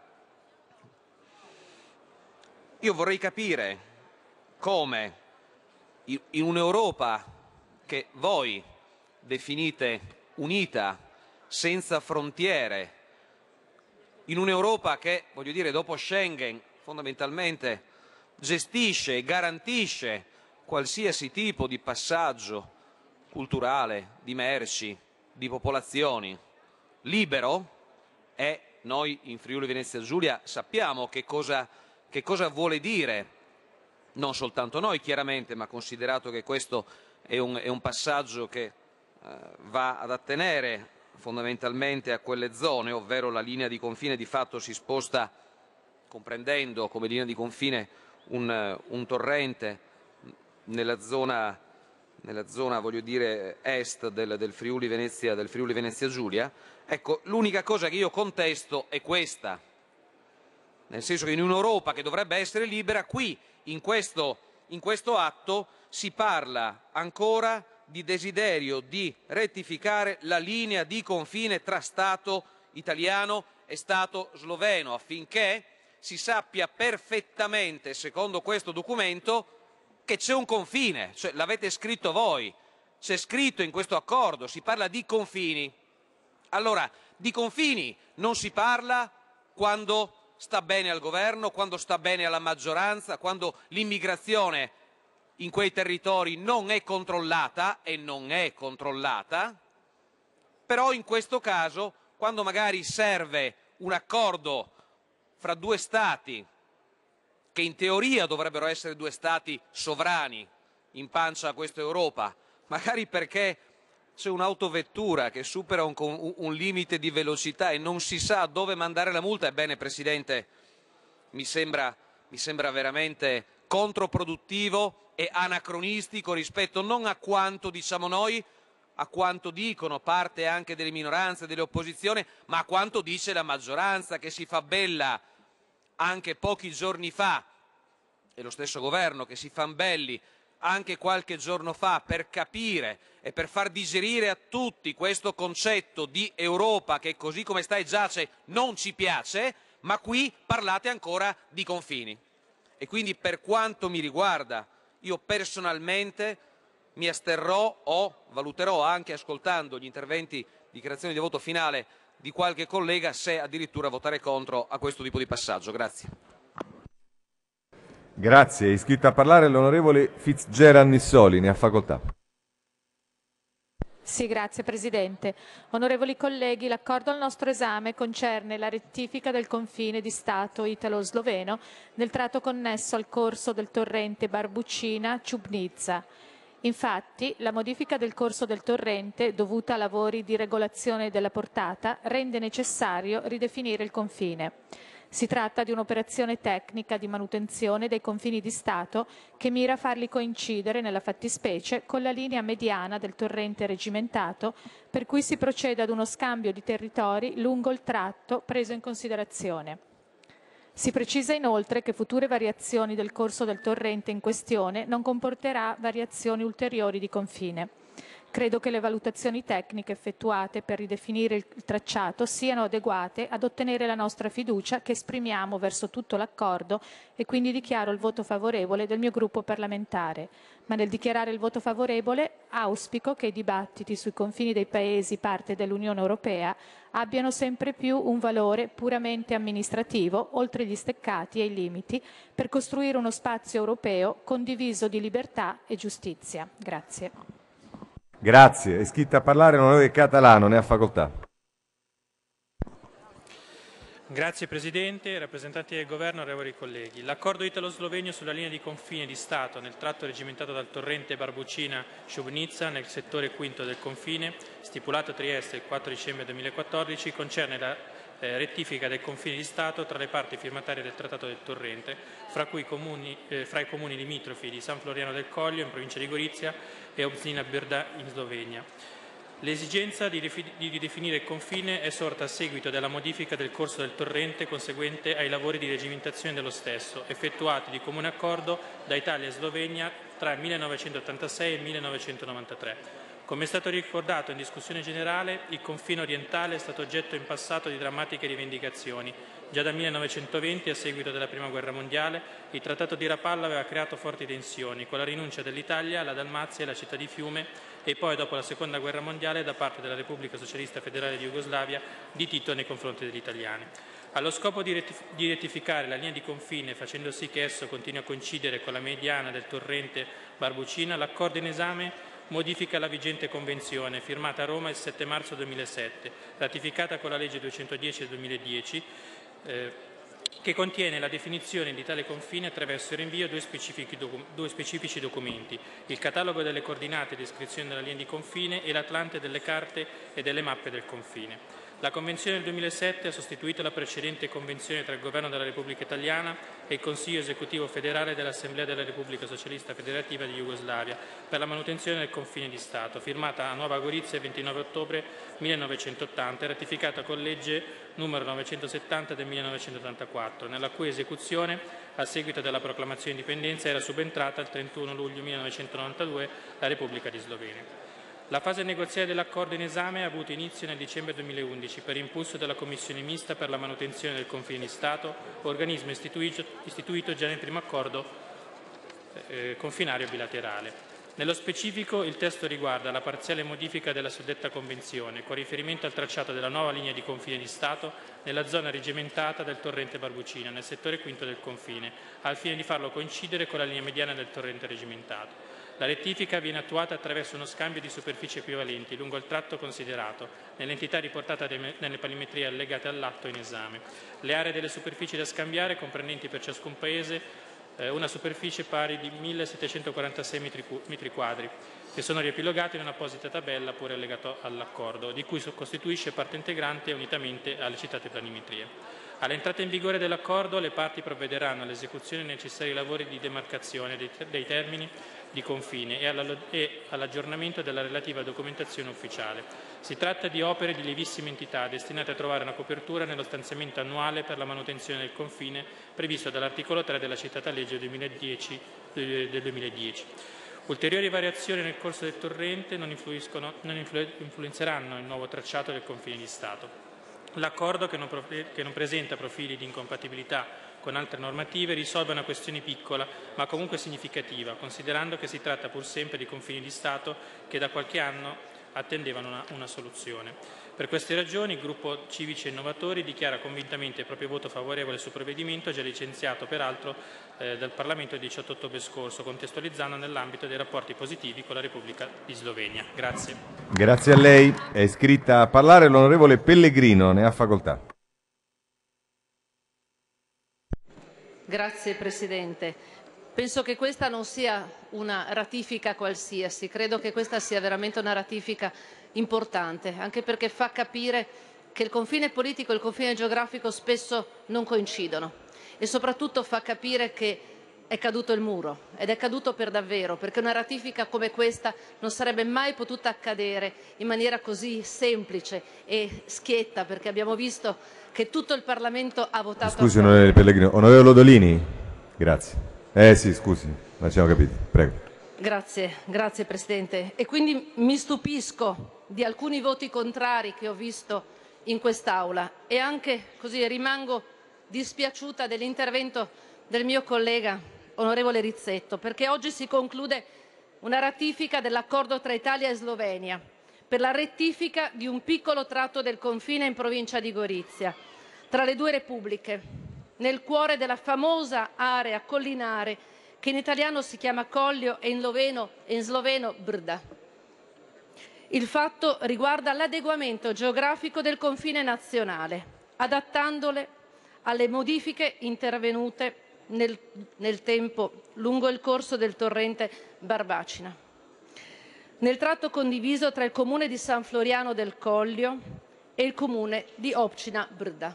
Io vorrei capire come in un'Europa che voi definite unita, senza frontiere, in un'Europa che, voglio dire, dopo Schengen fondamentalmente gestisce e garantisce qualsiasi tipo di passaggio culturale, di merci, di popolazioni libero, e noi in Friuli Venezia Giulia sappiamo che cosa vuole dire, non soltanto noi chiaramente, ma considerato che questo è un passaggio che va ad attenere fondamentalmente a quelle zone, ovvero la linea di confine di fatto si sposta comprendendo come linea di confine un torrente nella zona voglio dire est del Friuli Venezia Giulia. Ecco, l'unica cosa che io contesto è questa, nel senso che in un'Europa che dovrebbe essere libera, qui in questo atto si parla ancora di desiderio di rettificare la linea di confine tra Stato italiano e Stato sloveno, affinché si sappia perfettamente, secondo questo documento, che c'è un confine, cioè l'avete scritto voi, c'è scritto in questo accordo, si parla di confini. Allora, di confini non si parla quando sta bene al governo, quando sta bene alla maggioranza, quando l'immigrazione in quei territori non è controllata, e non è controllata, però in questo caso, quando magari serve un accordo fra due Stati, che in teoria dovrebbero essere due Stati sovrani in pancia a questa Europa, magari perché c'è un'autovettura che supera un limite di velocità e non si sa dove mandare la multa, ebbene Presidente, mi sembra veramente controproduttivo e anacronistico rispetto non a quanto diciamo noi, a quanto dicono parte anche delle minoranze e delle opposizioni, ma a quanto dice la maggioranza, che si fa bella anche pochi giorni fa, e lo stesso governo che si fan belli anche qualche giorno fa, per capire e per far digerire a tutti questo concetto di Europa che così come sta e giace non ci piace, ma qui parlate ancora di confini. E quindi per quanto mi riguarda, io personalmente mi asterrò o valuterò, anche ascoltando gli interventi, dichiarazioni di voto finale di qualche collega, se addirittura votare contro a questo tipo di passaggio. Grazie. Grazie. È iscritta a parlare l'onorevole Fitzgerald Nissoli, ne ha facoltà. Sì, grazie Presidente. Onorevoli colleghi, l'accordo al nostro esame concerne la rettifica del confine di Stato italo-sloveno nel tratto connesso al corso del torrente Barbucina-Ciubnica. Infatti, la modifica del corso del torrente, dovuta a lavori di regolazione della portata, rende necessario ridefinire il confine. Si tratta di un'operazione tecnica di manutenzione dei confini di Stato che mira a farli coincidere, nella fattispecie, con la linea mediana del torrente regimentato, per cui si procede ad uno scambio di territori lungo il tratto preso in considerazione. Si precisa inoltre che future variazioni del corso del torrente in questione non comporterà variazioni ulteriori di confine. Credo che le valutazioni tecniche effettuate per ridefinire il tracciato siano adeguate ad ottenere la nostra fiducia che esprimiamo verso tutto l'accordo, e quindi dichiaro il voto favorevole del mio gruppo parlamentare. Ma nel dichiarare il voto favorevole auspico che i dibattiti sui confini dei Paesi parte dell'Unione Europea abbiano sempre più un valore puramente amministrativo, oltre gli steccati e i limiti, per costruire uno spazio europeo condiviso di libertà e giustizia. Grazie. Grazie. È iscritta a parlare l'onorevole Catalano, ne ha facoltà. Grazie Presidente, rappresentanti del Governo, onorevoli colleghi. L'accordo italo-slovenio sulla linea di confine di Stato nel tratto regimentato dal torrente Barbucina-Šubnica nel settore quinto del confine, stipulato a Trieste il 4 dicembre 2014, concerne la rettifica del confine di Stato tra le parti firmatarie del Trattato del Torrente, fra i comuni limitrofi di San Floriano del Coglio in provincia di Gorizia e Obzina Brda in Slovenia. L'esigenza di ridefinire il confine è sorta a seguito della modifica del corso del torrente conseguente ai lavori di regimentazione dello stesso, effettuati di comune accordo da Italia e Slovenia tra il 1986 e il 1993. Come è stato ricordato in discussione generale, il confine orientale è stato oggetto in passato di drammatiche rivendicazioni. Già dal 1920, a seguito della Prima Guerra Mondiale, il Trattato di Rapallo aveva creato forti tensioni, con la rinuncia dell'Italia alla Dalmazia e alla città di Fiume e poi, dopo la Seconda Guerra Mondiale, da parte della Repubblica Socialista Federale di Jugoslavia, di Tito nei confronti degli italiani. Allo scopo di rettificare la linea di confine, facendo sì che esso continui a coincidere con la mediana del torrente Barbucina, l'accordo in esame modifica la vigente convenzione firmata a Roma il 7 marzo 2007, ratificata con la legge 210 del 2010, che contiene la definizione di tale confine attraverso il rinvio a due specifici documenti, il catalogo delle coordinate di descrizione della linea di confine e l'Atlante delle carte e delle mappe del confine. La Convenzione del 2007 ha sostituito la precedente Convenzione tra il Governo della Repubblica Italiana e il Consiglio Esecutivo Federale dell'Assemblea della Repubblica Socialista Federativa di Jugoslavia per la manutenzione del confine di Stato, firmata a Nuova Gorizia il 29 ottobre 1980 e ratificata con legge numero 970 del 1984, nella cui esecuzione, a seguito della proclamazione di indipendenza, era subentrata il 31 luglio 1992 la Repubblica di Slovenia. La fase negoziale dell'accordo in esame ha avuto inizio nel dicembre 2011 per impulso della Commissione mista per la manutenzione del confine di Stato, organismo istituito già nel primo accordo confinario bilaterale. Nello specifico, il testo riguarda la parziale modifica della suddetta Convenzione, con riferimento al tracciato della nuova linea di confine di Stato nella zona regimentata del torrente Barbucina, nel settore quinto del confine, al fine di farlo coincidere con la linea mediana del torrente regimentato. La rettifica viene attuata attraverso uno scambio di superfici equivalenti lungo il tratto considerato, nell'entità riportata nelle planimetrie allegate all'atto in esame. Le aree delle superfici da scambiare, comprendenti per ciascun Paese una superficie pari di 1.746 metri quadri, che sono riepilogati in un'apposita tabella pure allegato all'accordo, di cui costituisce parte integrante unitamente alle citate planimetrie. All'entrata in vigore dell'accordo, le parti provvederanno all'esecuzione dei necessari lavori di demarcazione dei termini di confine e all'aggiornamento della relativa documentazione ufficiale. Si tratta di opere di lievissima entità destinate a trovare una copertura nello stanziamento annuale per la manutenzione del confine previsto dall'articolo 3 della citata legge del 2010. Ulteriori variazioni nel corso del torrente non influenzeranno il nuovo tracciato del confine di Stato. L'accordo, che non presenta profili di incompatibilità con altre normative, risolve una questione piccola ma comunque significativa, considerando che si tratta pur sempre di confini di Stato che da qualche anno attendevano una soluzione. Per queste ragioni il gruppo Civici e Innovatori dichiara convintamente il proprio voto favorevole sul provvedimento, già licenziato peraltro dal Parlamento il 18 ottobre scorso, contestualizzando nell'ambito dei rapporti positivi con la Repubblica di Slovenia. Grazie. Grazie a lei. È iscritta a parlare l'onorevole Pellegrino, ne ha facoltà. Grazie Presidente. Penso che questa non sia una ratifica qualsiasi, credo che questa sia veramente una ratifica importante, anche perché fa capire che il confine politico e il confine geografico spesso non coincidono e soprattutto fa capire che è caduto il muro ed è caduto per davvero, perché una ratifica come questa non sarebbe mai potuta accadere in maniera così semplice e schietta, perché abbiamo visto che tutto il Parlamento ha votato. Scusi onorevole Pellegrino, onorevole Lodolini, grazie. Sì, scusi, ma ci siamo capiti, prego. Grazie Presidente. E quindi mi stupisco di alcuni voti contrari che ho visto in quest'Aula e anche così rimango dispiaciuta dell'intervento del mio collega onorevole Rizzetto, perché oggi si conclude una ratifica dell'accordo tra Italia e Slovenia per la rettifica di un piccolo tratto del confine in provincia di Gorizia tra le due repubbliche, nel cuore della famosa area collinare che in italiano si chiama Collio e in sloveno Brda. Il fatto riguarda l'adeguamento geografico del confine nazionale, adattandole alle modifiche intervenute nel tempo lungo il corso del torrente Barbacina, nel tratto condiviso tra il comune di San Floriano del Collio e il comune di Opcina Brda.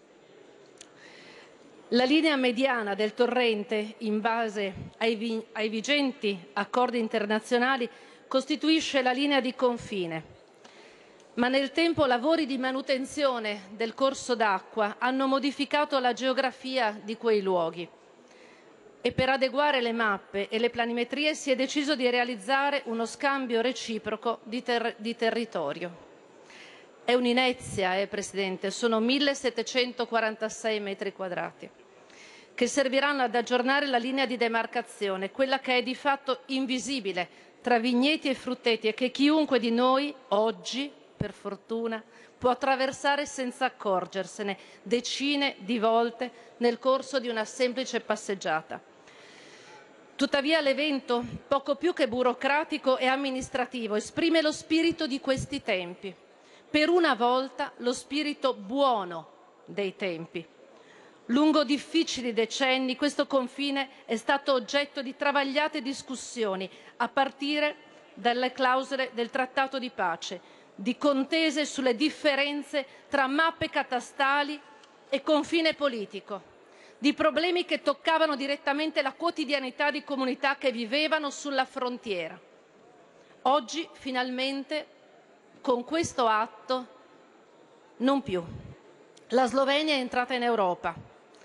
La linea mediana del torrente, in base ai vigenti accordi internazionali, costituisce la linea di confine, ma nel tempo lavori di manutenzione del corso d'acqua hanno modificato la geografia di quei luoghi e per adeguare le mappe e le planimetrie si è deciso di realizzare uno scambio reciproco di territorio. È un'inezia, Presidente, sono 1746 metri quadrati, che serviranno ad aggiornare la linea di demarcazione, quella che è di fatto invisibile tra vigneti e frutteti e che chiunque di noi oggi, per fortuna, può attraversare senza accorgersene decine di volte nel corso di una semplice passeggiata. Tuttavia l'evento, poco più che burocratico e amministrativo, esprime lo spirito di questi tempi. Per una volta lo spirito buono dei tempi. Lungo difficili decenni questo confine è stato oggetto di travagliate discussioni, a partire dalle clausole del Trattato di pace, di contese sulle differenze tra mappe catastali e confine politico, di problemi che toccavano direttamente la quotidianità di comunità che vivevano sulla frontiera. Oggi, finalmente, con questo atto, non più. La Slovenia è entrata in Europa.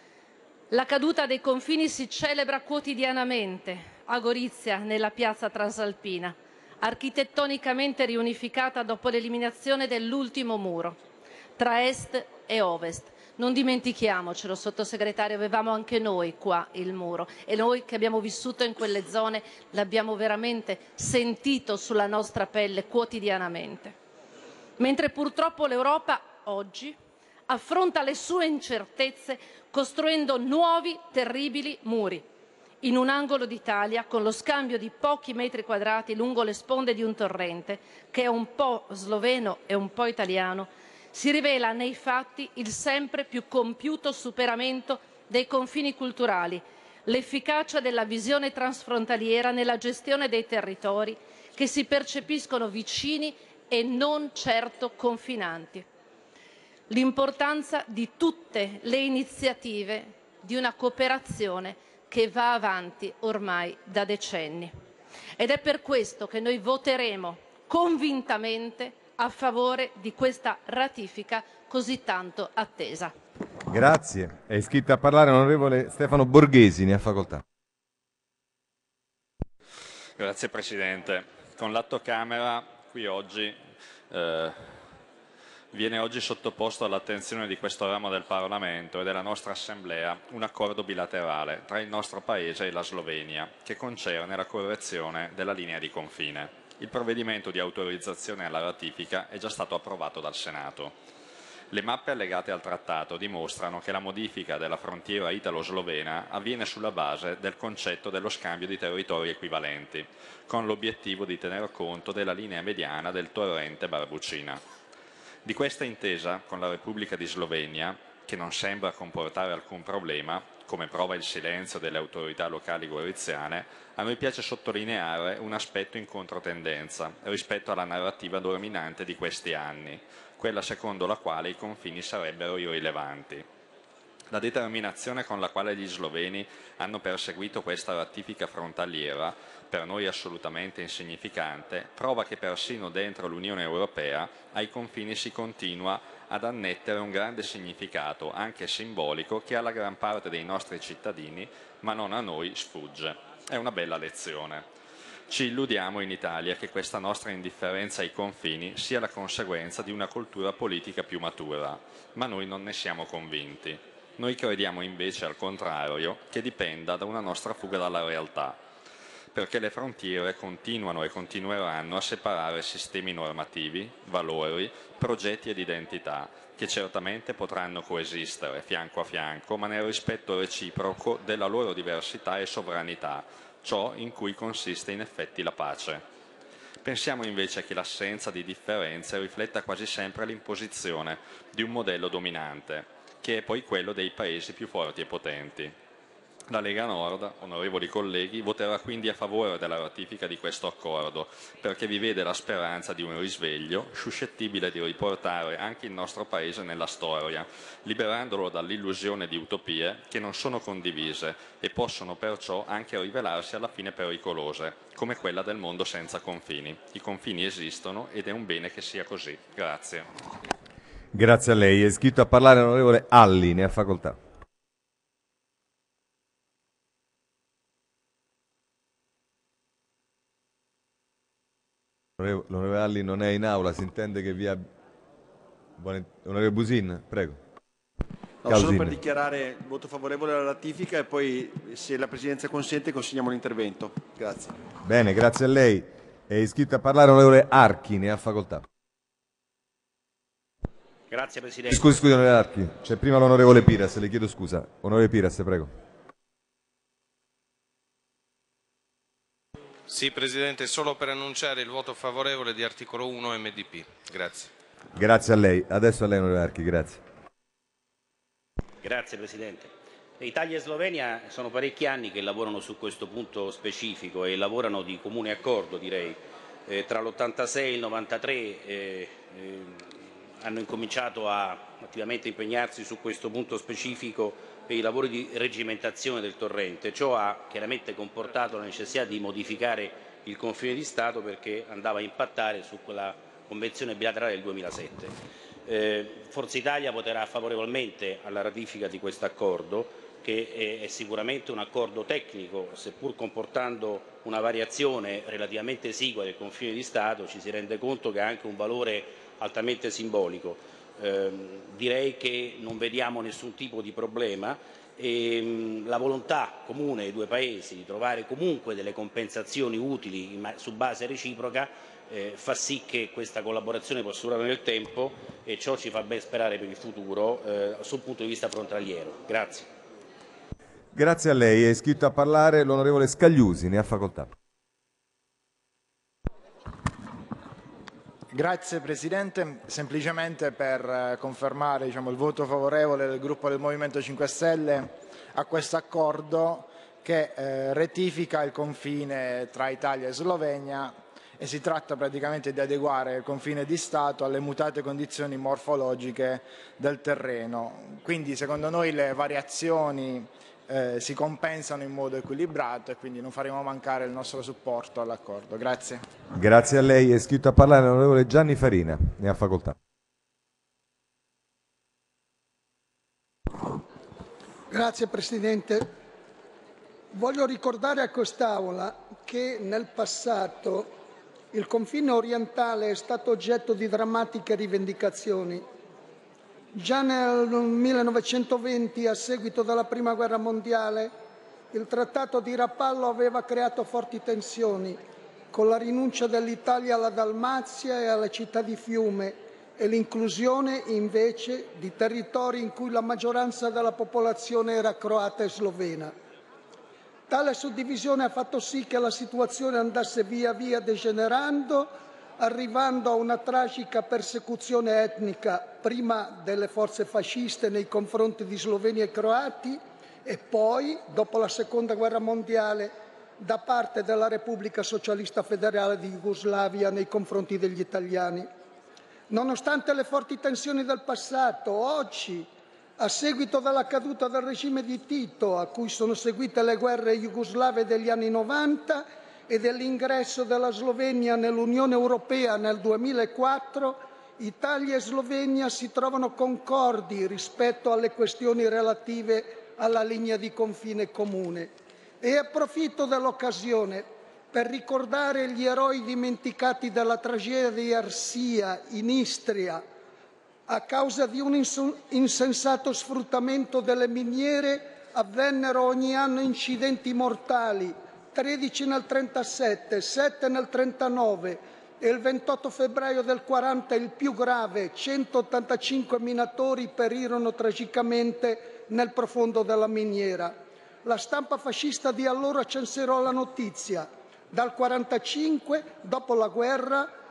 La caduta dei confini si celebra quotidianamente a Gorizia, nella piazza Transalpina, architettonicamente riunificata dopo l'eliminazione dell'ultimo muro, tra est e ovest. Non dimentichiamocelo, Sottosegretario, avevamo anche noi qua il muro e noi che abbiamo vissuto in quelle zone l'abbiamo veramente sentito sulla nostra pelle quotidianamente. Mentre purtroppo l'Europa oggi affronta le sue incertezze costruendo nuovi terribili muri in un angolo d'Italia con lo scambio di pochi metri quadrati lungo le sponde di un torrente che è un po' sloveno e un po' italiano, si rivela nei fatti il sempre più compiuto superamento dei confini culturali, l'efficacia della visione transfrontaliera nella gestione dei territori che si percepiscono vicini e non certo confinanti. L'importanza di tutte le iniziative di una cooperazione che va avanti ormai da decenni. Ed è per questo che noi voteremo convintamente a favore di questa ratifica così tanto attesa. Grazie. È iscritto a parlare l'onorevole Stefano Borghesi, ne ha facoltà. Grazie Presidente. Con l'atto Camera qui oggi viene oggi sottoposto all'attenzione di questo ramo del Parlamento e della nostra Assemblea un accordo bilaterale tra il nostro Paese e la Slovenia che concerne la correzione della linea di confine. Il provvedimento di autorizzazione alla ratifica è già stato approvato dal Senato. Le mappe allegate al trattato dimostrano che la modifica della frontiera italo-slovena avviene sulla base del concetto dello scambio di territori equivalenti, con l'obiettivo di tener conto della linea mediana del torrente Barbucina. Di questa intesa con la Repubblica di Slovenia, che non sembra comportare alcun problema, come prova il silenzio delle autorità locali goriziane, a noi piace sottolineare un aspetto in controtendenza rispetto alla narrativa dominante di questi anni, quella secondo la quale i confini sarebbero irrilevanti. La determinazione con la quale gli sloveni hanno perseguito questa ratifica frontaliera, per noi assolutamente insignificante, prova che persino dentro l'Unione Europea ai confini si continua ad annettere un grande significato, anche simbolico, che alla gran parte dei nostri cittadini, ma non a noi, sfugge. È una bella lezione. Ci illudiamo in Italia che questa nostra indifferenza ai confini sia la conseguenza di una cultura politica più matura, ma noi non ne siamo convinti. Noi crediamo invece al contrario che dipenda da una nostra fuga dalla realtà, perché le frontiere continuano e continueranno a separare sistemi normativi, valori, progetti ed identità, che certamente potranno coesistere fianco a fianco, ma nel rispetto reciproco della loro diversità e sovranità, ciò in cui consiste in effetti la pace. Pensiamo invece che l'assenza di differenze rifletta quasi sempre l'imposizione di un modello dominante, che è poi quello dei paesi più forti e potenti. La Lega Nord, onorevoli colleghi, voterà quindi a favore della ratifica di questo accordo, perché vi vede la speranza di un risveglio suscettibile di riportare anche il nostro Paese nella storia, liberandolo dall'illusione di utopie che non sono condivise e possono perciò anche rivelarsi alla fine pericolose, come quella del mondo senza confini. I confini esistono ed è un bene che sia così. Grazie. Grazie a lei. È iscritto a parlare l'onorevole Alli, ne ha facoltà. L'onorevole Alli non è in aula, si intende che via... Onorevole Busin, prego. No, solo per dichiarare il voto favorevole alla ratifica e poi, se la Presidenza consente, consegniamo l'intervento. Grazie. Bene, grazie a lei. È iscritto a parlare l'onorevole Archi, ne ha facoltà. Grazie Presidente. Scusi, onorevole Archi, c'è prima l'onorevole Piras, le chiedo scusa. Onorevole Piras, prego. Sì, Presidente, solo per annunciare il voto favorevole di articolo 1 MDP. Grazie. Grazie a lei. Adesso a lei, onorevole Archi, grazie. Grazie Presidente. Italia e Slovenia sono parecchi anni che lavorano su questo punto specifico e lavorano di comune accordo, direi. Tra l'86 e il 93 hanno incominciato a attivamente impegnarsi su questo punto specifico per i lavori di regimentazione del torrente. Ciò ha chiaramente comportato la necessità di modificare il confine di Stato perché andava a impattare su quella convenzione bilaterale del 2007. Forza Italia voterà favorevolmente alla ratifica di questo accordo, che è sicuramente un accordo tecnico, seppur comportando una variazione relativamente esigua del confine di Stato, ci si rende conto che ha anche un valore altamente simbolico. Direi che non vediamo nessun tipo di problema e la volontà comune dei due Paesi di trovare comunque delle compensazioni utili su base reciproca fa sì che questa collaborazione possa durare nel tempo e ciò ci fa ben sperare per il futuro sul punto di vista frontaliero. Grazie. Grazie a lei. È iscritto a parlare l'onorevole Scagliusi, ne ha facoltà. Grazie Presidente, semplicemente per confermare il voto favorevole del gruppo del Movimento 5 Stelle a questo accordo che rettifica il confine tra Italia e Slovenia e si tratta praticamente di adeguare il confine di Stato alle mutate condizioni morfologiche del terreno. Quindi secondo noi le variazioni si compensano in modo equilibrato e quindi non faremo mancare il nostro supporto all'accordo. Grazie. Grazie a lei. È iscritto a parlare l'onorevole Gianni Farina, ne ha facoltà. Grazie Presidente. Voglio ricordare a quest'Aula che nel passato il confine orientale è stato oggetto di drammatiche rivendicazioni. Già nel 1920, a seguito della Prima Guerra Mondiale, il Trattato di Rapallo aveva creato forti tensioni, con la rinuncia dell'Italia alla Dalmazia e alla città di Fiume e l'inclusione invece di territori in cui la maggioranza della popolazione era croata e slovena. Tale suddivisione ha fatto sì che la situazione andasse via via degenerando, arrivando a una tragica persecuzione etnica, prima delle forze fasciste nei confronti di sloveni e croati e poi, dopo la Seconda Guerra Mondiale, da parte della Repubblica Socialista Federale di Jugoslavia nei confronti degli italiani. Nonostante le forti tensioni del passato, oggi, a seguito della caduta del regime di Tito, a cui sono seguite le guerre jugoslave degli anni 90, e dell'ingresso della Slovenia nell'Unione Europea nel 2004, Italia e Slovenia si trovano concordi rispetto alle questioni relative alla linea di confine comune. E approfitto dell'occasione per ricordare gli eroi dimenticati dalla tragedia di Arsia in Istria a causa di un insensato sfruttamento delle miniere avvennero ogni anno incidenti mortali, 13 nel 1937, 7 nel 1939 e il 28 febbraio del 1940 il più grave, 185 minatori perirono tragicamente nel profondo della miniera. La stampa fascista di allora censurò la notizia. Dal 1945, dopo la guerra,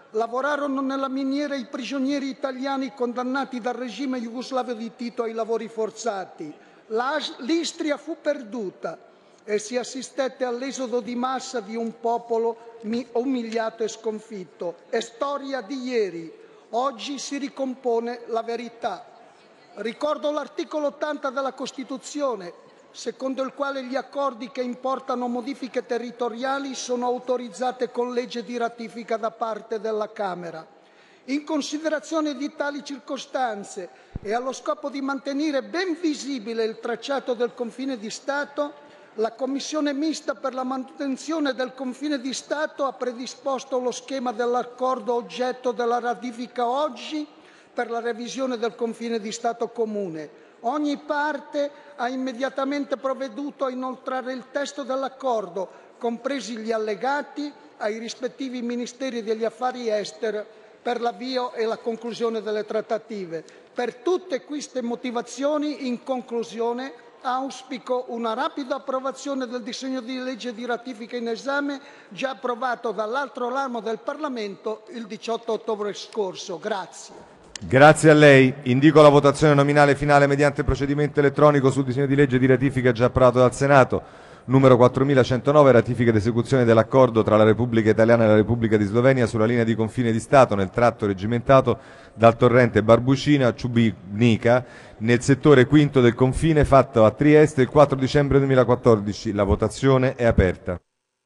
lavorarono nella miniera i prigionieri italiani condannati dal regime jugoslavo di Tito ai lavori forzati. L'Istria fu perduta e si assistette all'esodo di massa di un popolo umiliato e sconfitto. È storia di ieri. Oggi si ricompone la verità. Ricordo l'articolo 80 della Costituzione, secondo il quale gli accordi che importano modifiche territoriali sono autorizzati con legge di ratifica da parte della Camera. In considerazione di tali circostanze e allo scopo di mantenere ben visibile il tracciato del confine di Stato, la Commissione mista per la manutenzione del confine di Stato ha predisposto lo schema dell'accordo oggetto della ratifica oggi per la revisione del confine di Stato comune. Ogni parte ha immediatamente provveduto a inoltrare il testo dell'accordo, compresi gli allegati, ai rispettivi Ministeri degli Affari Esteri per l'avvio e la conclusione delle trattative. Per tutte queste motivazioni, in conclusione, auspico una rapida approvazione del disegno di legge di ratifica in esame, già approvato dall'altro ramo del Parlamento il 18 ottobre scorso. Grazie. Grazie a lei. Indico la votazione nominale finale mediante procedimento elettronico sul disegno di legge di ratifica già approvato dal Senato. Numero 4109, ratifica ed esecuzione dell'accordo tra la Repubblica Italiana e la Repubblica di Slovenia sulla linea di confine di Stato nel tratto reggimentato dal torrente Barbucina a Ciubnica nel settore quinto del confine, fatto a Trieste il 4 dicembre 2014. La votazione è aperta.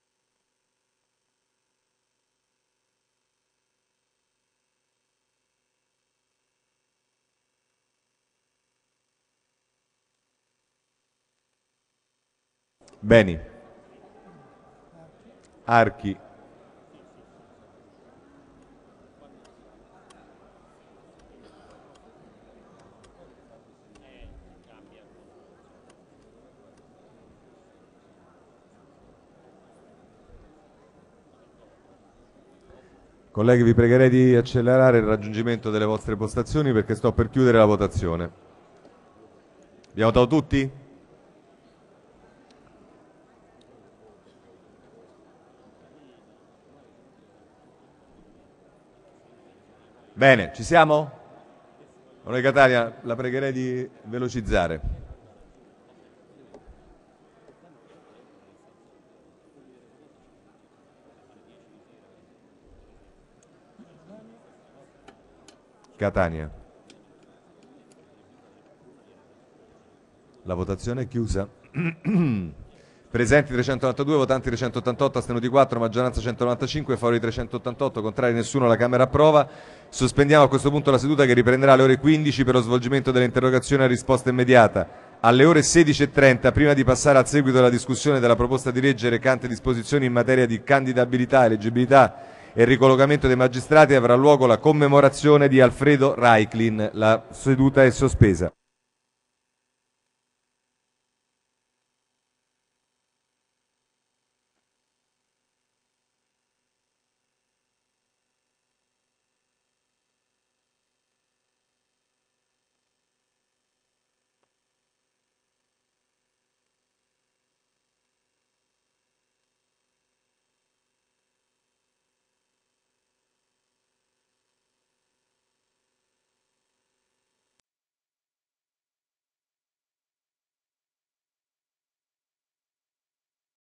Beni. Archi. Colleghi, vi pregherei di accelerare il raggiungimento delle vostre postazioni perché sto per chiudere la votazione. Abbiamo votato tutti? Bene, ci siamo? Onorevole Catania, la pregherei di velocizzare. Catania. La votazione è chiusa. Presenti 392, votanti 388, astenuti 4, maggioranza 195, favori 388, contrari nessuno, la Camera approva. Sospendiamo a questo punto la seduta che riprenderà alle ore 15 per lo svolgimento delle interrogazioni a risposta immediata. Alle ore 16:30, prima di passare al seguito della discussione della proposta di legge recante disposizioni in materia di candidabilità, eleggibilità e ricollocamento dei magistrati, avrà luogo la commemorazione di Alfredo Raiklin. La seduta è sospesa.